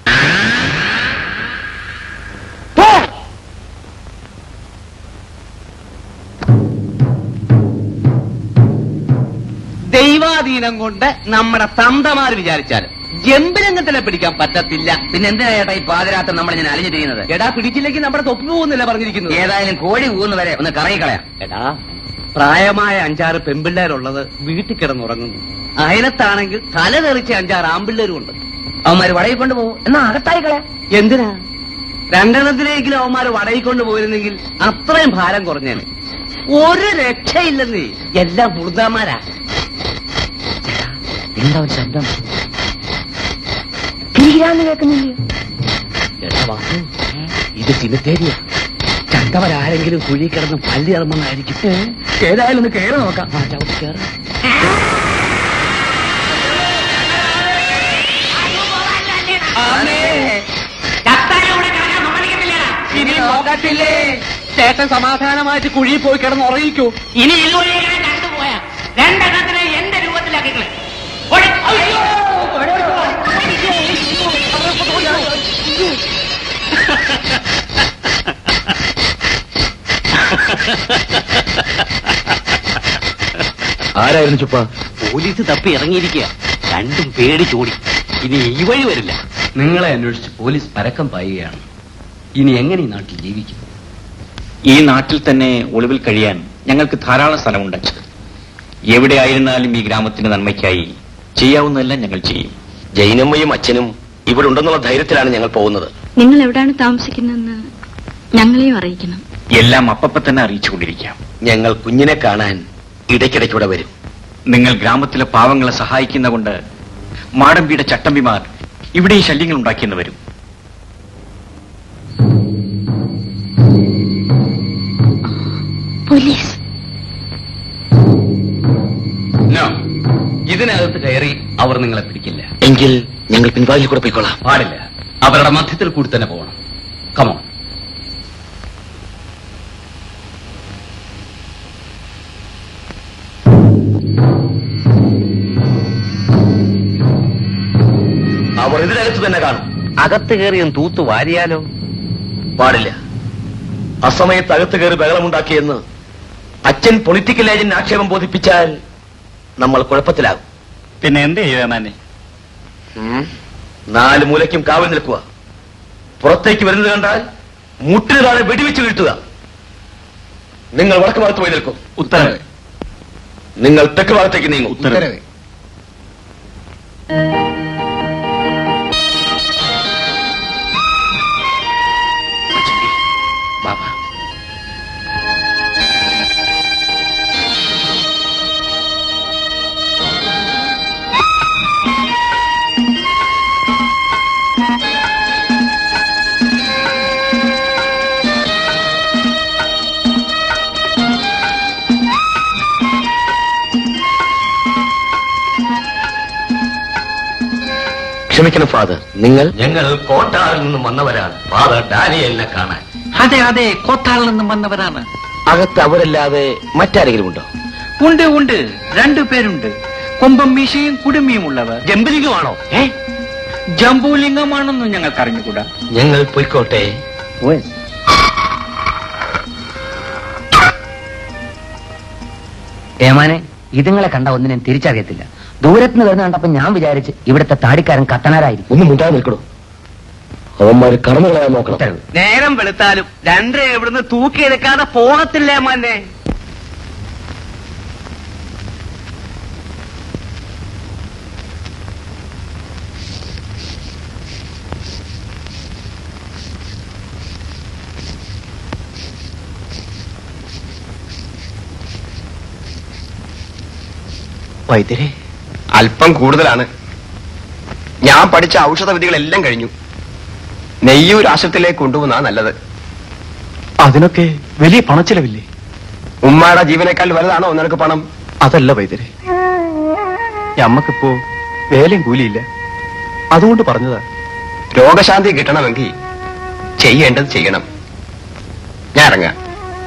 ദൈവാധീനം കൊണ്ട് നമ്മുടെ തന്തമാര് വിചാരിച്ചാലും ജമ്പുലിംഗത്തിനെ പിടിക്കാൻ പറ്റത്തില്ല. പിന്നെ എന്തിനാ ചേട്ടാ ഈ പാതിരാത്രി നമ്മൾ ഞാൻ അലിഞ്ഞു ചെയ്യുന്നത്? എടാ, പിടിച്ചില്ലെങ്കിൽ നമ്മുടെ തൊപ്പി പോകുന്നില്ല പറഞ്ഞിരിക്കുന്നത്. ഏതായാലും കോഴി ഊന്ന് ഒന്ന് കറങ്ങിക്കളയാം. എടാ, പ്രായമായ അഞ്ചാറ് പെൺപിള്ളേരുള്ളത് വീട്ടിൽ കിടന്നുറങ്ങുന്നു. അയലത്താണെങ്കിൽ തല തെറിച്ച അഞ്ചാറ് ആമ്പിള്ളേരും ഉണ്ട്. അവന്മാര് വടയിൽ കൊണ്ടുപോകും, എന്നാ അകത്തായി കളയാം. എന്തിനാ? രണ്ടെണ്ണത്തിലെങ്കിലും അവന്മാര് വടയിൽ കൊണ്ടുപോയിരുന്നെങ്കിൽ അത്രയും ഭാരം കുറഞ്ഞേനെ. ഒരു രക്ഷയില്ലെന്നേ, എല്ലാം മുഴുതാമാരാ. എന്താ ഒരു ശബ്ദം? കിരികിരാന്ന് കേൾക്കുന്നില്ല. എടാ വാസു, ഇത് സിമിത്തേരിയ. ചത്തവരാരെങ്കിലും കുഴി കിടന്ന് പല്ലി ഇറങ്ങുന്നതായിരിക്കും. ഏതായാലും ഒന്ന് കയറി നോക്കാം. കയറി ഇനി നോക്കത്തില്ലേ? ചേട്ടൻ സമാധാനമായിട്ട് കുഴിയിൽ പോയി കിടന്ന് ഉറങ്ങിക്കൂ. ഇനി ഇതുവഴിയെ കണ്ടുപോയാ രണ്ടെണ്ണത്തിനെ എന്റെ രൂപത്തിലാക്കിക്കളെ. ആരായിരുന്നു ചുപ്പ? പോലീസ് തപ്പി ഇറങ്ങിയിരിക്കുക. രണ്ടും പേടിച്ചോടി. ഇനി ഈ വഴി വരില്ല. നിങ്ങളെ അന്വേഷിച്ച് പോലീസ് പരക്കം പായുകയാണ്. ഇനി എങ്ങനെ ഈ നാട്ടിൽ ജീവിക്കും? ഈ നാട്ടിൽ തന്നെ ഒളിവിൽ കഴിയാൻ ഞങ്ങൾക്ക് ധാരാളം സ്ഥലമുണ്ട്. എവിടെയായിരുന്നാലും ഈ ഗ്രാമത്തിന്റെ നന്മയ്ക്കായി ചെയ്യാവുന്നതെല്ലാം ഞങ്ങൾ ചെയ്യും. ജൈനമ്മയും അച്ഛനും ഇവിടെ ഉണ്ടെന്നുള്ള ധൈര്യത്തിലാണ് ഞങ്ങൾ പോകുന്നത്. നിങ്ങൾ എവിടെയാണ് താമസിക്കുന്നതെന്ന് ഞങ്ങളെയും അറിയിക്കണം. എല്ലാം അപ്പപ്പ തന്നെ അറിയിച്ചുകൊണ്ടിരിക്കാം. ഞങ്ങൾ കുഞ്ഞിനെ കാണാൻ ഇടയ്ക്കിടയ്ക്കൂടെ വരും. നിങ്ങൾ ഗ്രാമത്തിലെ പാവങ്ങളെ സഹായിക്കുന്ന കൊണ്ട് മാടമ്പിയുടെ ചട്ടമ്പിമാർ ഇവിടെ ഈ ശല്യങ്ങൾ ഉണ്ടാക്കിയെന്ന് വരും. പോലീസ് ഇതിനകത്ത് കയറി അവർ നിങ്ങളെ പിടിക്കില്ല. എങ്കിൽ ഞങ്ങൾ പിൻവാതിൽ കൂടെ പോയിക്കൊള്ളാം. പാടില്ല, അവരുടെ മധ്യത്തിൽ കൂടി തന്നെ പോകണം. കമോ. അവർ ഇതിനകത്ത് തന്നെ കാണും. അകത്ത് കയറിയും തൂത്തു വാരിയാലോ? പാടില്ല. അസമയത്ത് അകത്ത് കയറി ബഹളമുണ്ടാക്കിയെന്ന് അച്ഛൻ പൊളിറ്റിക്കൽ ഏജന്റ് ആക്ഷേപം ബോധിപ്പിച്ചാൽ നമ്മൾ കുഴപ്പത്തിലാകും. പിന്നെ എന്ത് ചെയ്യുവാനെ? നാല് മൂലയ്ക്കും കാവൽ നിൽക്കുക. പുറത്തേക്ക് വരുന്നത് കണ്ടാൽ മുട്ടിന് താഴെ വെടിവെച്ച് വീഴ്ത്തുക. നിങ്ങൾ വടക്ക് ഭാഗത്ത് പോയി നിൽക്കും. ഉത്തരവ്. നിങ്ങൾ തെക്ക് ഭാഗത്തേക്ക് നീങ്ങും. ഉത്തരവ്. ബാബാ, ക്ഷമിക്കണം ഫാദർ, നിങ്ങൾ ഞങ്ങൾ കോട്ടാറിൽ നിന്നും വന്നവരാണ്. ഫാദർ ഡാനിയലിനെ കാണാൻ. അതെ അതെ, കോത്താളിൽ നിന്നും വന്നവരാണ്. അകത്ത് അവരല്ലാതെ മറ്റാരെങ്കിലും ഉണ്ടോ? ഉണ്ട് ഉണ്ട്, രണ്ടു പേരുണ്ട്. കൊമ്പം മീശയും കുടുമിയും ഉള്ളവർ. ജമ്പുലിംഗമാണോ? ഏ ജംബൂലിംഗമാണെന്നും ഞങ്ങൾക്ക് അറിഞ്ഞുകൂടാ. ഞങ്ങൾ പോയിക്കോട്ടെ. ഏമാനെ, ഇതുങ്ങളെ കണ്ട ഒന്നിനും തിരിച്ചറിയത്തില്ല. ദൂരത്തുനിന്ന് വരുന്ന കണ്ടപ്പോ ഞാൻ വിചാരിച്ച് ഇവിടുത്തെ താടിക്കാരൻ കത്തനാരായിരിക്കും. ഒന്നും മുണ്ടാതെ നിൽക്കണോ? അവന്മാര് കടന്നു കളയാൻ നോക്കണം. നേരം വെളുത്താലും രണ്ടര ഇവിടുന്ന് തൂക്കിയെടുക്കാതെ പോകത്തില്ലേ മാന്നെ? വൈദ്യരെ, അല്പം കൂടുതലാണ്. ഞാൻ പഠിച്ച ഔഷധ വിധികളെല്ലാം കഴിഞ്ഞു. നെയ്യൂർ ആശുപത്രിയിലേക്ക് കൊണ്ടുപോകുന്ന നല്ലത്. അതിനൊക്കെ വലിയ പണച്ചിലവില്ലേ? ഉമ്മാടെ ജീവനേക്കാൾ വലുതാണോ നിനക്ക് പണം? അതല്ല വൈദ്യരെ, ഞമ്മക്കിപ്പോ വേലയും കൂലിയില്ല, അതുകൊണ്ട് പറഞ്ഞതാ. രോഗശാന്തി കിട്ടണമെങ്കിൽ ചെയ്യേണ്ടത് ചെയ്യണം. ഞാൻ ഇറങ്ങാം.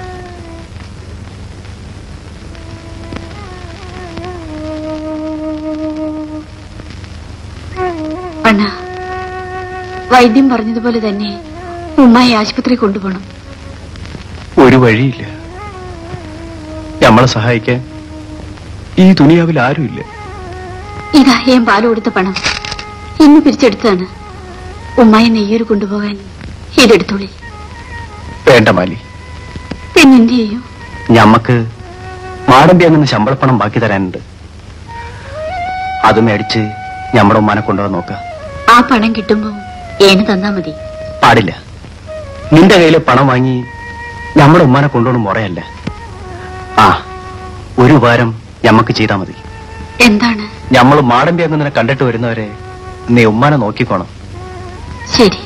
അണ്ണ, വൈദ്യം പറഞ്ഞതുപോലെ തന്നെ ഉമ്മായി ആശുപത്രി കൊണ്ടുപോകണം. ഒരു വഴിയില്ല. നമ്മളെ സഹായിക്കാൻ ഈ ദുനിയാവിൽ ആരുമില്ല. ഇതാ ഞാൻ പാല് കൊടുത്ത പണം ഇന്ന് പിരിച്ചെടുത്താണ്. ഉമ്മായി നെയ്യൂർ കൊണ്ടുപോകാൻ ഇതെടുത്തോളി. വേണ്ട മാലി, പിന്നെന്ത് ചെയ്യും? ഞമ്മക്ക് മാടമ്പി അങ്ങനെ ശമ്പളപ്പണം ബാക്കി തരാനുണ്ട്. അത് മേടിച്ച് ഞമ്മടെ ഉമ്മാനെ കൊണ്ടുപോകാൻ നോക്കാം. ആ പണം കിട്ടുമ്പോ ഏന് തന്നാ മതി. പാടില്ല. നിന്റെ കയ്യില് പണം വാങ്ങി നമ്മുടെ ഉമ്മാനെ കൊണ്ടുപോകണം മുറയല്ല. ആ ഒരു ഉപകാരം ഞമ്മക്ക് ചെയ്താ മതി. എന്താണ്? ഞമ്മള് മാടമ്പി അങ്ങനെ കണ്ടിട്ട് വരുന്നവരെ നീ ഉമ്മാനെ നോക്കിക്കോണം. ശരി.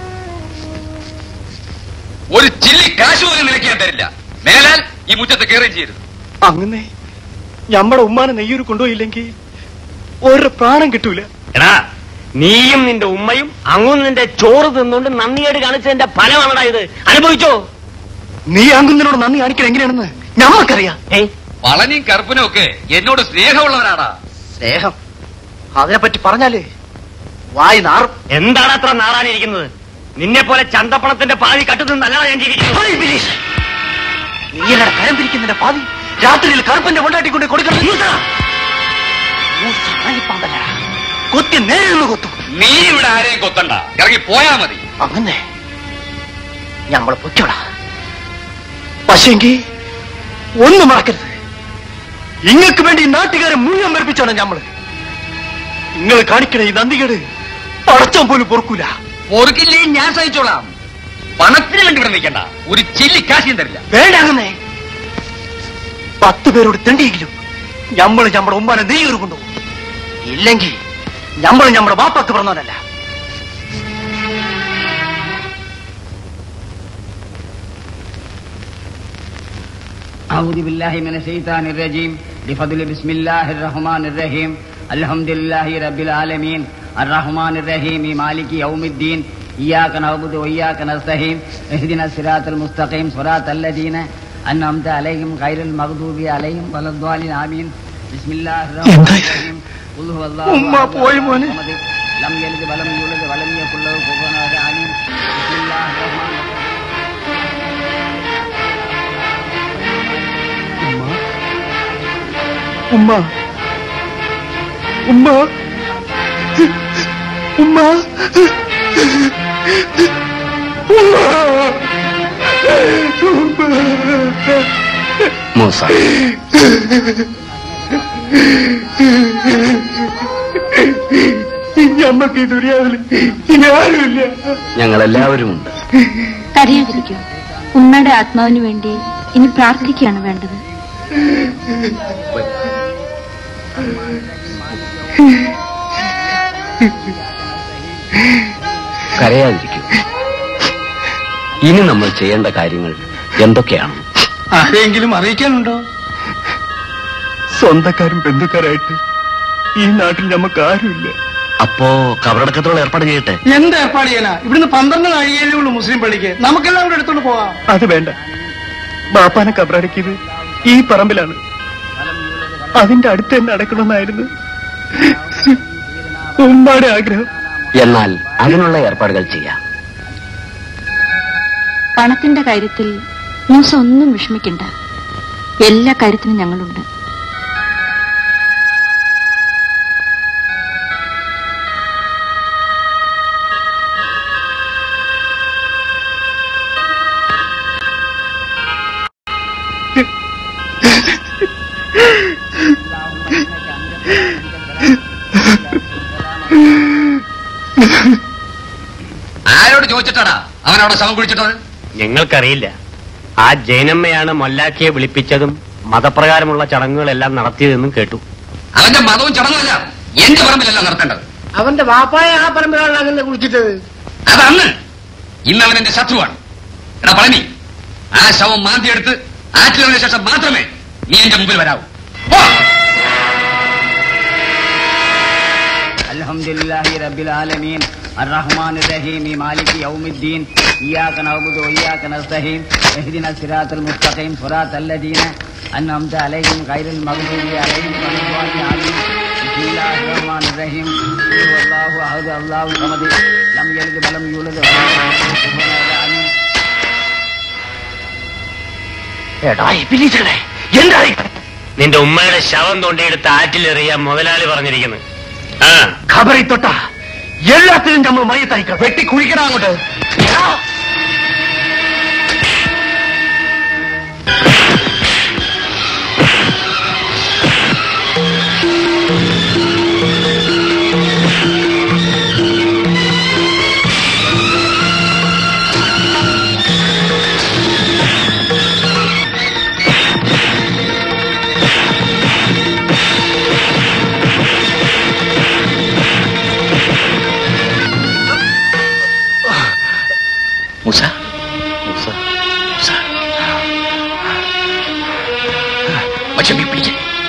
ഒരു ചില്ലി കാശ് പോലും നിനക്ക് ഞാൻ തരില്ല. മേലാൽ ഈ മുറ്റത്ത് കയറുകയും ചെയ്യരുത്. അങ്ങനെ ഞമ്മടെ ഉമ്മാനെ നെയ്യൂർ കൊണ്ടുപോയില്ലെങ്കിൽ ഒരു പ്രാണം കിട്ടൂല. എടാ, നീയും നിന്റെ ഉമ്മയും അങ്ങും നിന്റെ ചോറ് തിന്നുകൊണ്ട് നന്ദിയേട് കാണിച്ചതിന്റെ ഫലമാണടാ ഇത്. അനുഭവിച്ചോ? നീ അങ്ങുന്നതിനോട് നന്ദി കാണിക്കണം എങ്ങനെയാണെന്ന് ഞമ്മക്കറിയാം. വളനിയും കറുപ്പനും ഒക്കെ എന്നോട് സ്നേഹമുള്ളവരാടാ. സ്നേഹം അതിനെപ്പറ്റി പറഞ്ഞാലേ വായി നാറും. എന്താണ് അത്ര നാറാനിരിക്കുന്നത്? നിന്നെ പോലെ ചന്തപ്പണത്തിന്റെ പാതി കട്ടുന്നല്ലടാ ഞാൻ ജീവിക്കുന്നത്. നീ എന്നെ കരം പിരിക്കുന്നതിന്റെ പാതി രാത്രിയിൽ കറുപ്പന്റെ കൊണ്ടാട്ടിക്കൊണ്ട് കൊടുക്കണം. കൊത്തി നേരെ നിന്ന് കൊത്തും. നീ ഇവിടെ ആരെയും കൊത്തണ്ട, ഇറങ്ങി പോയാ മതി. അങ്ങനെ ഞമ്മളെ പൊയ്ക്കോടാ. പക്ഷെങ്കി ഒന്നും മറക്കരുത്, ഇങ്ങക്ക് വേണ്ടി ഈ നാട്ടുകാരെ മുഴുവൻ മരിപ്പിച്ചാണ് ഞമ്മള്. നിങ്ങൾ കാണിക്കണ ഈ നന്ദികേട് പടച്ചം പോലും പൊറുക്കൂല. പൊറുക്കില്ലേ ഞാൻ സഹിച്ചോളാം. പണത്തിന് വേണ്ടി ഇവിടെ നിൽക്കണ്ട, ഒരു ചില്ലി കാശിയും തരില്ല. വേണ്ട, അങ്ങനെ പത്ത് പേരോട് തെണ്ടിയെങ്കിലും ഞമ്മള് ഞമ്മടെ ഉമ്മാനെ നെയ്യൂർ കൊണ്ടുപോകും. ഇല്ലെങ്കിൽ ഞമ്മള് ഞമ്മടെ ബാപ്പാക്ക് പറഞ്ഞവരല്ല. أعوذ بالله من الشيطان الرجيم بفضل بسم الله الرحمن الرحيم الحمد لله رب العالمين الرحمن الرحيم مالك يوم الدين إياك نعبد وإياك نستعين اهدنا الصراط المستقيم صراط الذين أنعمت عليهم غير المغضوب عليهم ولا الضالين آمين بسم الله الرحمن الرحيم قل هو الله أحد لم يلد ولم يولد ولم يكن له كفوا أحد آمين بسم الله الرحمن الرحيم ഉമ്മ ഉമ്മ ഉമ്മ മൂസ, ഞമ്മക്ക് ഈ ദുര്യാവില് ഇനി ആരുമില്ല. ഞങ്ങളെല്ലാവരും ഉണ്ട്. കരയാതിരിക്കൂ. ഉമ്മയുടെ ആത്മാവിന് വേണ്ടി ഇനി പ്രാർത്ഥിക്കുകയാണ് വേണ്ടത്. കരയാതിരിക്കൂ. ഇനി നമ്മൾ ചെയ്യേണ്ട കാര്യങ്ങൾ എന്തൊക്കെയാണ്? ആരെങ്കിലും അറിയിക്കാനുണ്ടോ? സ്വന്തക്കാരും ബന്ധുക്കാരായിട്ട് ഈ നാട്ടിൽ നമുക്ക് ആരുമില്ല. അപ്പോ കബറടക്കത്തോളം ഏർപ്പാട് ചെയ്യട്ടെ. എന്ത് ഏർപ്പാട് ചെയ്യാനാ? ഇവിടുന്ന് പന്ത്രണ്ട് കഴിയല്ലേ ഉള്ളൂ മുസ്ലിം പള്ളിക്ക്. നമുക്കെല്ലാം കൂടെ എടുത്തോണ്ട് പോവാം. അത് വേണ്ട. ബാപ്പാനെ കബറടക്കിയത് ഈ പറമ്പിലാണ്. അതിന്റെ അടുത്ത് തന്നെ അടക്കണമെന്നായിരുന്നു ഉമ്മാടെ ആഗ്രഹം. എന്നാൽ അതിനുള്ള ഏർപ്പാടുകൾ ചെയ്യാം. പണത്തിന്റെ കാര്യത്തിൽ മൂസ ഒന്നും വിഷമിക്കണ്ട. എല്ലാ കാര്യത്തിനും ഞങ്ങളുണ്ട്. ആരോട് ചോദിച്ചിട്ടാടാ അവൻ അവിടെ ശവം കുഴിച്ചിട്ടത്? ഞങ്ങൾക്കറിയില്ല. ആ ജൈനമ്മയാണ് മൊല്ലാക്കിയെ വിളിപ്പിച്ചതും മതപ്രകാരമുള്ള ചടങ്ങുകളെല്ലാം നടത്തിയതെന്നും കേട്ടു. അവന്റെ മതവും ചടങ്ങുമല്ല എന്റെ പറമ്പിലല്ല നടത്തേണ്ടത്. അവന്റെ വാപ്പായ ആ പറമ്പിലാണ് അങ്ങനെ കുളിച്ചിട്ടത്. അതന്ന്. ഇന്ന് അവൻ എന്റെ ശത്രുവാണ്. എടാ പളനി, ആ ശവം മാന്തിയെടുത്ത് ആറ്റിലതിനു ശേഷം മാത്രമേ നീ എന്റെ മുമ്പിൽ വരാവൂ. അൽഹംദുലില്ലാഹി റബ്ബിൽ ആലമീൻ അർറഹ്മാനിർ റഹീം മാലികി യൗമിദ്ദീൻ ഇയ്യാക നഅ്ബുദു വഇയ്യാക നസ്തഈൻ ഇഹ്ദിനസ് സിറാത്തൽ മുസ്തഖീം സിറാത്തൽ ലദീന അൻഅംത അലൈഹിം ഗൈറിൽ മഗ്ദൂബി അലൈഹിം വലദ്ദാലിൻ ആമീൻ ബിസ്മില്ലാഹിർ റഹ്മാനിർ റഹീം ഖുൽ ഹുവല്ലാഹു അഹദ് അല്ലാഹു സമദ് ലം യലിദ് വലം യൂലദ് വലം യകുൽ ലഹു കുഫുവൻ അഹദ്. എടാ ഇബ്ലീസുകളെ, എന്തായി നിന്റെ ഉമ്മയുടെ ശവം തോണ്ടിയെടുത്ത് ആറ്റിലെറിയാൻ മുതലാളി പറഞ്ഞിരിക്കുന്നു. ആ ഖബറി തൊട്ട എല്ലാത്തിനും നമ്മൾ മയ്യത്തയക്കാം. വെട്ടി കുഴിക്കണം അങ്ങോട്ട്. മൂസ മൂസ മൂസ മച്ചമ്പി പിടിക്ക.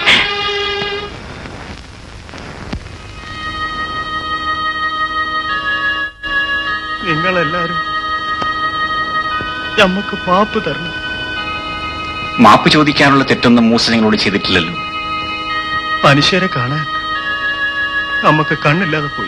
നിങ്ങളെല്ലാരും ഞമ്മക്ക് മാപ്പ് തരണം. മാപ്പ് ചോദിക്കാനുള്ള തെറ്റൊന്നും മൂസ നിങ്ങളോട് ചെയ്തിട്ടില്ലല്ലോ. മനുഷ്യരെ കാണാൻ നമുക്ക് കണ്ണില്ലാതെ പോയി.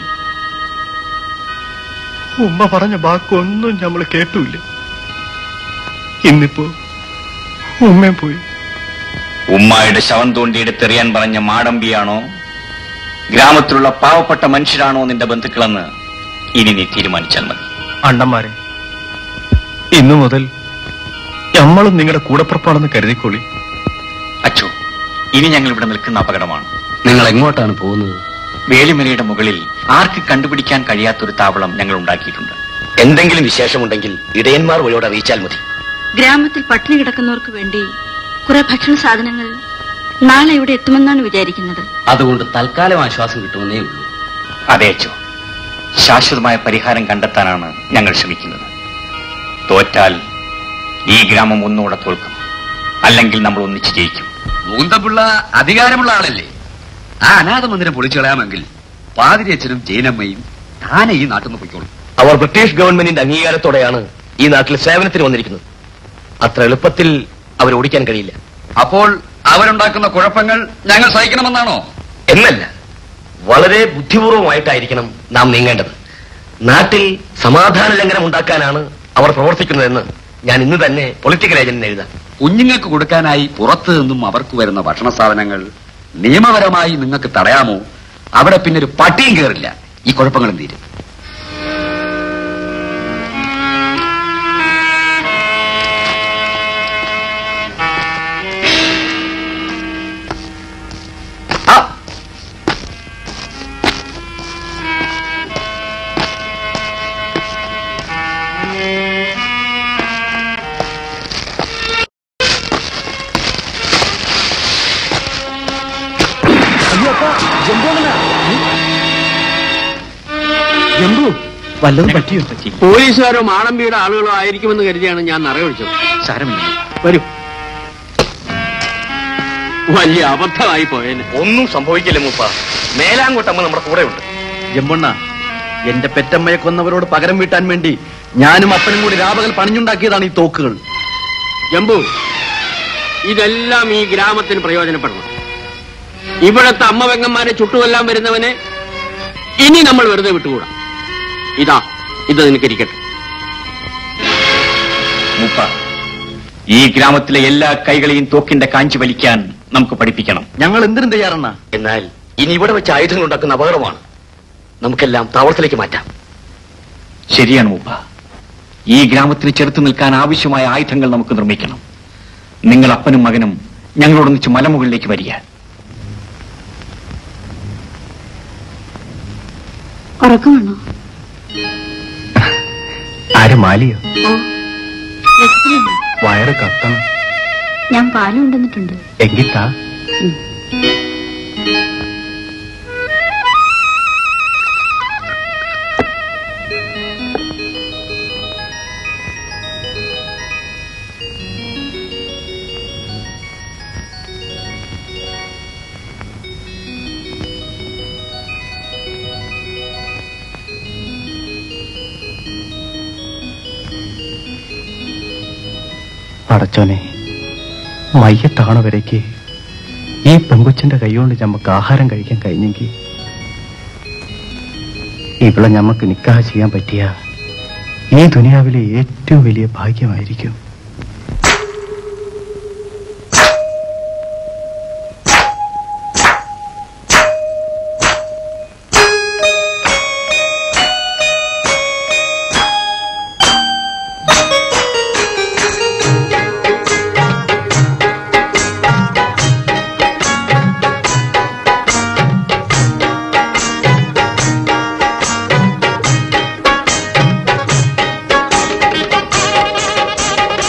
ഉമ്മ പറഞ്ഞ വാക്കൊന്നും നമ്മൾ കേട്ടില്ല. ഇന്നിപ്പോ ഉമ്മയും പോയി. ഉമ്മായുടെ ശവം തോണ്ടിയെടുത്തെറിയാൻ പറഞ്ഞ മാടമ്പിയാണോ ഗ്രാമത്തിലുള്ള പാവപ്പെട്ട മനുഷ്യരാണോ നിന്റെ ബന്ധുക്കളെന്ന് ഇനി നീ തീരുമാനിച്ചാൽ മതി. അണ്ണന്മാരെ, ഇന്നു മുതൽ നമ്മളും നിങ്ങളുടെ കൂടപ്പുറപ്പാണെന്ന് കരുതിക്കോളി. അച്ചോ, ഇനി ഞങ്ങൾ ഇവിടെ നിൽക്കുന്ന അപകടമാണ്. നിങ്ങൾ എങ്ങോട്ടാണ് പോകുന്നത്? വേളിമലയുടെ മുകളിൽ ആർക്ക് കണ്ടുപിടിക്കാൻ കഴിയാത്തൊരു താവളം ഞങ്ങൾ ഉണ്ടാക്കിയിട്ടുണ്ട്. എന്തെങ്കിലും വിശേഷമുണ്ടെങ്കിൽ ഇടയന്മാർ വഴിയോട് അറിയിച്ചാൽ മതി. ഗ്രാമത്തിൽ പട്ടിണി കിടക്കുന്നവർക്ക് വേണ്ടി കുറെ ഭക്ഷണ സാധനങ്ങൾ നാളെ ഇവിടെ എത്തുമെന്നാണ് വിചാരിക്കുന്നത്. അതുകൊണ്ട് തൽക്കാലം ആശ്വാസം കിട്ടുമെന്നേ ഉള്ളൂ. അതെ അച്ചോ, ശാശ്വതമായ പരിഹാരം കണ്ടെത്താനാണ് ഞങ്ങൾ ശ്രമിക്കുന്നത്. തോറ്റാൽ ഈ ഗ്രാമം ഒന്നുകൂടെ തോൽക്കും, അല്ലെങ്കിൽ നമ്മൾ ഒന്നിച്ച് ജയിക്കും. മൂന്തപിള്ള അധികാരമുള്ള ആളല്ലേ? ആ അനാഥ മന്ദിരം പൊളിച്ചു കളയാമെങ്കിൽ പാതിരിയച്ഛനും ജൈനമ്മയും താനെ ഈ നാട്ടിൽ നിന്ന് പൊയ്ക്കോളും. അവർ ബ്രിട്ടീഷ് ഗവൺമെന്റിന്റെ അംഗീകാരത്തോടെയാണ് ഈ നാട്ടിൽ സേവനത്തിന് വന്നിരിക്കുന്നത്. അത്ര എളുപ്പത്തിൽ അവർ ഓടിക്കാൻ കഴിയില്ല. അപ്പോൾ അവരുണ്ടാക്കുന്ന കുഴപ്പങ്ങൾ ഞങ്ങൾ സഹിക്കണമെന്നാണോ? എന്നല്ല, വളരെ ബുദ്ധിപൂർവമായിട്ടായിരിക്കണം നാം നീങ്ങേണ്ടത്. നാട്ടിൽ സമാധാന ലംഘനം ഉണ്ടാക്കാനാണ് അവർ പ്രവർത്തിക്കുന്നതെന്ന് ഞാൻ ഇന്ന് തന്നെ പൊളിറ്റിക്കൽ ഏജന്റിന് എഴുതാം. കുഞ്ഞുങ്ങൾക്ക് കൊടുക്കാനായി പുറത്തു നിന്നും അവർക്ക് വരുന്ന ഭക്ഷണ സാധനങ്ങൾ നിയമപരമായി നിങ്ങൾക്ക് തടയാമോ? അവിടെ പിന്നെ ഒരു പട്ടിയും കയറില്ല, ഈ കുഴപ്പങ്ങളും തീരും. വല്ലതും പറ്റിയോ? പോലീസുകാരോ മാടമ്പിയുടെ ആളുകളോ ആയിരിക്കുമെന്ന് കരുതിയാണ് ഞാൻ നിറയൊഴിച്ചത്. സാരമില്ല, വരൂ. വലിയ അബദ്ധമായി പോയേനെ. ഒന്നും സംഭവിക്കില്ല മൂപ്പ. മേലാങ്കോട്ടമ്മ നമ്മുടെ കൂടെ ഉണ്ട്. ജമ്പണ്ണ, എന്റെ പെറ്റമ്മയെ കൊന്നവരോട് പകരം വീട്ടാൻ വേണ്ടി ഞാനും അപ്പനും കൂടി രാപകൽ പണിഞ്ഞുണ്ടാക്കിയതാണ് ഈ തോക്കുകൾ. ജമ്പു, ഇതെല്ലാം ഈ ഗ്രാമത്തിന് പ്രയോജനപ്പെടണം. ഇവിടത്തെ അമ്മവെങ്ങന്മാരെ ചുട്ടുകൊല്ലാൻ വരുന്നവനെ ഇനി നമ്മൾ വെറുതെ വിട്ടുകൂടാ. ഇതാ, ഇത് നിനക്കിരിക്കട്ടെ. മൂപ്പ, ഈ ഗ്രാമത്തിലെ എല്ലാ കൈകളെയും തോക്കിന്റെ കാഞ്ചി വലിക്കാൻ നമുക്ക് പഠിപ്പിക്കണം. ഞങ്ങൾ എന്തിനും തയ്യാറെണ്ണ. എന്നാൽ ഇനി ഇവിടെ വെച്ച് ആയുധങ്ങൾ ഉണ്ടാക്കുന്ന അപകടമാണ്. നമുക്കെല്ലാം താവളത്തിലേക്ക് മാറ്റാം. ശരിയാണ് മൂപ്പ. ഈ ഗ്രാമത്തിന് ചെറുത്തു നിൽക്കാൻ ആവശ്യമായ ആയുധങ്ങൾ നമുക്ക് നിർമ്മിക്കണം. നിങ്ങൾ അപ്പനും മകനും ഞങ്ങളോടൊന്നിച്ച് മലമുകളിലേക്ക് വരിക. ഉറക്കമാണോ? ആര് മാലിയോ? ഓ, രസത്തിലുണ്ട്. വയറ് കത്തണം. ഞാൻ പാലും ഉണ്ടെന്നിട്ടുണ്ട്. എങ്കിത്താ. അടച്ചോനെ, മയ്യത്താണ വരയ്ക്ക് ഈ പെങ്കൊച്ചിന്റെ കൈകൊണ്ട് ഞമ്മക്ക് ആഹാരം കഴിക്കാൻ കഴിഞ്ഞെങ്കിൽ ഇവിടെ ഞമ്മക്ക് നിക്കാഹ് ചെയ്യാൻ പറ്റിയ ഈ ദുനിയാവിലെ ഏറ്റവും വലിയ ഭാഗ്യമായിരിക്കും. Thank you.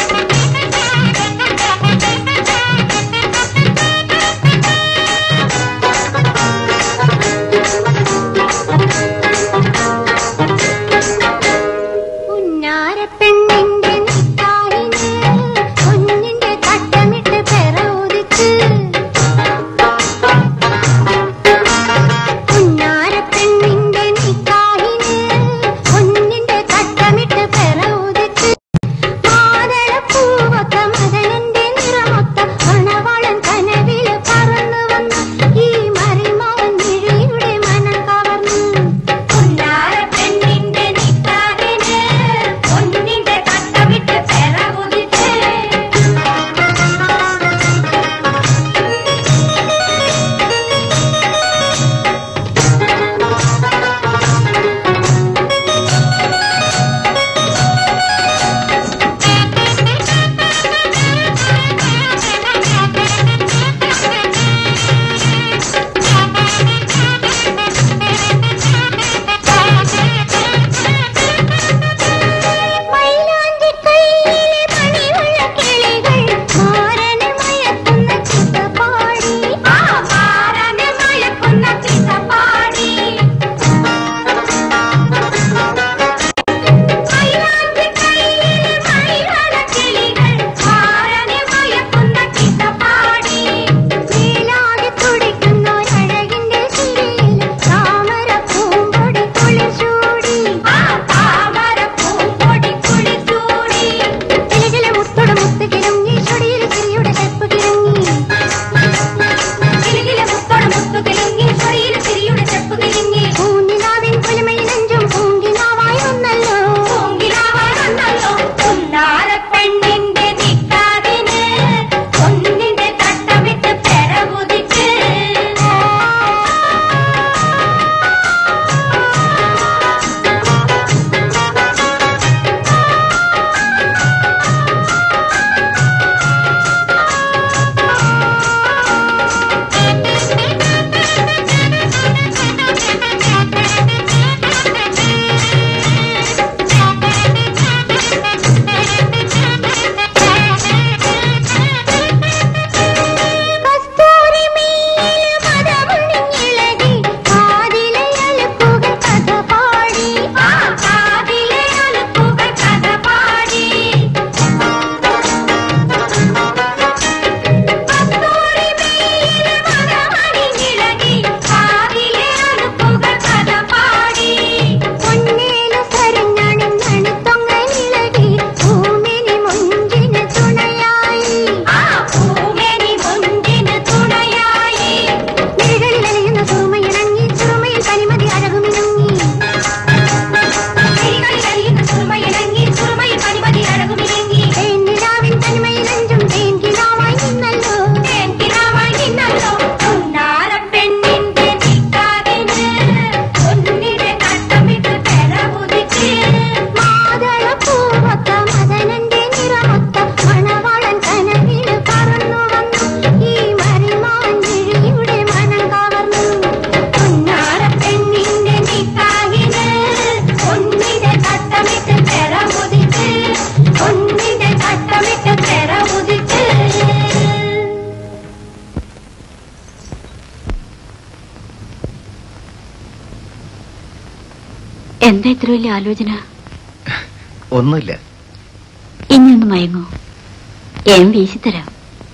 എന്താ ഇത്ര വലിയ ആലോചന? ഒന്നുമില്ല. ഇനി ഒന്ന് മയങ്ങോ, ഏം വീശിത്തരാം.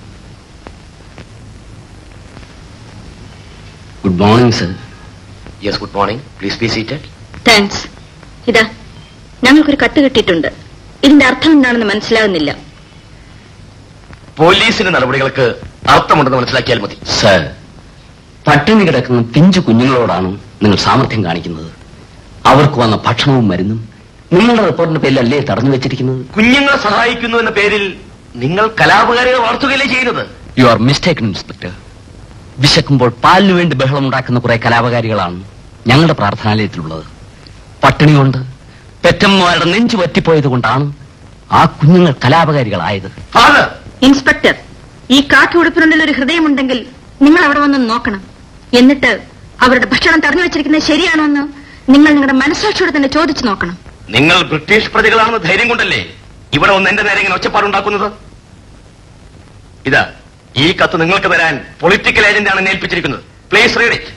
Good morning sir. Yes, good morning. Please be seated. Thanks. ഇതാ ഞങ്ങൾക്കൊരു കത്ത് കിട്ടിയിട്ടുണ്ട്. ഇതിന്റെ അർത്ഥം എന്താണെന്ന് മനസ്സിലാകുന്നില്ല. പോലീസിന്റെ നടപടികൾക്ക് അർത്ഥമുണ്ടെന്ന് മനസ്സിലാക്കിയാൽ മതി. സർ, പട്ടിണി കിടക്കുന്ന പിഞ്ചു കുഞ്ഞുങ്ങളോടാണ് നിങ്ങൾ സാമർഥ്യം കാണിക്കുന്നത്. അവർക്ക് വന്ന ഭക്ഷണവും മരുന്നും നിങ്ങളുടെ റിപ്പോർട്ടിന്റെ പേരിലല്ലേ തടഞ്ഞു വെച്ചിരിക്കുന്നത്? കുഞ്ഞുങ്ങളെ സഹായിക്കുന്നു എന്ന പേരിൽ നിങ്ങൾ കലാപകാരികൾ വളർത്തുകയല്ലേ ചെയ്യുന്നത്? You are mistaken inspector. വിശക്കുമ്പോൾ പാലിനു വേണ്ടി ബഹളം ഉണ്ടാക്കുന്ന കുറെ കലാപകാരികളാണ് ഞങ്ങളുടെ പ്രാർത്ഥനാലയത്തിലുള്ളത്. പട്ടിണി കൊണ്ട് പെറ്റമ്മമാരുടെ നെഞ്ചു പറ്റിപ്പോയത് കൊണ്ടാണ് ആ കുഞ്ഞുങ്ങൾ കലാപകാരികളായത്. ഇൻസ്പെക്ടർ, ഈ കാക്കി ഉടുപ്പിനുള്ളിൽ ഒരു ഹൃദയമുണ്ടെങ്കിൽ നിങ്ങൾ അവിടെ വന്ന് നോക്കണം. എന്നിട്ട് അവരുടെ ഭക്ഷണം തടഞ്ഞു വെച്ചിരിക്കുന്നത് ശരിയാണോ എന്ന് നിങ്ങൾ നിങ്ങളുടെ മനസ്സാക്ഷിയോട് തന്നെ ചോദിച്ചു നോക്കണം. നിങ്ങൾ ബ്രിട്ടീഷ് പ്രജകളാണെന്ന് ധൈര്യം കൊണ്ടല്ലേ ഇവിടെ ഒന്ന് എന്റെ നേരെ ഇങ്ങനെ ഒച്ചപ്പാടുണ്ടാക്കുന്നത്? ഇതാ, ഈ കത്ത് നിങ്ങൾക്ക് തരാൻ പൊളിറ്റിക്കൽ ഏജന്റാണ് എന്നെ ഏൽപ്പിച്ചിരിക്കുന്നത്. Please read it.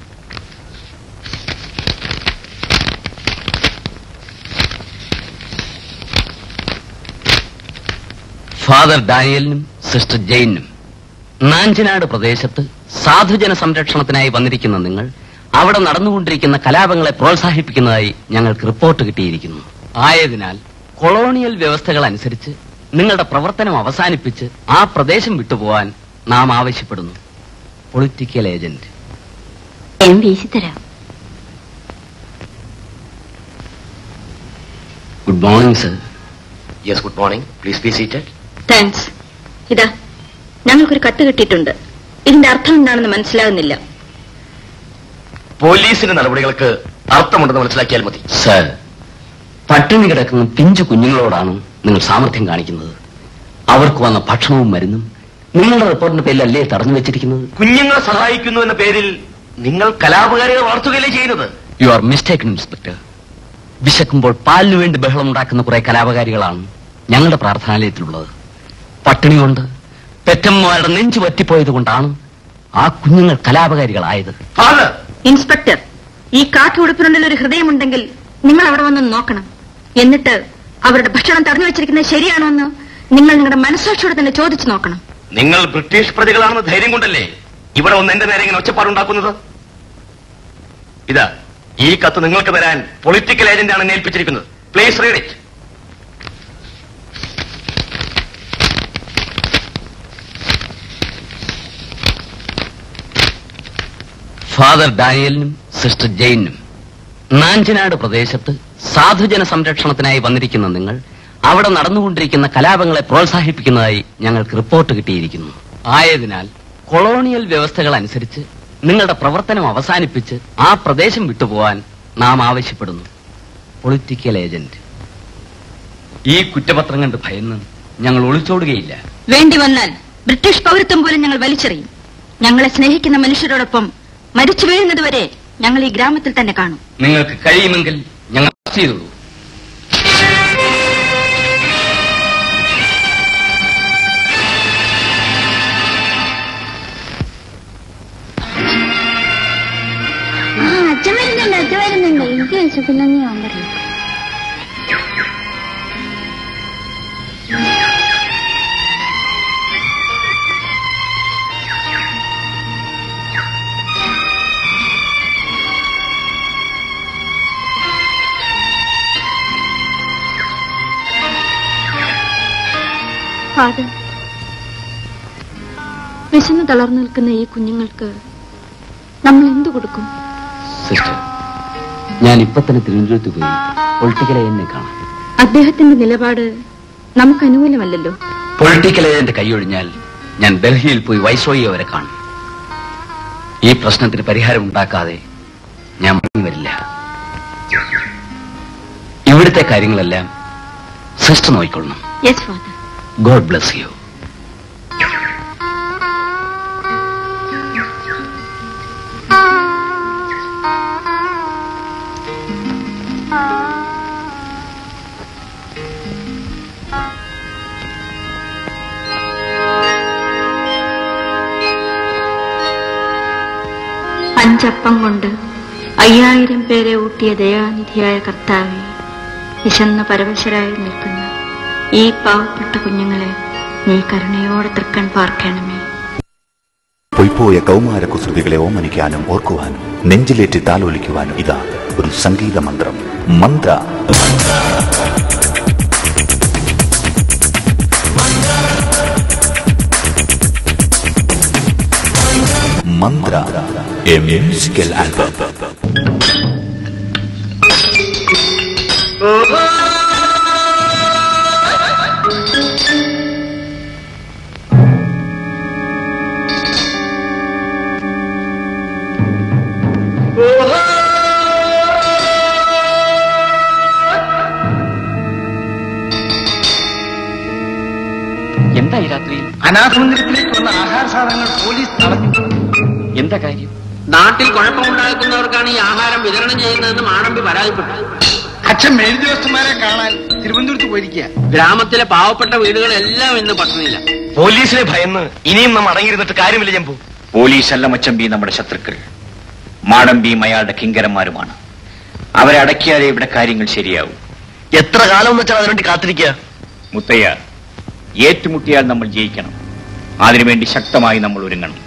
ഫാദർ ഡാനിയലിനും സിസ്റ്റർ ജെയിനും നാഞ്ചനാട് പ്രദേശത്ത് സാധുജന സംരക്ഷണത്തിനായി വന്നിരിക്കുന്ന നിങ്ങൾ അവിടെ നടന്നുകൊണ്ടിരിക്കുന്ന കലാപങ്ങളെ പ്രോത്സാഹിപ്പിക്കുന്നതായി ഞങ്ങൾക്ക് റിപ്പോർട്ട് കിട്ടിയിരിക്കുന്നു. ആയതിനാൽ കൊളോണിയൽ വ്യവസ്ഥകൾ അനുസരിച്ച് നിങ്ങളുടെ പ്രവർത്തനം അവസാനിപ്പിച്ച് ആ പ്രദേശം വിട്ടുപോകാൻ നാം ആവശ്യപ്പെടുന്നു. Political agent. ഏം വീശിത്തരാം. Good morning sir. Yes, good morning. Please be seated. Thanks. ഇതാ ഞങ്ങൾക്കൊരു കത്ത് കിട്ടിയിട്ടുണ്ട്. ഇതിന്റെ അർത്ഥം എന്താണെന്ന് മനസ്സിലാകുന്നില്ല. പോലീസിന്റെ നടപടികൾക്ക് അർത്ഥമുണ്ടെന്ന് മനസ്സിലാക്കിയാൽ മതി. സർ, പട്ടിണി കിടക്കുന്ന പിഞ്ചു കുഞ്ഞുങ്ങളോടാണ് നിങ്ങൾ സാമർഥ്യം കാണിക്കുന്നത്. അവർക്ക് വന്ന ഭക്ഷണവും മരുന്നും നിങ്ങളുടെ റിപ്പോർട്ടിന്റെ പേരിലല്ലേ തടഞ്ഞു വെച്ചിരിക്കുന്നത്? കുഞ്ഞുങ്ങളെ സഹായിക്കുന്നു എന്ന പേരിൽ നിങ്ങൾ കലാപകാരികൾ വളർത്തുകയല്ലേ ചെയ്യുന്നത്? You are mistaken inspector. വിശക്കുമ്പോൾ പാലിനു വേണ്ടി ബഹളം ഉണ്ടാക്കുന്ന കുറെ കലാപകാരികളാണ് ഞങ്ങളുടെ പ്രാർത്ഥനാലയത്തിലുള്ളത്. പട്ടിണി കൊണ്ട് പെറ്റമ്മമാരുടെ നെഞ്ചു പറ്റിപ്പോയത് കൊണ്ടാണ് ആ കുഞ്ഞുങ്ങൾ കലാപകാരികളായത്. ഇൻസ്പെക്ടർ, ഈ കാക്കി ഉടുപ്പിനുള്ളിൽ ഒരു ഹൃദയമുണ്ടെങ്കിൽ നിങ്ങൾ അവിടെ വന്ന് നോക്കണം. എന്നിട്ട് അവരുടെ ഭക്ഷണം തടഞ്ഞു വെച്ചിരിക്കുന്നത് ശരിയാണോ എന്ന് നിങ്ങൾ നിങ്ങളുടെ മനസ്സാക്ഷിയോട് തന്നെ ചോദിച്ചു നോക്കണം. നിങ്ങൾ ബ്രിട്ടീഷ് പ്രജകളാണെന്ന് ധൈര്യം കൊണ്ടല്ലേ ഇവിടെ ഒന്ന് എന്റെ നേരെ ഇങ്ങനെ ഒച്ചപ്പാടുണ്ടാക്കുന്നത്? ഇതാ, ഈ കത്ത് നിങ്ങൾക്ക് തരാൻ പൊളിറ്റിക്കൽ ഏജന്റാണ് എന്നെ ഏൽപ്പിച്ചിരിക്കുന്നത്. Please read it. ഫാദർ ഡാനിയലിനും സിസ്റ്റർ ജെയിനും നാഞ്ചനാട് പ്രദേശത്ത് സാധുജന സംരക്ഷണത്തിനായി വന്നിരിക്കുന്ന നിങ്ങൾ അവിടെ നടന്നുകൊണ്ടിരിക്കുന്ന കലാപങ്ങളെ പ്രോത്സാഹിപ്പിക്കുന്നതായി ഞങ്ങൾക്ക് റിപ്പോർട്ട് കിട്ടിയിരിക്കുന്നു. ആയതിനാൽ കൊളോണിയൽ വ്യവസ്ഥകൾ അനുസരിച്ച് നിങ്ങളുടെ പ്രവർത്തനം അവസാനിപ്പിച്ച് ആ പ്രദേശം വിട്ടുപോകാൻ നാം ആവശ്യപ്പെടുന്നു. Political agent. ഈ കുറ്റപത്രം കണ്ട് ഭയന്ന് ഞങ്ങൾ ഒളിച്ചോടുകയില്ല. വേണ്ടി വന്നാൽ ബ്രിട്ടീഷ് പൗരത്വം പോലും ഞങ്ങൾ വലിച്ചെറിയും. ഞങ്ങളെ സ്നേഹിക്കുന്ന മനുഷ്യരോടൊപ്പം മരിച്ചു വീഴുന്നതുവരെ ഞങ്ങൾ ഈ ഗ്രാമത്തിൽ തന്നെ കാണും. നിങ്ങൾക്ക് കഴിയുമെങ്കിൽ ഞങ്ങൾ ചെയ്തോളൂ. അച്ഛൻ വരുന്നുണ്ട്, അച്ഛൻ വരുന്നുണ്ട്. എനിക്ക് വിശപ്പില്ലെന്ന് ഞാൻ പറയും. ഫാദർ, വിശന്ന് തളർന്നു നിൽക്കുന്ന ഈ കുഞ്ഞുങ്ങൾക്ക് നമ്മൾ എന്തു കൊടുക്കും? സിസ്റ്റർ, ഞാൻ ഇപ്പൊ തന്നെ തിരുവനന്തപുരത്ത് പോയി പൊളിറ്റിക്കൽ ഏജന്റിനെ കാണാം. അദ്ദേഹത്തിന്റെ നിലപാട് നമുക്ക് അനുകൂലമല്ലല്ലോ. പൊളിറ്റിക്കൽ ഏജന്റ് കൈയൊഴിഞ്ഞാൽ ഞാൻ ഡൽഹിയിൽ പോയി വൈസ്രോയിയെ വരെ കാണും. ഈ പ്രശ്നത്തിന് പരിഹാരം ഉണ്ടാക്കാതെ ഞാൻ മടങ്ങി വരില്ല. ഇവിടുത്തെ കാര്യങ്ങളെല്ലാം സിസ്റ്റർ നോക്കിക്കൊള്ളണം. Yes father. God bless you. അഞ്ചപ്പം കൊണ്ട് അയ്യായിരം പേരെ ഊട്ടിയ ദയാനിധിയായ കർത്താവെ, വിശന്ന പരവശരായി നിൽക്കുന്ന ഈ പാവപ്പെട്ട കുഞ്ഞുങ്ങളെ നീ കരുണയോടെ തൃക്കൺ പാർക്കണമേ. പൊയ്പോയ കൗമാര കുസൃതികളെ ഓമനിക്കാനും ഓർക്കുവാനും നെഞ്ചിലേറ്റി താലോലിക്കുവാനും ഇതാ ഒരു സംഗീത മന്ത്രം. മന്ത്ര. മന്ത്ര, എ മ്യൂസിക്കൽ ആൽബം. എന്താ ഈ രാത്രിയിൽ അനാഥമന്ദിരത്തിലേക്ക് വന്ന ആഹാര സാധനങ്ങൾ പോലീസ് തടഞ്ഞു. എന്താ കാര്യം? നാട്ടിൽ കുഴപ്പമുണ്ടാക്കുന്നവർക്കാണ് ഈ ആഹാരം വിതരണം ചെയ്യുന്നതെന്ന് മാടമ്പി പരാതിപ്പെട്ടു. അച്ഛൻ മേലുദ്യോഗസ്ഥന്മാരെ കാണാൻ തിരുവനന്തപുരത്ത് പോയിരിക്കുക. ഗ്രാമത്തിലെ പാവപ്പെട്ട വീടുകളെല്ലാം ഇന്ന് പട്ടിണിയില്ല. പോലീസിനെ ഭയന്ന് ഇനിയും നാം അടങ്ങിയിരുന്നിട്ട് കാര്യമില്ല ജമ്പു. പോലീസ് അല്ല മച്ചമ്പി നമ്മുടെ ശത്രുക്കൾ. മാടമ്പിയും അയാളുടെ കിങ്കരന്മാരുമാണ്. അവരെ അടക്കിയാലേ ഇവിടെ കാര്യങ്ങൾ ശരിയാവും. എത്ര കാലം എന്ന് വെച്ചാൽ അതിനുവേണ്ടി കാത്തിരിക്കുക? മുത്തയ്യ, ഏറ്റുമുട്ടിയാൽ നമ്മൾ ജയിക്കണം. അതിനുവേണ്ടി ശക്തമായി നമ്മൾ ഒരുങ്ങണം.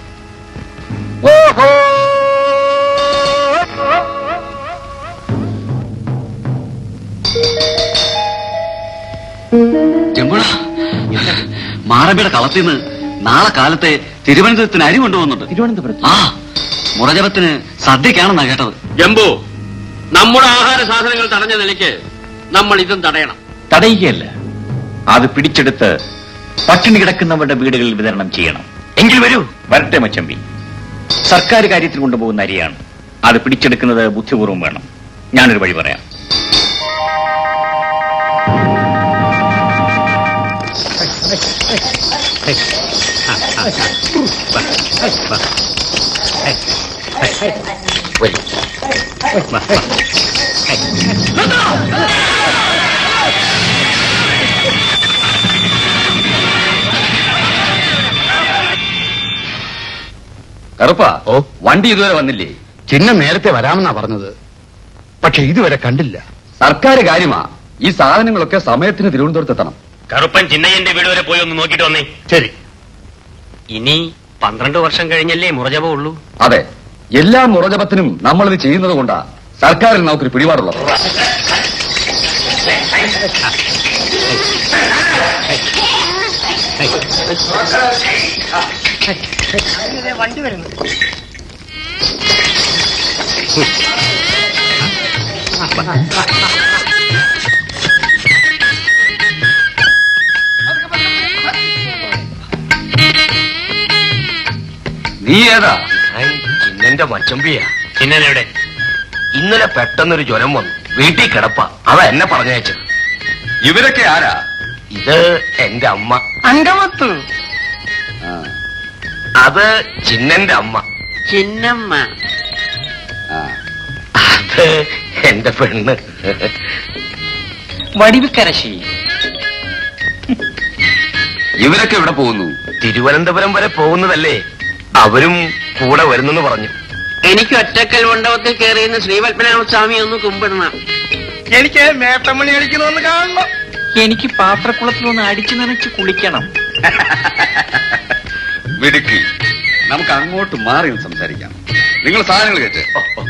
ജമ്പുള, മാടമ്പിയുടെ കളത്തിൽ നിന്ന് നാളെ കാലത്തെ തിരുവനന്തപുരത്തിന് അരി കൊണ്ടുപോകുന്നുണ്ട്. തിരുവനന്തപുരത്ത്? ആ, മുറജപത്തിന് സദ്യക്കാണെന്നാ കേട്ടത്. ജമ്പു, നമ്മുടെ ആഹാര സാധനങ്ങൾ തടഞ്ഞ നിലയ്ക്ക് നമ്മൾ ഇതും തടയണം. തടയുകയല്ല, അത് പിടിച്ചെടുത്ത് പട്ടിണി കിടക്കുന്നവരുടെ വീടുകളിൽ വിതരണം ചെയ്യണം. എങ്കിൽ വരൂ. വരട്ടെ മച്ചമ്പി. സർക്കാർ കാര്യത്തിൽ കൊണ്ടുപോകുന്ന അരിയാണ്. അത് പിടിച്ചെടുക്കുന്നത് ബുദ്ധിപൂർവ്വം വേണം. ഞാനൊരു വഴി പറയാം. കറുപ്പാ, ഓ വണ്ടി ഇതുവരെ വന്നില്ലേ? ചിഹ്നം നേരത്തെ വരാമെന്നാ പറഞ്ഞത്, പക്ഷെ ഇതുവരെ കണ്ടില്ല. സർക്കാർ കാര്യമാ. ഈ സാധനങ്ങളൊക്കെ സമയത്തിന് തിരുവനന്തപുരത്ത് എത്തണം. കറുപ്പൻ ചിന്നയ്യന്റെ വീട് വരെ പോയി ഒന്ന് നോക്കിട്ട് വന്നേ. ശരി. ഇനി പന്ത്രണ്ട് വർഷം കഴിഞ്ഞല്ലേ മുറജപം ഉള്ളൂ. അതെ, എല്ലാ മുറജപത്തിനും നമ്മളിത് ചെയ്യുന്നത് കൊണ്ടാ സർക്കാരിൽ നമുക്കൊരു പിടിപാടുള്ളത്. വണ്ടി വരുന്നു. നീ ഏതാ? ചിന്നന്റെ മച്ചമ്പിയാ. ചിന്നനെവിടെ? ഇന്നലെ പെട്ടെന്നൊരു ജ്വരം വന്നു, വീട്ടിൽ കിടപ്പ. അതാ എന്നെ പറഞ്ഞയച്ചത്. ഇവരൊക്കെ ആരാ? ഇത് എന്റെ അമ്മ അങ്കമത്ത്. അത് ചിന്നന്റെ അമ്മ ചിന്നമ്മ. അത് എന്റെ പെണ്ണ് വടിവിക്കരശി. ഇവരൊക്കെ എവിടെ പോകുന്നു? തിരുവനന്തപുരം വരെ പോകുന്നതല്ലേ, അവരും കൂടെ വരുന്നെന്ന് പറഞ്ഞു. എനിക്ക് ഒറ്റക്കൽ മണ്ഡപത്തിൽ കയറിയുന്ന ശ്രീപത്മനാഭസ്വാമി ഒന്ന് കുമ്പിടണം. എനിക്ക് മേട്ടമണി അടിക്കണമെന്ന് കാണണം. എനിക്ക് പാത്രക്കുളത്തിലൊന്ന് അടിച്ചു നനച്ച് കുളിക്കണം. മിടുക്കി, നമുക്ക് അങ്ങോട്ട് മാറി സംസാരിക്കാം. നിങ്ങൾ സാധനങ്ങൾ കേട്ട്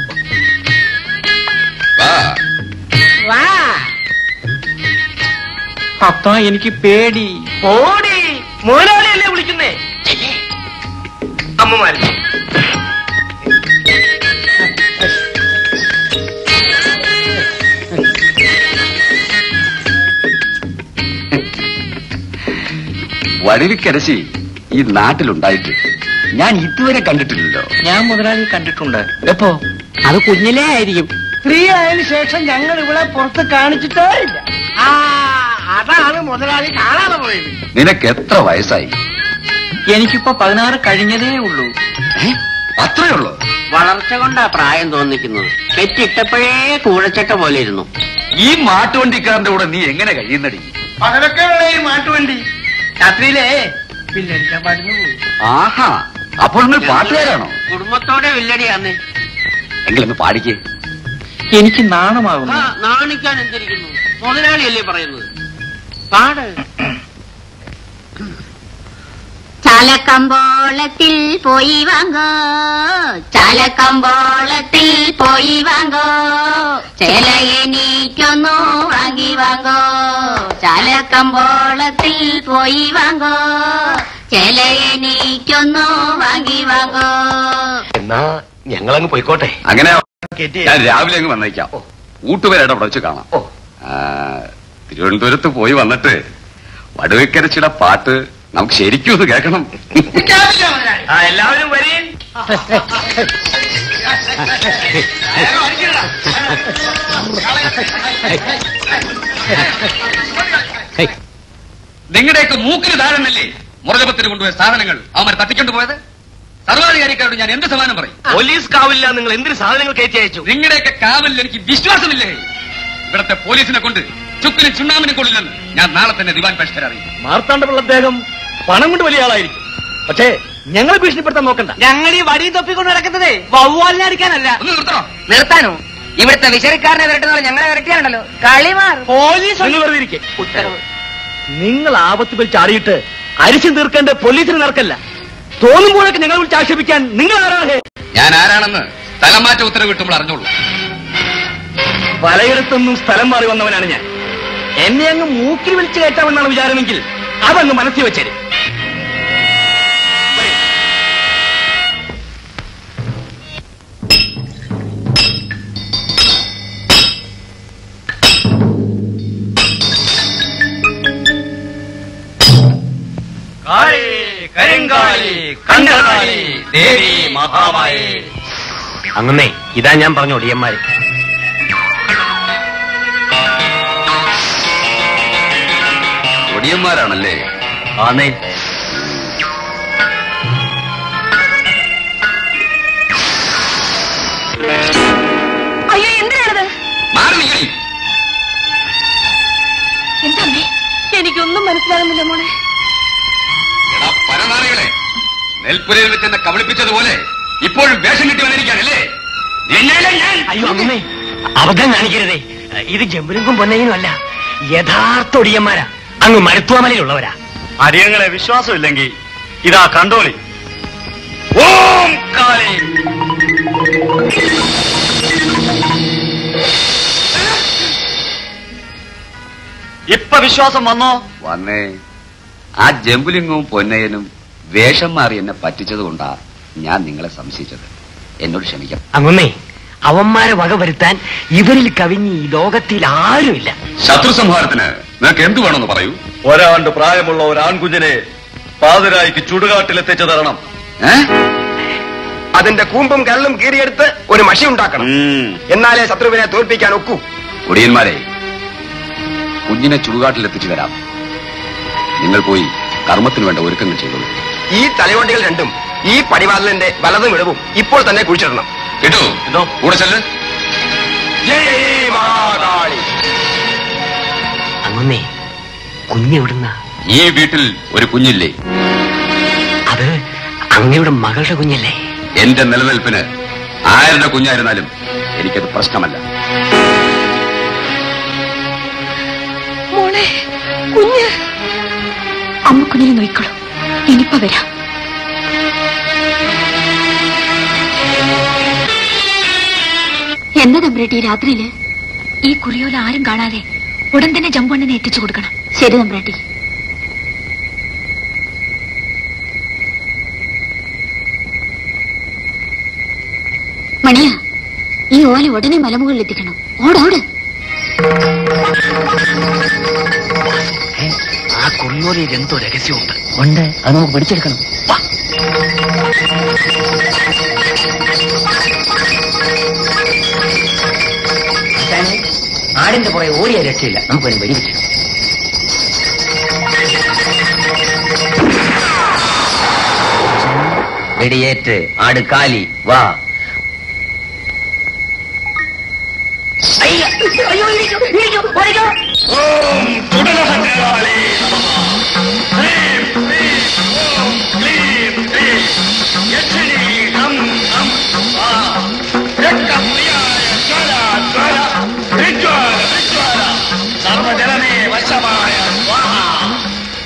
വാ. അപ്പ എനിക്ക് പേടി. ഓടി മോനാളിയല്ലേ വിളിക്കുന്നേ? അമ്മമാര് വടിവിക്കരശി ഈ നാട്ടിലുണ്ടായിട്ട് ഞാൻ ഇതുവരെ കണ്ടിട്ടില്ലല്ലോ. ഞാൻ മുതലാളി കണ്ടിട്ടുണ്ട്. എപ്പോ? അത് കുഞ്ഞിലേ ആയിരിക്കും. സ്ത്രീ ആയതിനു ശേഷം ഞങ്ങൾ ഇവിടെ പുറത്ത് കാണിച്ചിട്ടേ ഇല്ല. ആ, അതാണ് മുതലാളി കാണാതെ പോയത്. നിനക്ക് എത്ര വയസ്സായി? എനിക്കിപ്പോ പതിനാറ് കഴിഞ്ഞതേ ഉള്ളൂ. അത്രേ ഉള്ളൂ? വളർച്ച കൊണ്ടാ പ്രായം തോന്നിക്കുന്നത്. പെറ്റിട്ടപ്പോഴേ കൂടച്ചട്ട പോലെ ഇരുന്നു. ഈ മാട്ടുവണ്ടിക്കാരന്റെ കൂടെ നീ എങ്ങനെ കഴിയുന്നടി? പകലൊക്കെ ഉള്ള ഈ മാട്ടുവണ്ടി രാത്രിയിലേ വില്ലടിക്കാൻ പാടുന്നു പോയി. ആഹാ, അപ്പോൾ നിങ്ങൾ പാട്ടുകാരാണോ? കുടുംബത്തോടെ വില്ലടിയാന്നേ. എങ്കിലൊന്ന് പാടിക്കേ. എനിക്ക് നാണമാകുന്നു. ആ, നാണിക്കാൻ എന്തിരിക്കുന്നു? മുതലാളിയല്ലേ പറയുന്നത്. പാട്. ചാലക്കമ്പോളത്തിൽ പോയി വാങ്ങോ, ചാലക്കമ്പോളത്തിൽ പോയി വാങ്ങോ, ചേല എനിക്കൊന്നു വാങ്ങി വാങ്ങോ, ചാലക്കമ്പോളത്തിൽ പോയി വാങ്ങോ, ചേല എനിക്കൊന്നു വാങ്ങി വാങ്ങോ. എന്നാ ഞങ്ങളങ്ങ് പോയിക്കോട്ടെ. അങ്ങനെ ഞാൻ രാവിലെ അങ്ങ് വന്നേക്കാം. ഊട്ടുപേരുടെ അവിടെ വെച്ച് കാണാം. ആ, തിരുവനന്തപുരത്ത് പോയി വന്നിട്ട് വടുവക്കരച്ചിയുടെ പാട്ട് നമുക്ക് ശരിക്കും ഒന്ന് കേൾക്കണം. എല്ലാവരും വരീൻ. നിങ്ങളുടെയൊക്കെ മൂക്കിന് താഴെന്നല്ലേ മുറജപത്തിന് കൊണ്ടുപോയ സാധനങ്ങൾ അവന്മാർ തട്ടിക്കൊണ്ടു പോയത്? സർവാധികാരിക്കാരോട് ഞാൻ എന്ത് സമാനം പറയും? പോലീസ് കാവില്ല. നിങ്ങൾ എന്തിന് സാധനങ്ങൾ കയറ്റി അയച്ചു? നിങ്ങളുടെയൊക്കെ കാവലിൽ എനിക്ക് വിശ്വാസമില്ലേ? ഇവിടത്തെ പോലീസിനെ കൊണ്ട് ചുക്കിനും ചുണ്ണാമിനും കൊള്ളില്ലെന്ന് ഞാൻ നാളെ തന്നെ ദിവാൻ പേഷ്കർ അറിയും. മാർത്താണ്ഡപിള്ള അദ്ദേഹം പണം കൊണ്ട് വലിയ ആളായിരിക്കും. പക്ഷേ ഞങ്ങളെ ഭീഷണിപ്പെടുത്താൻ നോക്കണ്ട. ഞങ്ങൾ ഈ വടി തൊപ്പിക്കൊണ്ട് നടക്കുന്നതേ വവ്വാലിനെ അടിക്കാനല്ല. ഒന്ന് നിർത്തണോ? നിർത്താനോ? ഇവിടുത്തെ വിശറിക്കാരനെ വരട്ടുന്ന ഞങ്ങളെ വരട്ടിയാണല്ലോ കളിമാർ. പോലീസ് വെറുതെ ഇരിക്കെ. നിങ്ങൾ ആപത്തുകൾ ചാടിയിട്ട് അരിച്ചു തീർക്കേണ്ട പോലീസിന് നടക്കല്ല. തോന്നുമ്പോഴൊക്കെ ഞങ്ങളെ വിളിച്ച് ആക്ഷേപിക്കാൻ നിങ്ങൾ ആരാണ്? ഞാൻ ആരാണെന്ന് സ്ഥലം മാറ്റ ഉത്തരവ് കിട്ടുമ്പോൾ അറിഞ്ഞോളൂ. പലയിടത്തൊന്നും സ്ഥലം മാറി വന്നവനാണ് ഞാൻ. എന്നെ അങ്ങ് മൂക്കിൽ വിളിച്ചു കയറ്റാമെന്നാണ് വിചാരമെങ്കിൽ അതങ്ങ് മനസ്സിൽ വെച്ചേര്. കരിങ്കാളി കണ്ടകാളി ദേവി മഹാമായി. അങ്ങനെ ഇതാ ഞാൻ പറഞ്ഞു ഒടിയന്മാര്. ഒടിയന്മാരാണല്ലേ? ആന്നേ. അയ്യോ എന്തിനാണത്? എന്താ എനിക്കൊന്നും മനസ്സിലാകുന്നില്ല മോളെ. പരനാറികളെ, നെൽപ്പുരയിൽ വെച്ച് എന്നെ കബളിപ്പിച്ചതുപോലെ ഇപ്പോഴും വേഷം കിട്ടി വന്നിരിക്കാനല്ലേ? അയ്യോ അമ്മേ, അബദ്ധം കാണിക്കരുതേ. ഇത് ജമ്പുലിങ്കും പൊന്നയിനും അല്ല, യഥാർത്ഥ ഒടിയന്മാരാ. അങ്ങ് മരുത്തുവാമലയിലുള്ളവരാ. അടിയങ്ങളെ വിശ്വാസമില്ലെങ്കിൽ ഇതാ കണ്ടോളി. ഓം കാളി. ഇപ്പൊ വിശ്വാസം വന്നോ? വന്നേ. ആ ജമ്പുലിംഗവും പൊന്നയനും വേഷം മാറി എന്നെ പറ്റിച്ചത് കൊണ്ടാ ഞാൻ നിങ്ങളെ സംശയിച്ചത്. എന്നോട് ക്ഷമിക്കാം. അങ്ങൊന്നേ, അവന്മാരെ വകവരുത്താൻ ഇവരിൽ കവിഞ്ഞ് ഈ ലോകത്തിൽ ആരുമില്ല. ശത്രു സംഹാരത്തിന് നിനക്ക് എന്ത് വേണമെന്ന് പറയൂ. ഒരാണ്ട് പ്രായമുള്ള ഒരു ആൺകുഞ്ഞിനെ പാതിരായിക്ക് ചുടുകാട്ടിലെത്തിച്ചു തരണം. അതിന്റെ കൂമ്പും കരളും കീറിയെടുത്ത് ഒരു മഷി ഉണ്ടാക്കണം. എന്നാലേ ശത്രുവിനെ തോൽപ്പിക്കാൻ ഒക്കൂ. ഒടിയന്മാരെ, കുഞ്ഞിനെ ചുടുകാട്ടിലെത്തിച്ചു തരാം. നിങ്ങൾ പോയി കർമ്മത്തിന് വേണ്ട ഒരുക്കങ്ങൾ ചെയ്തോളൂ. ഈ തലയോണ്ടികൾ രണ്ടും ഈ പടിവാതിലിന്റെ വലതും ഇടവും ഇപ്പോൾ തന്നെ കുഴിച്ചിടണം. കേട്ടോ? കൂടെ ചെല്ല്. അങ്ങൊന്നേ, കുഞ്ഞെവിടുന്ന? ഈ വീട്ടിൽ ഒരു കുഞ്ഞില്ലേ? അത് അങ്ങയുടെ മകളുടെ കുഞ്ഞല്ലേ? എന്റെ നിലനിൽപ്പിന് ആരുടെ കുഞ്ഞായിരുന്നാലും എനിക്കത് പ്രശ്നമല്ല. മോളെ, കുഞ്ഞ്. അമ്മ കുഞ്ഞിനെ നോയിക്കോളൂ. ഇനിയിപ്പോ വരാം. എന്താ തമ്പ്രേട്ടി ഈ രാത്രിയില്? ഈ കുറിയോല ആരും കാണാതെ ഉടൻ തന്നെ ജമ്പണ്ണനെ എത്തിച്ചു കൊടുക്കണം. ശരി തമ്പ്രേട്ടി. മണിയാ, ഈ ഓല ഉടനെ മലമുകളിൽ എത്തിക്കണം. ഓടോട്. ആ കുറിയോലയിൽ എന്തോ രഹസ്യമുണ്ട്. ഉണ്ട്, അത് നമുക്ക് പിടിച്ചെടുക്കണം. ആടിന്റെ പുറകെ ഓടിയ രക്ഷയില്ല. നമുക്കൊരു വെടിവെക്കണം. വെടിയേറ്റ് ആട് കാലി. വാ. യക്ഷണി ഹം ഹം ആ രക്തപ്രിയായ ജ്വല ജ്വല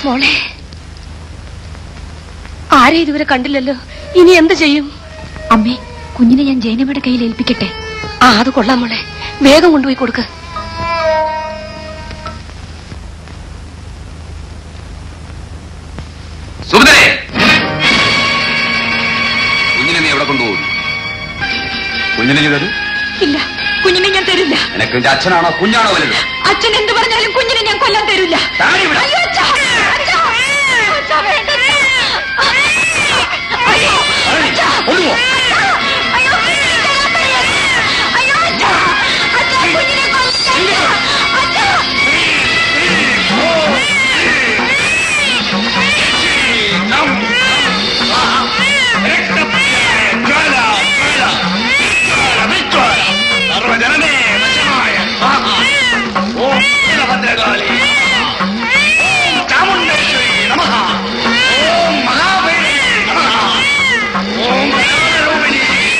മോളെ, ആരെ ഇതുവരെ കണ്ടില്ലല്ലോ. ഇനി എന്ത് ചെയ്യും? അമ്മേ, കുഞ്ഞിനെ ഞാൻ ജൈനമ്മയുടെ കയ്യിൽ ഏൽപ്പിക്കട്ടെ? ആ, അത് കൊള്ളാം മോളെ. വേഗം കൊണ്ടുപോയി കൊടുക്ക. സുഭദ്രേ, കുഞ്ഞിനെ നീ എവിടെ കൊണ്ടുപോകും? കുഞ്ഞിനെ നീ തരൂ. ഇല്ല, കുഞ്ഞിനെ ഞാൻ തരില്ല. നിനക്ക് നിന്റെ അച്ഛനാണോ കുഞ്ഞാണോ വലുത്? അച്ഛൻ എന്ത് പറഞ്ഞാലും കുഞ്ഞിനെ ഞാൻ കൊല്ലാൻ തരില്ല. അയ്യോ, അച്ഛാ, അച്ഛാ, അച്ഛാ, വേണ്ട. അയ്യോ, അച്ഛാ, അയ്യോ, അയ്യോ, അയ്യോ, അച്ഛാ, അച്ഛാ, കുഞ്ഞിനെ കൊല്ലാൻ. അച്ഛാ, ഭദ്രകാളി, ചാമുണ്ടേശ്വരി നമഃ, ഓം മഹാഭൈരവി നമഃ, ഓം ഗണാരൂപിണി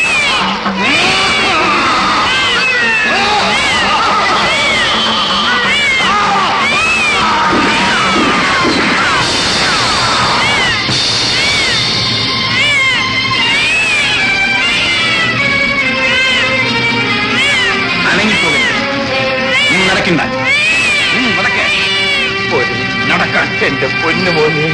നടക്കണ്ട. നടക്കാൻ എന്റെ പൊന്നു മോനെ.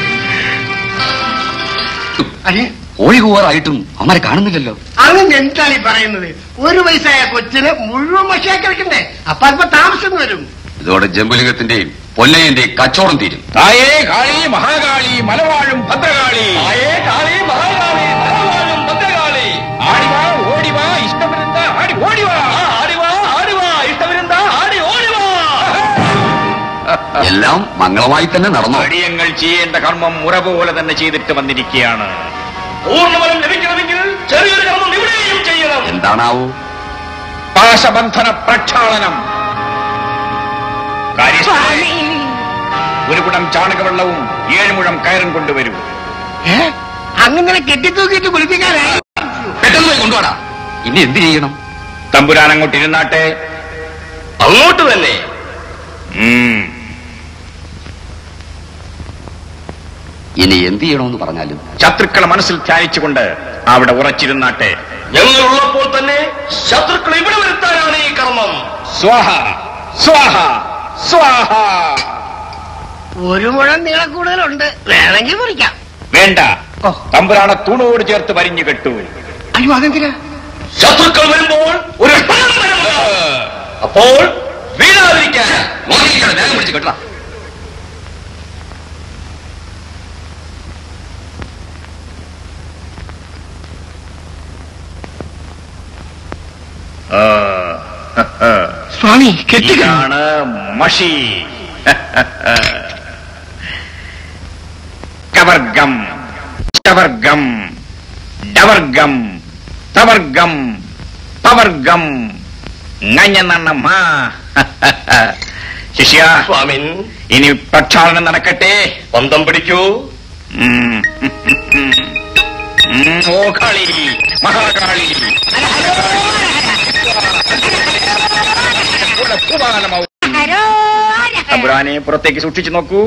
കോഴി കൂവാറായിട്ടും അവന്മാരെ കാണുന്നില്ലല്ലോ. അങ്ങനെ എന്താണ് ഈ പറയുന്നത്? ഒരു വയസ്സായ കൊച്ചിന് മുഴുവൻ മഷിയാക്കി വെക്കണ്ടേ? അപ്പൊ അല്പം താമസം വരും. ഇതോടെ ജമ്പുലിംഗത്തിന്റെയും പൊന്നയന്റെയും കച്ചവടം തീരും. തായേ കാളി മഹാകാളി മലവാഴും ഭദ്രകാളി. തായേ കാളി മഹാകാളി മലവാഴും ഭദ്രകാളി. ആടിവാ ഓടിവാ ഇഷ്ടമിരുന്ന ആടി ഓടിവാ. ആടിവാ ആടിവാ ഇഷ്ടമിരുന്ന ആടി ഓടിവാ. എല്ലാം മംഗളമായി തന്നെ നടന്നു. അടിയങ്ങൾ ചെയ്യേണ്ട കർമ്മം മുറ പോലെ തന്നെ ചെയ്തിട്ട് വന്നിരിക്കുകയാണ്. പൂർണ്ണഫലം ലഭിക്കണമെങ്കിൽ ചെറിയൊരു കർമ്മം ഇവിടെയും ചെയ്യണം. എന്താണാവൂ? പാശബന്ധന പ്രക്ഷാളനം. കാര്യസ്ഥനെ, ഒരു കുടം ചാണകവെള്ളവും ഏഴ് മുഴം കയറും കൊണ്ടുവരൂ. അങ്ങനെ കെട്ടിത്തൂക്കിയിട്ട് കുളിപ്പിക്കാനേ? പെട്ടെന്ന് കൊണ്ടുപോടാ. ഇനി എന്ത് ചെയ്യണം? തമ്പുരാൻ അങ്ങോട്ട് ഇരുന്നാട്ടെ. അങ്ങോട്ട് തന്നെ. ഇനി എന്ത് ചെയ്യണമെന്ന് പറഞ്ഞാലും ശത്രുക്കളെ മനസ്സിൽ ധ്യാനിച്ചുകൊണ്ട് അവിടെ ഉറച്ചിരുന്നാട്ടെ. ഞങ്ങളുള്ളപ്പോൾ തന്നെ ശത്രുക്കളെ ഇവിടെ വരുത്താനാണ് ഈ കർമ്മം. സ്വാഹ സ്വാഹ സ്വാഹ. ഒരു മുഴം നീളം കൂടുതലുണ്ട്, വേണമെങ്കിൽ മുറിക്കാം. വേണ്ട, തമ്പുരാനെ തൂണോട് ചേർത്ത് വരിഞ്ഞു കെട്ടു. അയ്യോ, അതെന്തിനാ? ശത്രുക്കൾ വരുമ്പോൾ ഒരു അപ്പോൾ വീഴാതിരിക്കാൻ വേഗം പിടിച്ച് കെട്ടാ. സ്വാമി, ഇതാണ് മഷി. കവർഗം ചവർഗം ഡവർഗം തവർഗം പവർഗം നഞ്ഞനമ്മ. ശിഷ്യ സ്വാമിൻ, ഇനി പ്രക്ഷാളനം നടക്കട്ടെ. പന്തം പിടിക്കൂ. ഓ കാളി മഹാകാളി, തമ്പുരാനെ പുറത്തേക്ക് സൂക്ഷിച്ചു നോക്കൂ.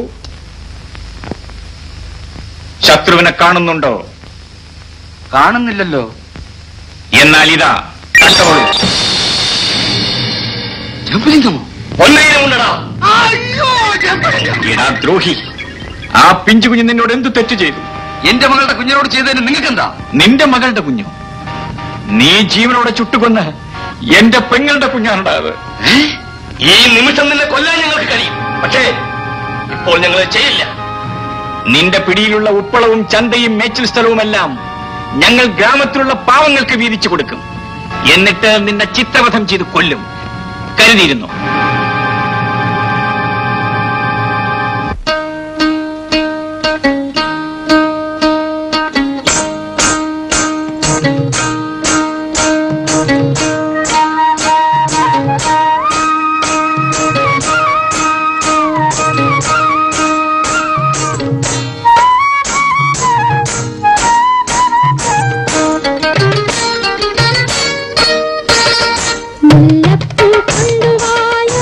ശത്രുവിനെ കാണുന്നുണ്ടോ? കാണുന്നില്ലല്ലോ. എന്നാൽ ഇതാ കണ്ടോളൂ. ജമ്പുലിംഗമോ? പൊന്നയിലുണ്ടടാ. ഇടാ ദ്രോഹി, ആ പിഞ്ചു കുഞ്ഞ് നിന്നോട് എന്ത് തെറ്റ് ചെയ്തു? എന്റെ മകളുടെ കുഞ്ഞിനോട് ചെയ്തതിന് നിങ്ങൾക്കെന്താ? നിന്റെ മകളുടെ കുഞ്ഞു നീ ജീവനോടെ ചുട്ടുകൊന്ന് എന്റെ പെങ്ങളുടെ കുഞ്ഞാണുണ്ടായത്. ഈ നിമിഷം നിന്നെ കൊല്ലാൻ ഞങ്ങൾക്ക് കഴിയും, പക്ഷേ ഇപ്പോൾ ഞങ്ങൾ ചെയ്യില്ല. നിന്റെ പിടിയിലുള്ള ഉപ്പളവും ചന്തയും മേച്ചിൽ സ്ഥലവുമെല്ലാം ഞങ്ങൾ ഗ്രാമത്തിലുള്ള പാവങ്ങൾക്ക് വീതിച്ചു കൊടുക്കും. എന്നിട്ട് നിന്നെ ചിത്രവധം ചെയ്ത് കൊല്ലും. കരുതിയിരുന്നു. മുല്ലപ്പൂ കൊണ്ടുവായ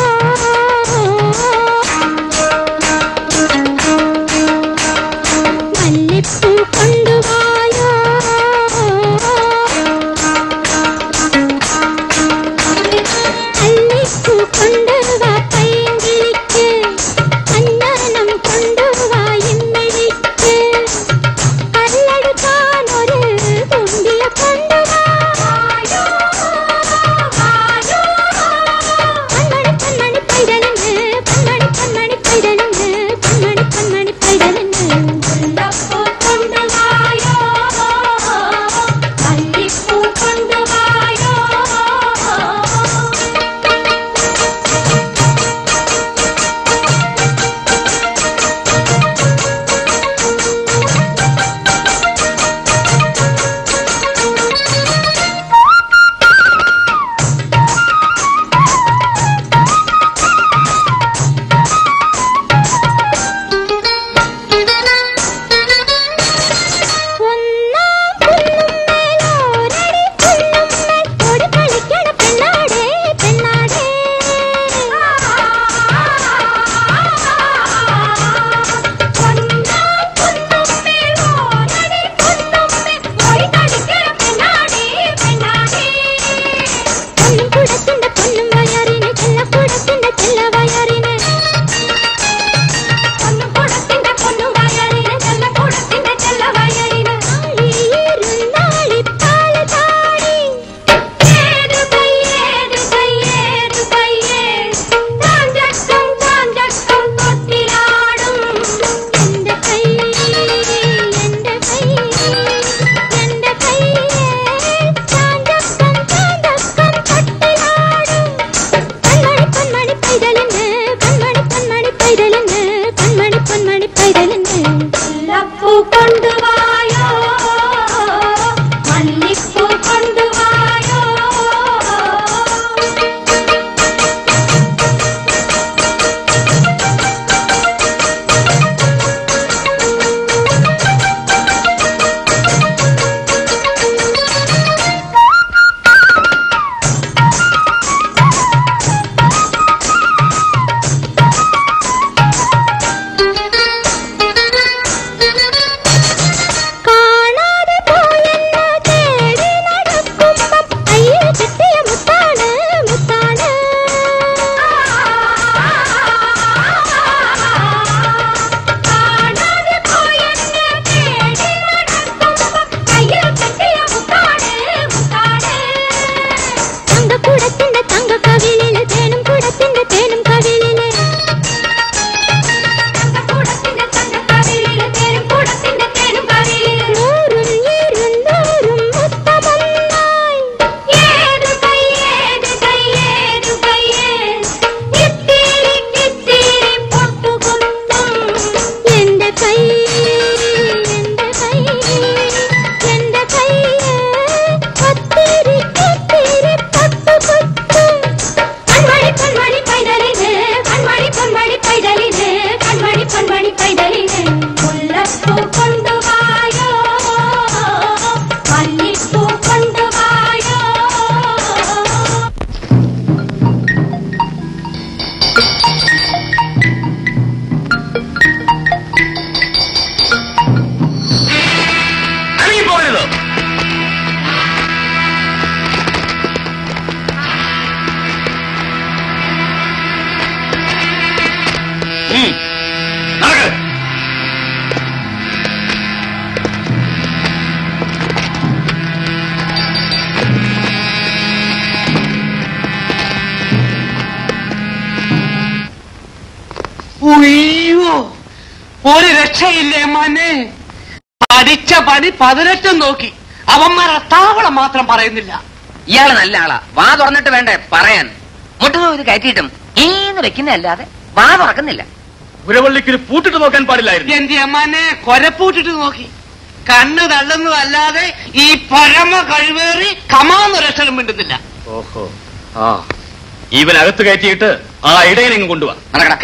ഉയ്യോ, ഒരു രക്ഷയില്ലേ മോനെ. പഠിച്ച പണി പതിനെട്ടും നോക്കി, അവന്മാരെ താവളം മാത്രം പറയുന്നില്ല. ഇയാള് നല്ല ആളാ, വാ തുറന്നിട്ട് വേണ്ടേ പറയാൻ. മുട്ടുന്നത് കയറ്റിയിട്ടും ഈന്ന് വെക്കുന്നതല്ലാതെ വാ തുറക്കുന്നില്ല. പുരവള്ളിക്കൊരു പൂട്ടിട്ട് നോക്കാൻ പാടില്ലായിരുന്നു. എന്റെ അമ്മാനെ കൊരപ്പൂട്ടിട്ട് നോക്കി, കണ്ണ് തള്ളുന്നതല്ലാതെ ഈ പരമ കഴിവേറി കമാന്നൊരക്ഷരം മിണ്ടുന്നില്ല. ഓഹോ, ആ ഇവനകത്ത് കയറ്റിയിട്ട് ആ ഇടയിലെങ്ങും കൊണ്ടുപോവാ.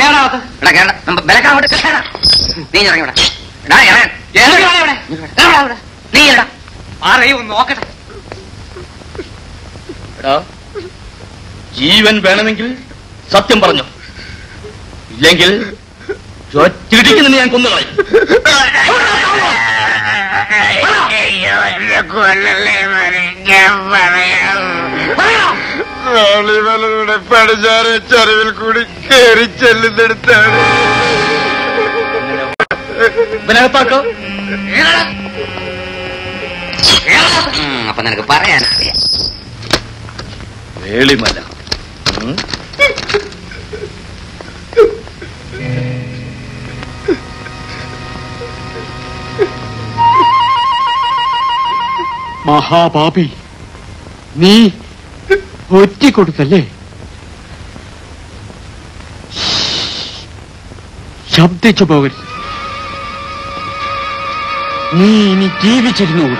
പറയൂ, നോക്കട്ടെ. എടാ, ജീവൻ വേണമെങ്കിൽ സത്യം പറഞ്ഞു, ഇല്ലെങ്കിൽ ചൊറ്റിടിക്കുന്ന ഞാൻ കൊന്നുകളയും. പടിഞ്ഞാറ് ചരിവിൽ കൂടി കയറി ചെല്ലുന്നെടുത്താണ്. ഇവനകത്താക്കോ? അപ്പൊ നിനക്ക് പറയാനറിയാം. വേളിമല. മഹാപാപി, നീ ഒറ്റിക്കൊടുത്തല്ലേ? ശബ്ദിച്ചു പോകരുത്. നീ ഇനി ജീവിച്ചിരുന്നു.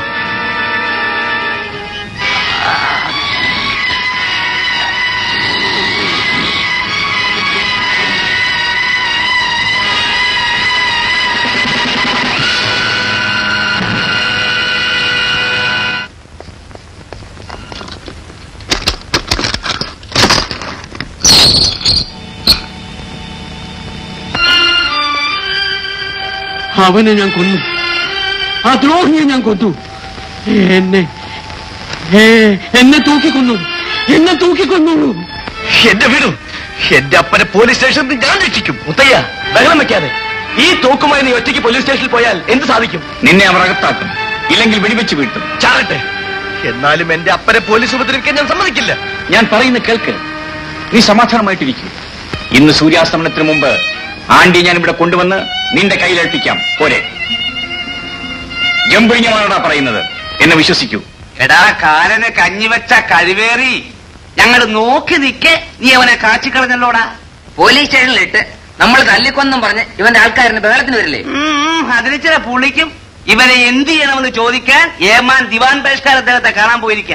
അവനെ ഞാൻ കൊന്നു, ആ ദ്രോഹിയെ ഞാൻ കൊന്നു. എന്നെ എന്നെ തൂക്കിക്കൊന്നു, എന്നെ തൂക്കിക്കൊന്നുള്ളൂ. എന്റെ വീടും എന്റെ അപ്പനെ പോലീസ് സ്റ്റേഷനിൽ ഞാൻ രക്ഷിക്കും. മുത്തയ്യ, ബഹളം വെക്കാതെ. ഈ തോക്കുമായി നീ ഒറ്റയ്ക്ക് പോലീസ് സ്റ്റേഷനിൽ പോയാൽ എന്ത് സാധിക്കും? നിന്നെ അവർ അകത്താക്കും, ഇല്ലെങ്കിൽ വെടിവെച്ച് വീഴ്ത്തും. ചാടട്ടെ, എന്നാലും എന്റെ അപ്പനെ പോലീസ് ഉപദ്രവിക്കാൻ ഞാൻ സമ്മതിക്കില്ല. ഞാൻ പറയുന്ന കേൾക്ക്, നീ സമാധാനമായിട്ടിരിക്കും. ഇന്ന് സൂര്യാസ്തമനത്തിന് മുമ്പ് ആണ്ടി ഞാൻ ഇവിടെ കൊണ്ടുവന്ന് നിന്റെ കയ്യിലേൽപ്പിക്കാം. പോരെ? ജമ്പുഴിഞ്ഞമാണോടാ പറയുന്നത്, എന്നെ വിശ്വസിക്കൂ. എടാ കാലന് കഞ്ഞിവെച്ച കഴിവേറി, ഞങ്ങൾ നോക്കി നിൽക്കെ നീ അവനെ കാച്ചിക്കളഞ്ഞല്ലോടാ. പോലീസ് സ്റ്റേഷനിലിട്ട് നമ്മൾ തല്ലിക്കൊന്നും പറഞ്ഞ് ഇവന്റെ ആൾക്കാരന് ബഹളത്തിന് വരില്ലേ? അതിന് ചില പുള്ളിക്കും ഇവനെ എന്ത് ചെയ്യണമെന്ന് ചോദിക്കാൻ ഏമാൻ ദിവാൻ ബഹിഷ്കാർ അദ്ദേഹത്തെ കാണാൻ പോയിരിക്ക.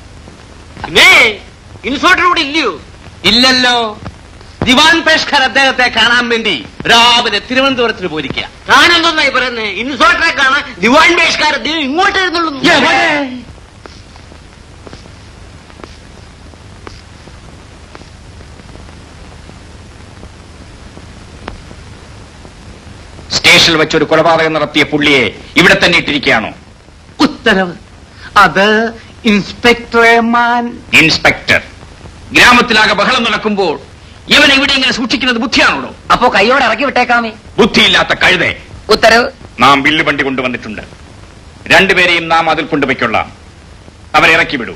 ഇൻസ്പെക്ടർ കൂടെ ഇല്ലയോ? ഇല്ലല്ലോ. ദിവാൻ പേഷ്കർ അദ്ദേഹത്തെ കാണാൻ വേണ്ടി രാവിലെ തിരുവനന്തപുരത്തിന് പോയിരിക്കുക. ഞാനെന്തായി പറയുന്നത്? ഇൻസ്പെക്ടറെ കാണാൻ ദിവാൻ പേഷ്കാർ അദ്ദേഹം ഇങ്ങോട്ട് എഴുന്നള്ളൂ. സ്റ്റേഷനിൽ വെച്ചൊരു കൊലപാതകം നടത്തിയ പുള്ളിയെ ഇവിടെ തന്നെ ഇട്ടിരിക്കുകയാണോ? ഉത്തരവ്. അത് ഇൻസ്പെക്ടർ ഏമാൻ. ഇൻസ്പെക്ടർ, ഗ്രാമത്തിലാകെ ബഹളം നടക്കുമ്പോൾ ഇവൻ ഇവിടെ ഇങ്ങനെ സൂക്ഷിക്കുന്നത് ബുദ്ധിയാണല്ലോ? അപ്പോ കൈയോടെ ഇറക്കി വിട്ടേക്കാമേ. ബുദ്ധിയില്ലാത്ത കഴുതേ. ഉത്തരവ്. നാം ബില്ല് വണ്ടി കൊണ്ടുവന്നിട്ടുണ്ട്. രണ്ടുപേരെയും നാം അതിൽ കൊണ്ടുപോയിക്കൊള്ളാം. അവരെ ഇറക്കി വിടൂ.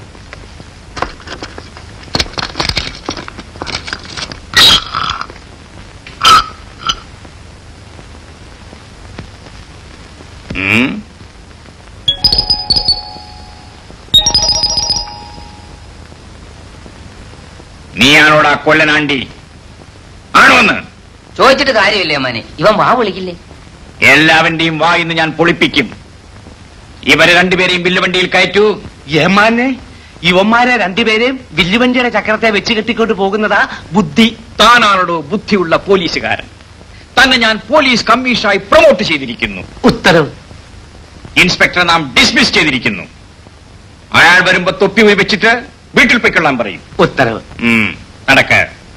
നീയാണോടാ കൊല്ലനാണ്ടി? ആണോന്ന് ചോദിച്ചിട്ട് കാര്യമില്ലേ മോനെ, ഇവൻ വാ വിളിക്കില്ലേ? എല്ലാവന്റെയും വാ ഇന്ന് ഞാൻ പൊളിപ്പിക്കും. ഇവരെ രണ്ടുപേരെയും വില്ലുവണ്ടിയിൽ കയറ്റൂ. ഏമാനെ, ഇവന്മാരെ രണ്ടുപേരെയും വില്ലുവണ്ടിയുടെ ചക്രത്തെ വെച്ച് കെട്ടിക്കൊണ്ട് പോകുന്നതാ ബുദ്ധി. താനാണോടോ ബുദ്ധിയുള്ള പോലീസുകാരൻ? തന്നെ ഞാൻ പോലീസ് കമ്മീഷണറായി പ്രൊമോട്ട് ചെയ്തിരിക്കുന്നു. ഉത്തരവ്. ഇൻസ്പെക്ടറെ നാം ഡിസ്മിസ് ചെയ്തിരിക്കുന്നു. അയാൾ വരുമ്പോ തൊപ്പി പോയി വെച്ചിട്ട് വീട്ടിൽ പോയിക്കൊള്ളാൻ പറയും. ഉത്തരവ്. നടക്ക.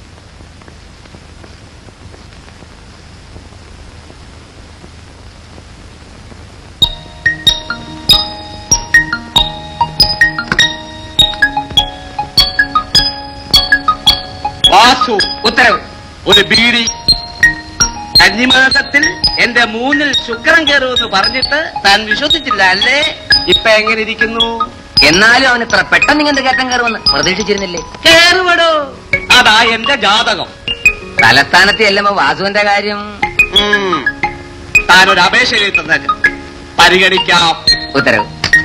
വാസു. ഉത്തരവ്. ഒരു ബീഡി. കന്നിമാസത്തിൽ എന്റെ മൂന്നിൽ ശുക്രൻ കയറുമെന്ന് പറഞ്ഞിട്ട് താൻ വിശ്വസിച്ചില്ല അല്ലേ? ഇപ്പൊ എങ്ങനെ ഇരിക്കുന്നു? എന്നാലും അവൻ ഇത്ര പെട്ടെന്ന് ഇങ്ങനത്തെ കയറ്റം കയറുമെന്ന് പ്രതീക്ഷിച്ചിരുന്നില്ലേ? കേറുവടോ, അതാ എന്റെ ജാതകം. തലസ്ഥാനത്ത് ചെല്ലുമ്പോ വാസുവിന്റെ കാര്യം താനൊരു അപേക്ഷ എഴുതി തന്നേക്ക്, പരിഗണിക്കാം. ഉത്തരവ്.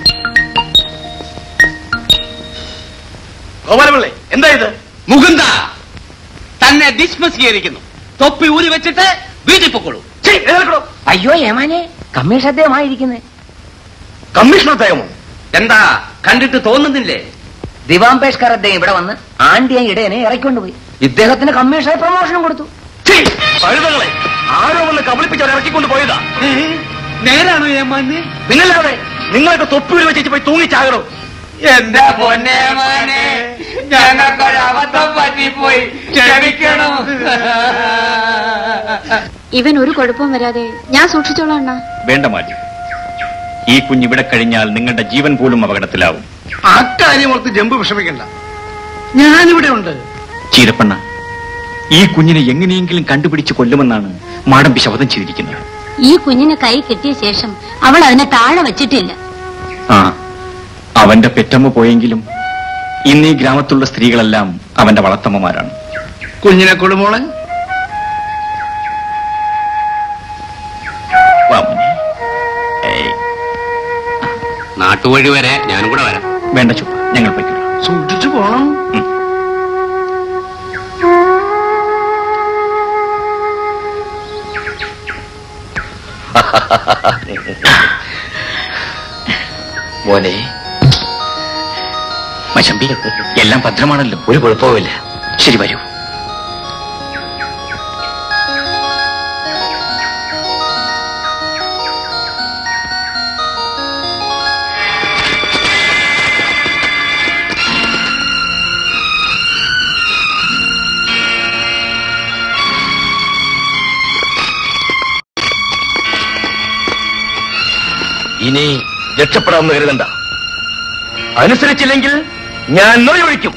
ഗോപാലപിള്ളേ, എന്താ ഇത്? മുകുന്ദ തന്നെ ഡിസ്മിസ് ചെയ്തിരിക്കുന്നു. തൊപ്പി ഊരി വെച്ചിട്ട് വീട്ടിൽ പൊക്കോളൂ. അയ്യോ ഏമാനെ, കമ്മീഷൻ അദ്ദേഹമായിരിക്കുന്നത്. കമ്മീഷണർ അദ്ദേഹമോ? എന്താ കണ്ടിട്ട് തോന്നുന്നില്ലേ? ദിവാംബേഷ്കർ അദ്ദേഹം ഇവിടെ വന്ന് ആണ്ടിയ ഇടയനെ ഇറക്കിക്കൊണ്ടുപോയി. ഇദ്ദേഹത്തിന് കമ്മീഷണർ പ്രമോഷനും കൊടുത്തു. ആരോ വന്ന് കബളിപ്പിച്ചവരെ ഇറക്കിക്കൊണ്ട് പോയതാ. നേരാണോ ഏമാനെ? നിങ്ങളവിടെ നിങ്ങളൊക്കെ തൊപ്പി വെച്ചിട്ട് പോയി തൂങ്ങിച്ചാകണോ? എന്റെ പൊന്നേമാനെ, ഞങ്ങൾക്കൊരബദ്ധം പറ്റിപ്പോയി, ക്ഷമിക്കണം. ഇവൻ ഒരു കുഴപ്പവും വരാതെ ഞാൻ സൂക്ഷിച്ചോളാം അണ്ണാ. വേണ്ട മാറ്റി, ഈ കുഞ്ഞിവിടെ കഴിഞ്ഞാൽ നിങ്ങളുടെ ജീവൻ പോലും അപകടത്തിലാവും. അക്കാര്യം ഓർത്ത് ജമ്പ് വിഷമിക്കണ്ട, ഞാനിവിടെ ഉണ്ട്. ചീരപ്പണ്ണ, ഈ കുഞ്ഞിനെ എങ്ങനെയെങ്കിലും കണ്ടുപിടിച്ച് കൊല്ലുമെന്നാണ് മാടമ്പി ശപഥം ചെയ്തിരിക്കുന്നത്. ഈ കുഞ്ഞിന് കൈ കിട്ടിയ ശേഷം അവൾ അതിനെ താഴെ വച്ചിട്ടില്ല. ആ, അവന്റെ പെറ്റമ്മ പോയെങ്കിലും ഇന്ന് ഈ ഗ്രാമത്തിലുള്ള സ്ത്രീകളെല്ലാം അവന്റെ വളർത്തമ്മമാരാണ്. കുഞ്ഞിനെ കൊടുമോളെ. നാട്ടുവഴി വരെ ഞാനും കൂടെ വരാം. വേണ്ട ചുപ്പ, ഞങ്ങൾ പോയിക്കോളാം. സൂക്ഷിച്ചു പോണം. മോനെ മശമ്പി, എല്ലാം ഭദ്രമാണല്ലോ? ഒരു കുഴപ്പവുമില്ല. ശരി, വരൂ. ഇനി രക്ഷപ്പെടാമെന്ന് കരുതണ്ട. അനുസരിച്ചില്ലെങ്കിൽ ഞാൻ നോയൊഴിക്കും.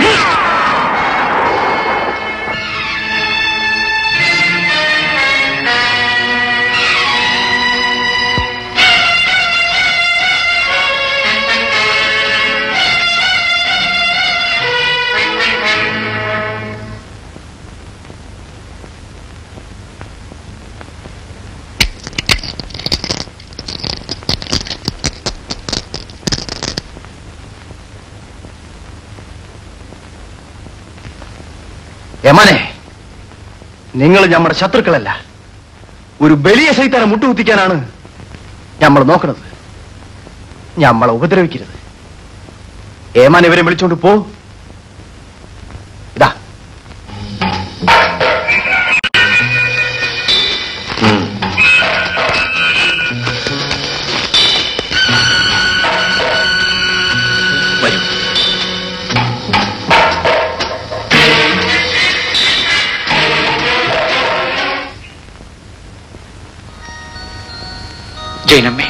യമാനെ, നിങ്ങൾ നമ്മുടെ ശത്രുക്കളല്ല. ഒരു ബലിയ സൈത്താനെ മുട്ടുകുത്തിക്കാനാണ് നമ്മൾ നോക്കുന്നത്. നമ്മളെ ഉപദ്രവിക്കരുത്. ഏമാൻ ഇവരെ വിളിച്ചോണ്ട് പോ. ഇതാ വരൂ. ജൈനമ്മേ,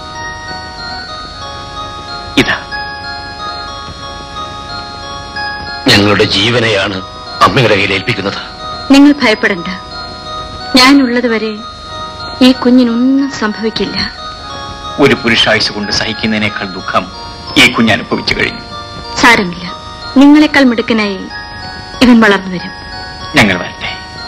ഇതാ ഞങ്ങളുടെ ജീവനെയാണ് അമ്മയുടെ കയ്യിൽ ഏൽപ്പിക്കുന്നത്. നിങ്ങൾ ഭയപ്പെടണ്ട, ഞാനുള്ളതുവരെ ഈ കുഞ്ഞിനൊന്നും സംഭവിക്കില്ല. ഒരു പുരുഷായുസ് കൊണ്ട് സഹിക്കുന്നതിനേക്കാൾ ദുഃഖം ഈ കുഞ്ഞ് അനുഭവിച്ചു കഴിഞ്ഞു. സാരമില്ല, നിങ്ങളെക്കാൾ മിടുക്കനായി ഇവൻ വളർന്നു വരും. ഞങ്ങൾ വരട്ടെ.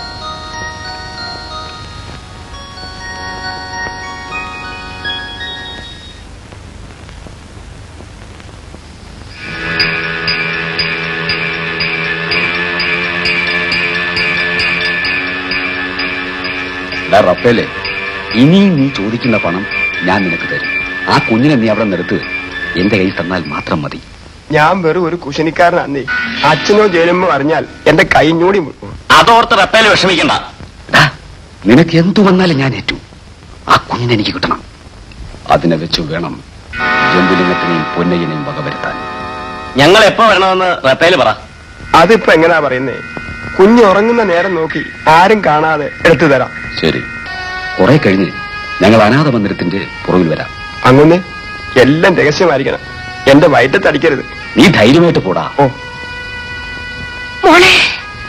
റപ്പേലെ, ഇനിയും നീ ചോദിക്കുന്ന പണം ഞാൻ നിനക്ക് തരും. ആ കുഞ്ഞിനെ നീ അവിടെ നിർത്ത്. എന്റെ കയ്യിൽ തന്നാൽ മാത്രം മതി. ഞാൻ വെറും ഒരു കുശനിക്കാരനാന്നേ. അച്ഛനോ ജയലമ്മോ അറിഞ്ഞാൽ എന്റെ കൈഞ്ഞൂടി അതോർത്ത് റപ്പേല് വിഷമിക്കണ്ട. നിനക്ക് എന്തു വന്നാലും ഞാൻ ഏറ്റു. ആ കുഞ്ഞിനെ എനിക്ക് കിട്ടണം. അതിനെ വെച്ചു വേണം ജമ്പുലിംഗത്തിനെയും പൊന്നയ്യനെയും വകവരുത്താൻ. ഞങ്ങൾ എപ്പോ വരണമെന്ന് റപ്പേല് പറ. അതിപ്പോ എങ്ങനാ പറയുന്നേ? കുഞ്ഞ് ഉറങ്ങുന്ന നേരം നോക്കി ആരും കാണാതെ എടുത്തു തരാം. ശരി, കുറെ കഴിഞ്ഞ് ഞങ്ങൾ അനാഥ മന്ദിരത്തിന്റെ പുറകിൽ വരാം. അങ്ങനെ എല്ലാം രഹസ്യമായിരിക്കണം. എന്റെ വയറ്റത്തടിക്കരുത്. നീ ധൈര്യമായിട്ട് പോടാ. ഓ മോളെ.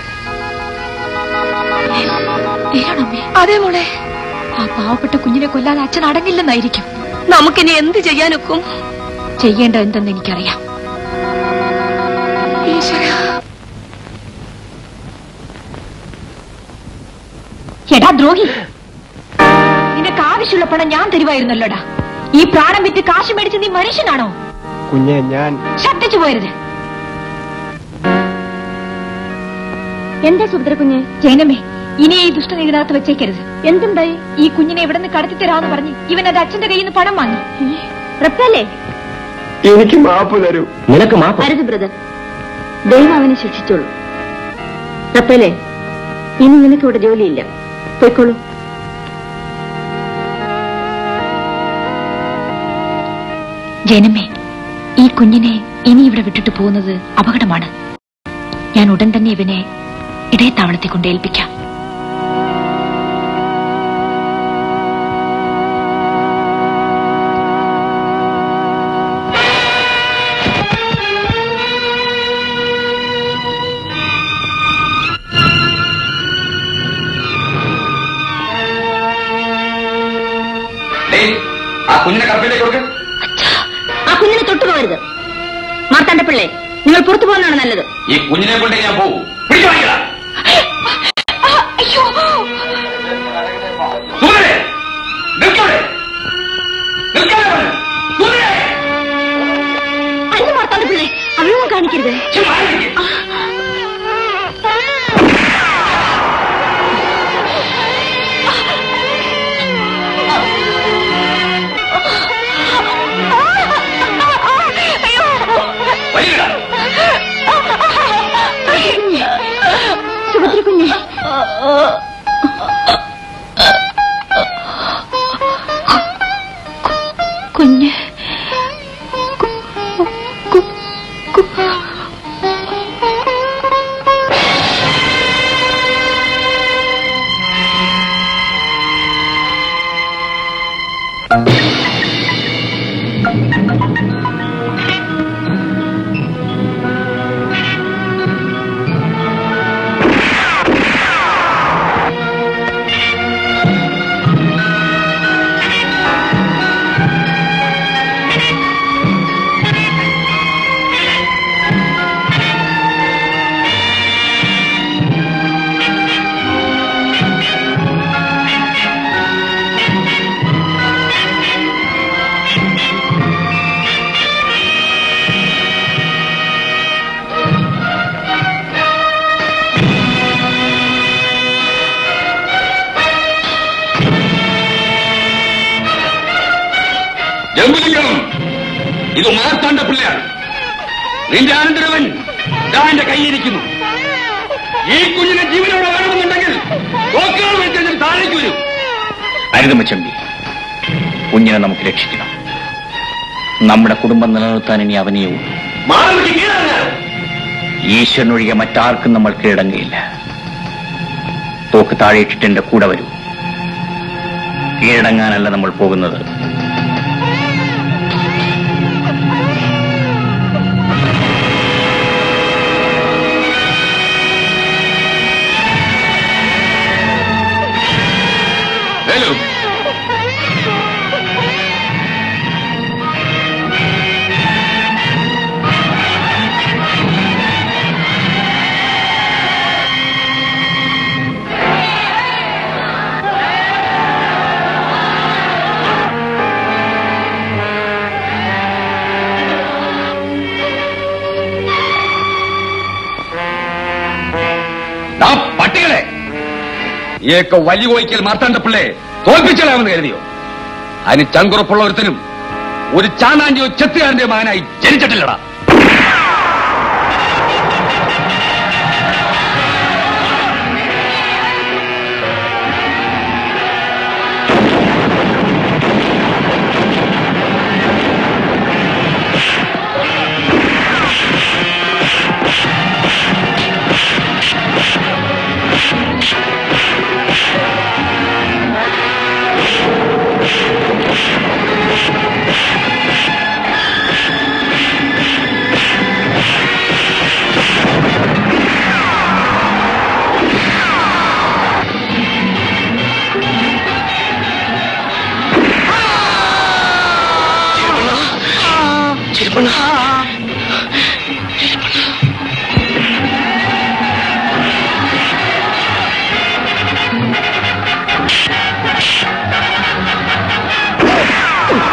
അതെ മോളെ, ആ പാവപ്പെട്ട കുഞ്ഞിനെ കൊല്ലാതെ അച്ഛൻ അടങ്ങില്ലെന്നായിരിക്കും. നമുക്കിനി എന്ത് ചെയ്യാനൊക്കും? ചെയ്യേണ്ട എന്തെന്ന് എനിക്കറിയാം. എടാ ദ്രോഹി, നിനക്ക് ആവശ്യമുള്ള പണം ഞാൻ തരുവായിരുന്നല്ലോടാ. ഈ പ്രാണം വിറ്റ് കാശ് മേടിച്ച് നീ മനുഷ്യനാണോ? കുഞ്ഞെ, ഞാൻ ശബ്ദിച്ചു പോയരുത്. എന്താ സുഭദ്ര കുഞ്ഞെ? ജൈനമ്മേ, ഇനി ഈ ദുഷ്ടനെ ഇതിനകത്ത് വെച്ചേക്കരുത്. എന്തുണ്ടായി? ഈ കുഞ്ഞിനെ എവിടെ നിന്ന് കടത്തി തരാമെന്ന് പറഞ്ഞ് ഇവൻ അത് അച്ഛന്റെ കയ്യിൽ നിന്ന് പണം വാങ്ങി. റപ്പല്ലേ, എനിക്ക് മാപ്പ് തരൂ. നിനക്ക് മാപ്പ്? അരുത് ബ്രദർ, ദൈവം അവനെ ശിക്ഷിച്ചോളൂ. റപ്പല്ലേ, ഇനി നിനക്ക് ഇവിടെ ജോലിയില്ല, പോയിക്കോളൂ. ജൈനമ്മേ, ഈ കുഞ്ഞിനെ ഇനി ഇവിടെ വിട്ടിട്ട് പോകുന്നത് അപകടമാണ്. ഞാൻ ഉടൻ തന്നെ ഇവനെ ഇടയത്താവളത്തെ കൊണ്ട് ഏൽപ്പിക്കാം. ആ കുഞ്ഞിനെ കറപ്പിലേക്ക് കൊടുക്ക. ആ കുഞ്ഞിനെ തൊട്ടു പോകരുത്. മാർത്താണ്ഡ പിള്ളേ, നിങ്ങൾ പുറത്തു പോകുന്നതാണ് നല്ലത്. ഈ കുഞ്ഞിനെ കൊണ്ട് ഞാൻ പോകും. പിടിച്ചു വാങ്ങിക്കടാ. സുന്ദരേ, നിൽക്കവിടെ. നിൽക്കാതെ പറഞ്ഞു. സുന്ദരേ. അല്ല മാർത്താണ്ഡ പിള്ളേ, അവളൊന്നും കാണിക്കരുത്. സുഭദ്ര കുഞ്ഞെ, കുഞ്ഞ് ഇത് മാർത്താണ്ഡ പിള്ളയാണ്. നിന്റെ അനന്തരവൻ എന്റെ കൈയിരിക്കുന്നു. ഈ കുഞ്ഞിനെ ജീവനോടെ വേണമെന്നുണ്ടെങ്കിൽ താഴേക്ക് വരും. അരുതമച്ചമ്പി, കുഞ്ഞിനെ നമുക്ക് രക്ഷിക്കണം. നമ്മുടെ കുടുംബം നിലനിർത്താൻ ഇനി അവനെയേ ഉള്ളൂ. ഈശ്വരനൊഴികെ മറ്റാർക്കും നമ്മൾ കീഴടങ്ങുകയില്ല. തോക്ക് താഴെയിട്ടിട്ട് എന്റെ കൂടെ വരൂ. കീഴടങ്ങാനല്ല നമ്മൾ പോകുന്നത്. പട്ടികളെ, ഈയൊക്കെ വലിയ കോയിക്കൽ മാർത്താണ്ഡപ്പിള്ളെ തോൽപ്പിച്ചലാമെന്ന് കരുതിയോ? അതിന് ചങ്കുറപ്പുള്ള ഒരുത്തനും ഒരു ചാണാന്റെയോ ചെത്തുകാരന്റെയോ മകനായി ജനിച്ചിട്ടില്ലടാ.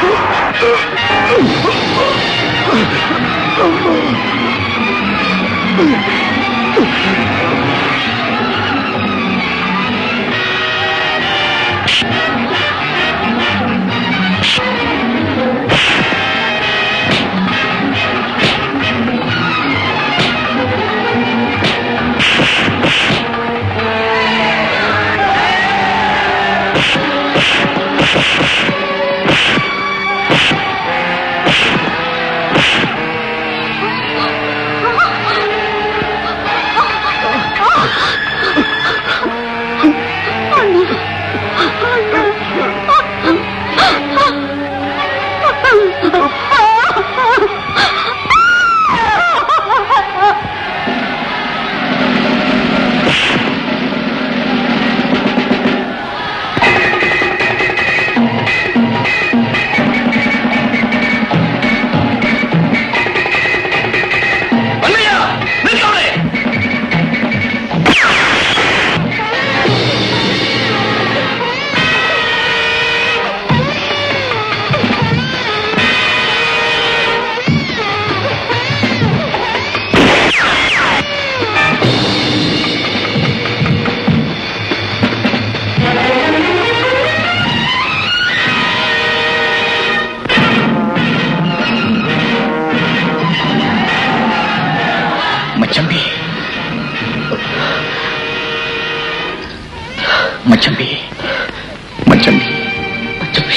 മച്ചമ്പി മച്ചമ്പി മച്ചമ്പി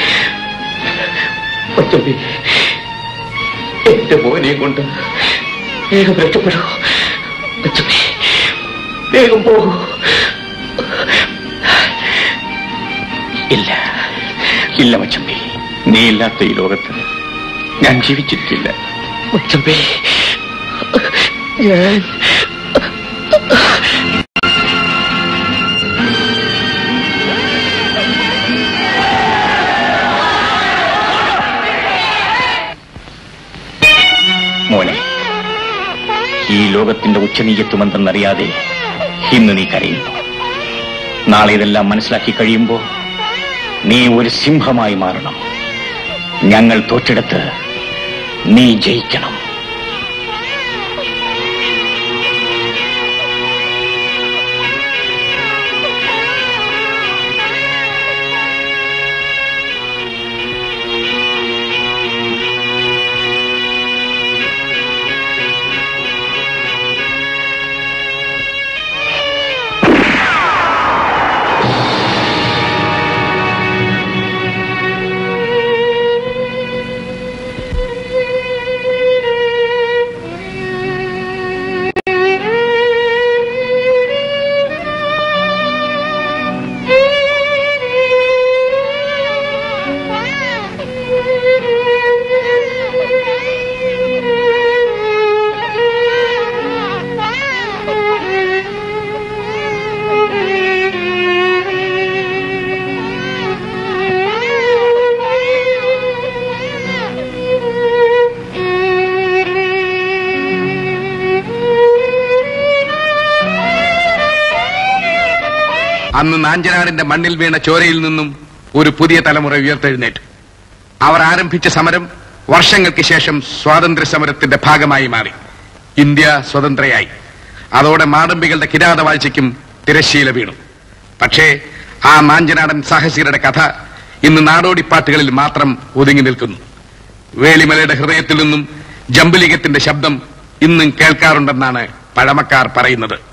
മച്ചമ്പി എന്റെ മോനെ കൊണ്ട് വേഗം രക്ഷപ്പെടൂ മച്ചമ്പി, വേഗം പോകൂ. ഇല്ല ഇല്ല മച്ചമ്പി, നീ ഇല്ലാത്ത ഈ ലോകത്ത് ഞാൻ ജീവിച്ചിരിക്കില്ല മച്ചമ്പി. ഞാൻ മോനെ, ഈ ലോകത്തിന്റെ ഉച്ചനീചത്വമെന്തെന്നറിയാതെ ഇന്ന് നീ കരയുന്നു. നാളെ ഇതെല്ലാം മനസ്സിലാക്കി കഴിയുമ്പോ നീ ഒരു സിംഹമായി മാറണം. ഞങ്ങൾ തോറ്റെടുത്ത് നീ ജയിക്കണം. അന്ന് നാഞ്ചനാടിന്റെ മണ്ണിൽ വീണ ചോരയിൽ നിന്നും ഒരു പുതിയ തലമുറ ഉയർത്തെഴുന്നേറ്റു. അവർ ആരംഭിച്ച സമരം വർഷങ്ങൾക്ക് ശേഷം സ്വാതന്ത്ര്യ സമരത്തിന്റെ ഭാഗമായി മാറി. ഇന്ത്യ സ്വതന്ത്രയായി. അതോടെ മാടമ്പികളുടെ കിരാതവാഴ്ചയ്ക്കും തിരശ്ശീല വീണു. പക്ഷേ ആ നാഞ്ചനാടൻ സാഹസികരുടെ കഥ ഇന്ന് നാടോടിപ്പാട്ടുകളിൽ മാത്രം ഒതുങ്ങി നിൽക്കുന്നു. വേളിമലയുടെ ഹൃദയത്തിൽ നിന്നും ജംബുലിംഗത്തിന്റെ ശബ്ദം ഇന്നും കേൾക്കാറുണ്ടെന്നാണ് പഴമക്കാർ പറയുന്നത്.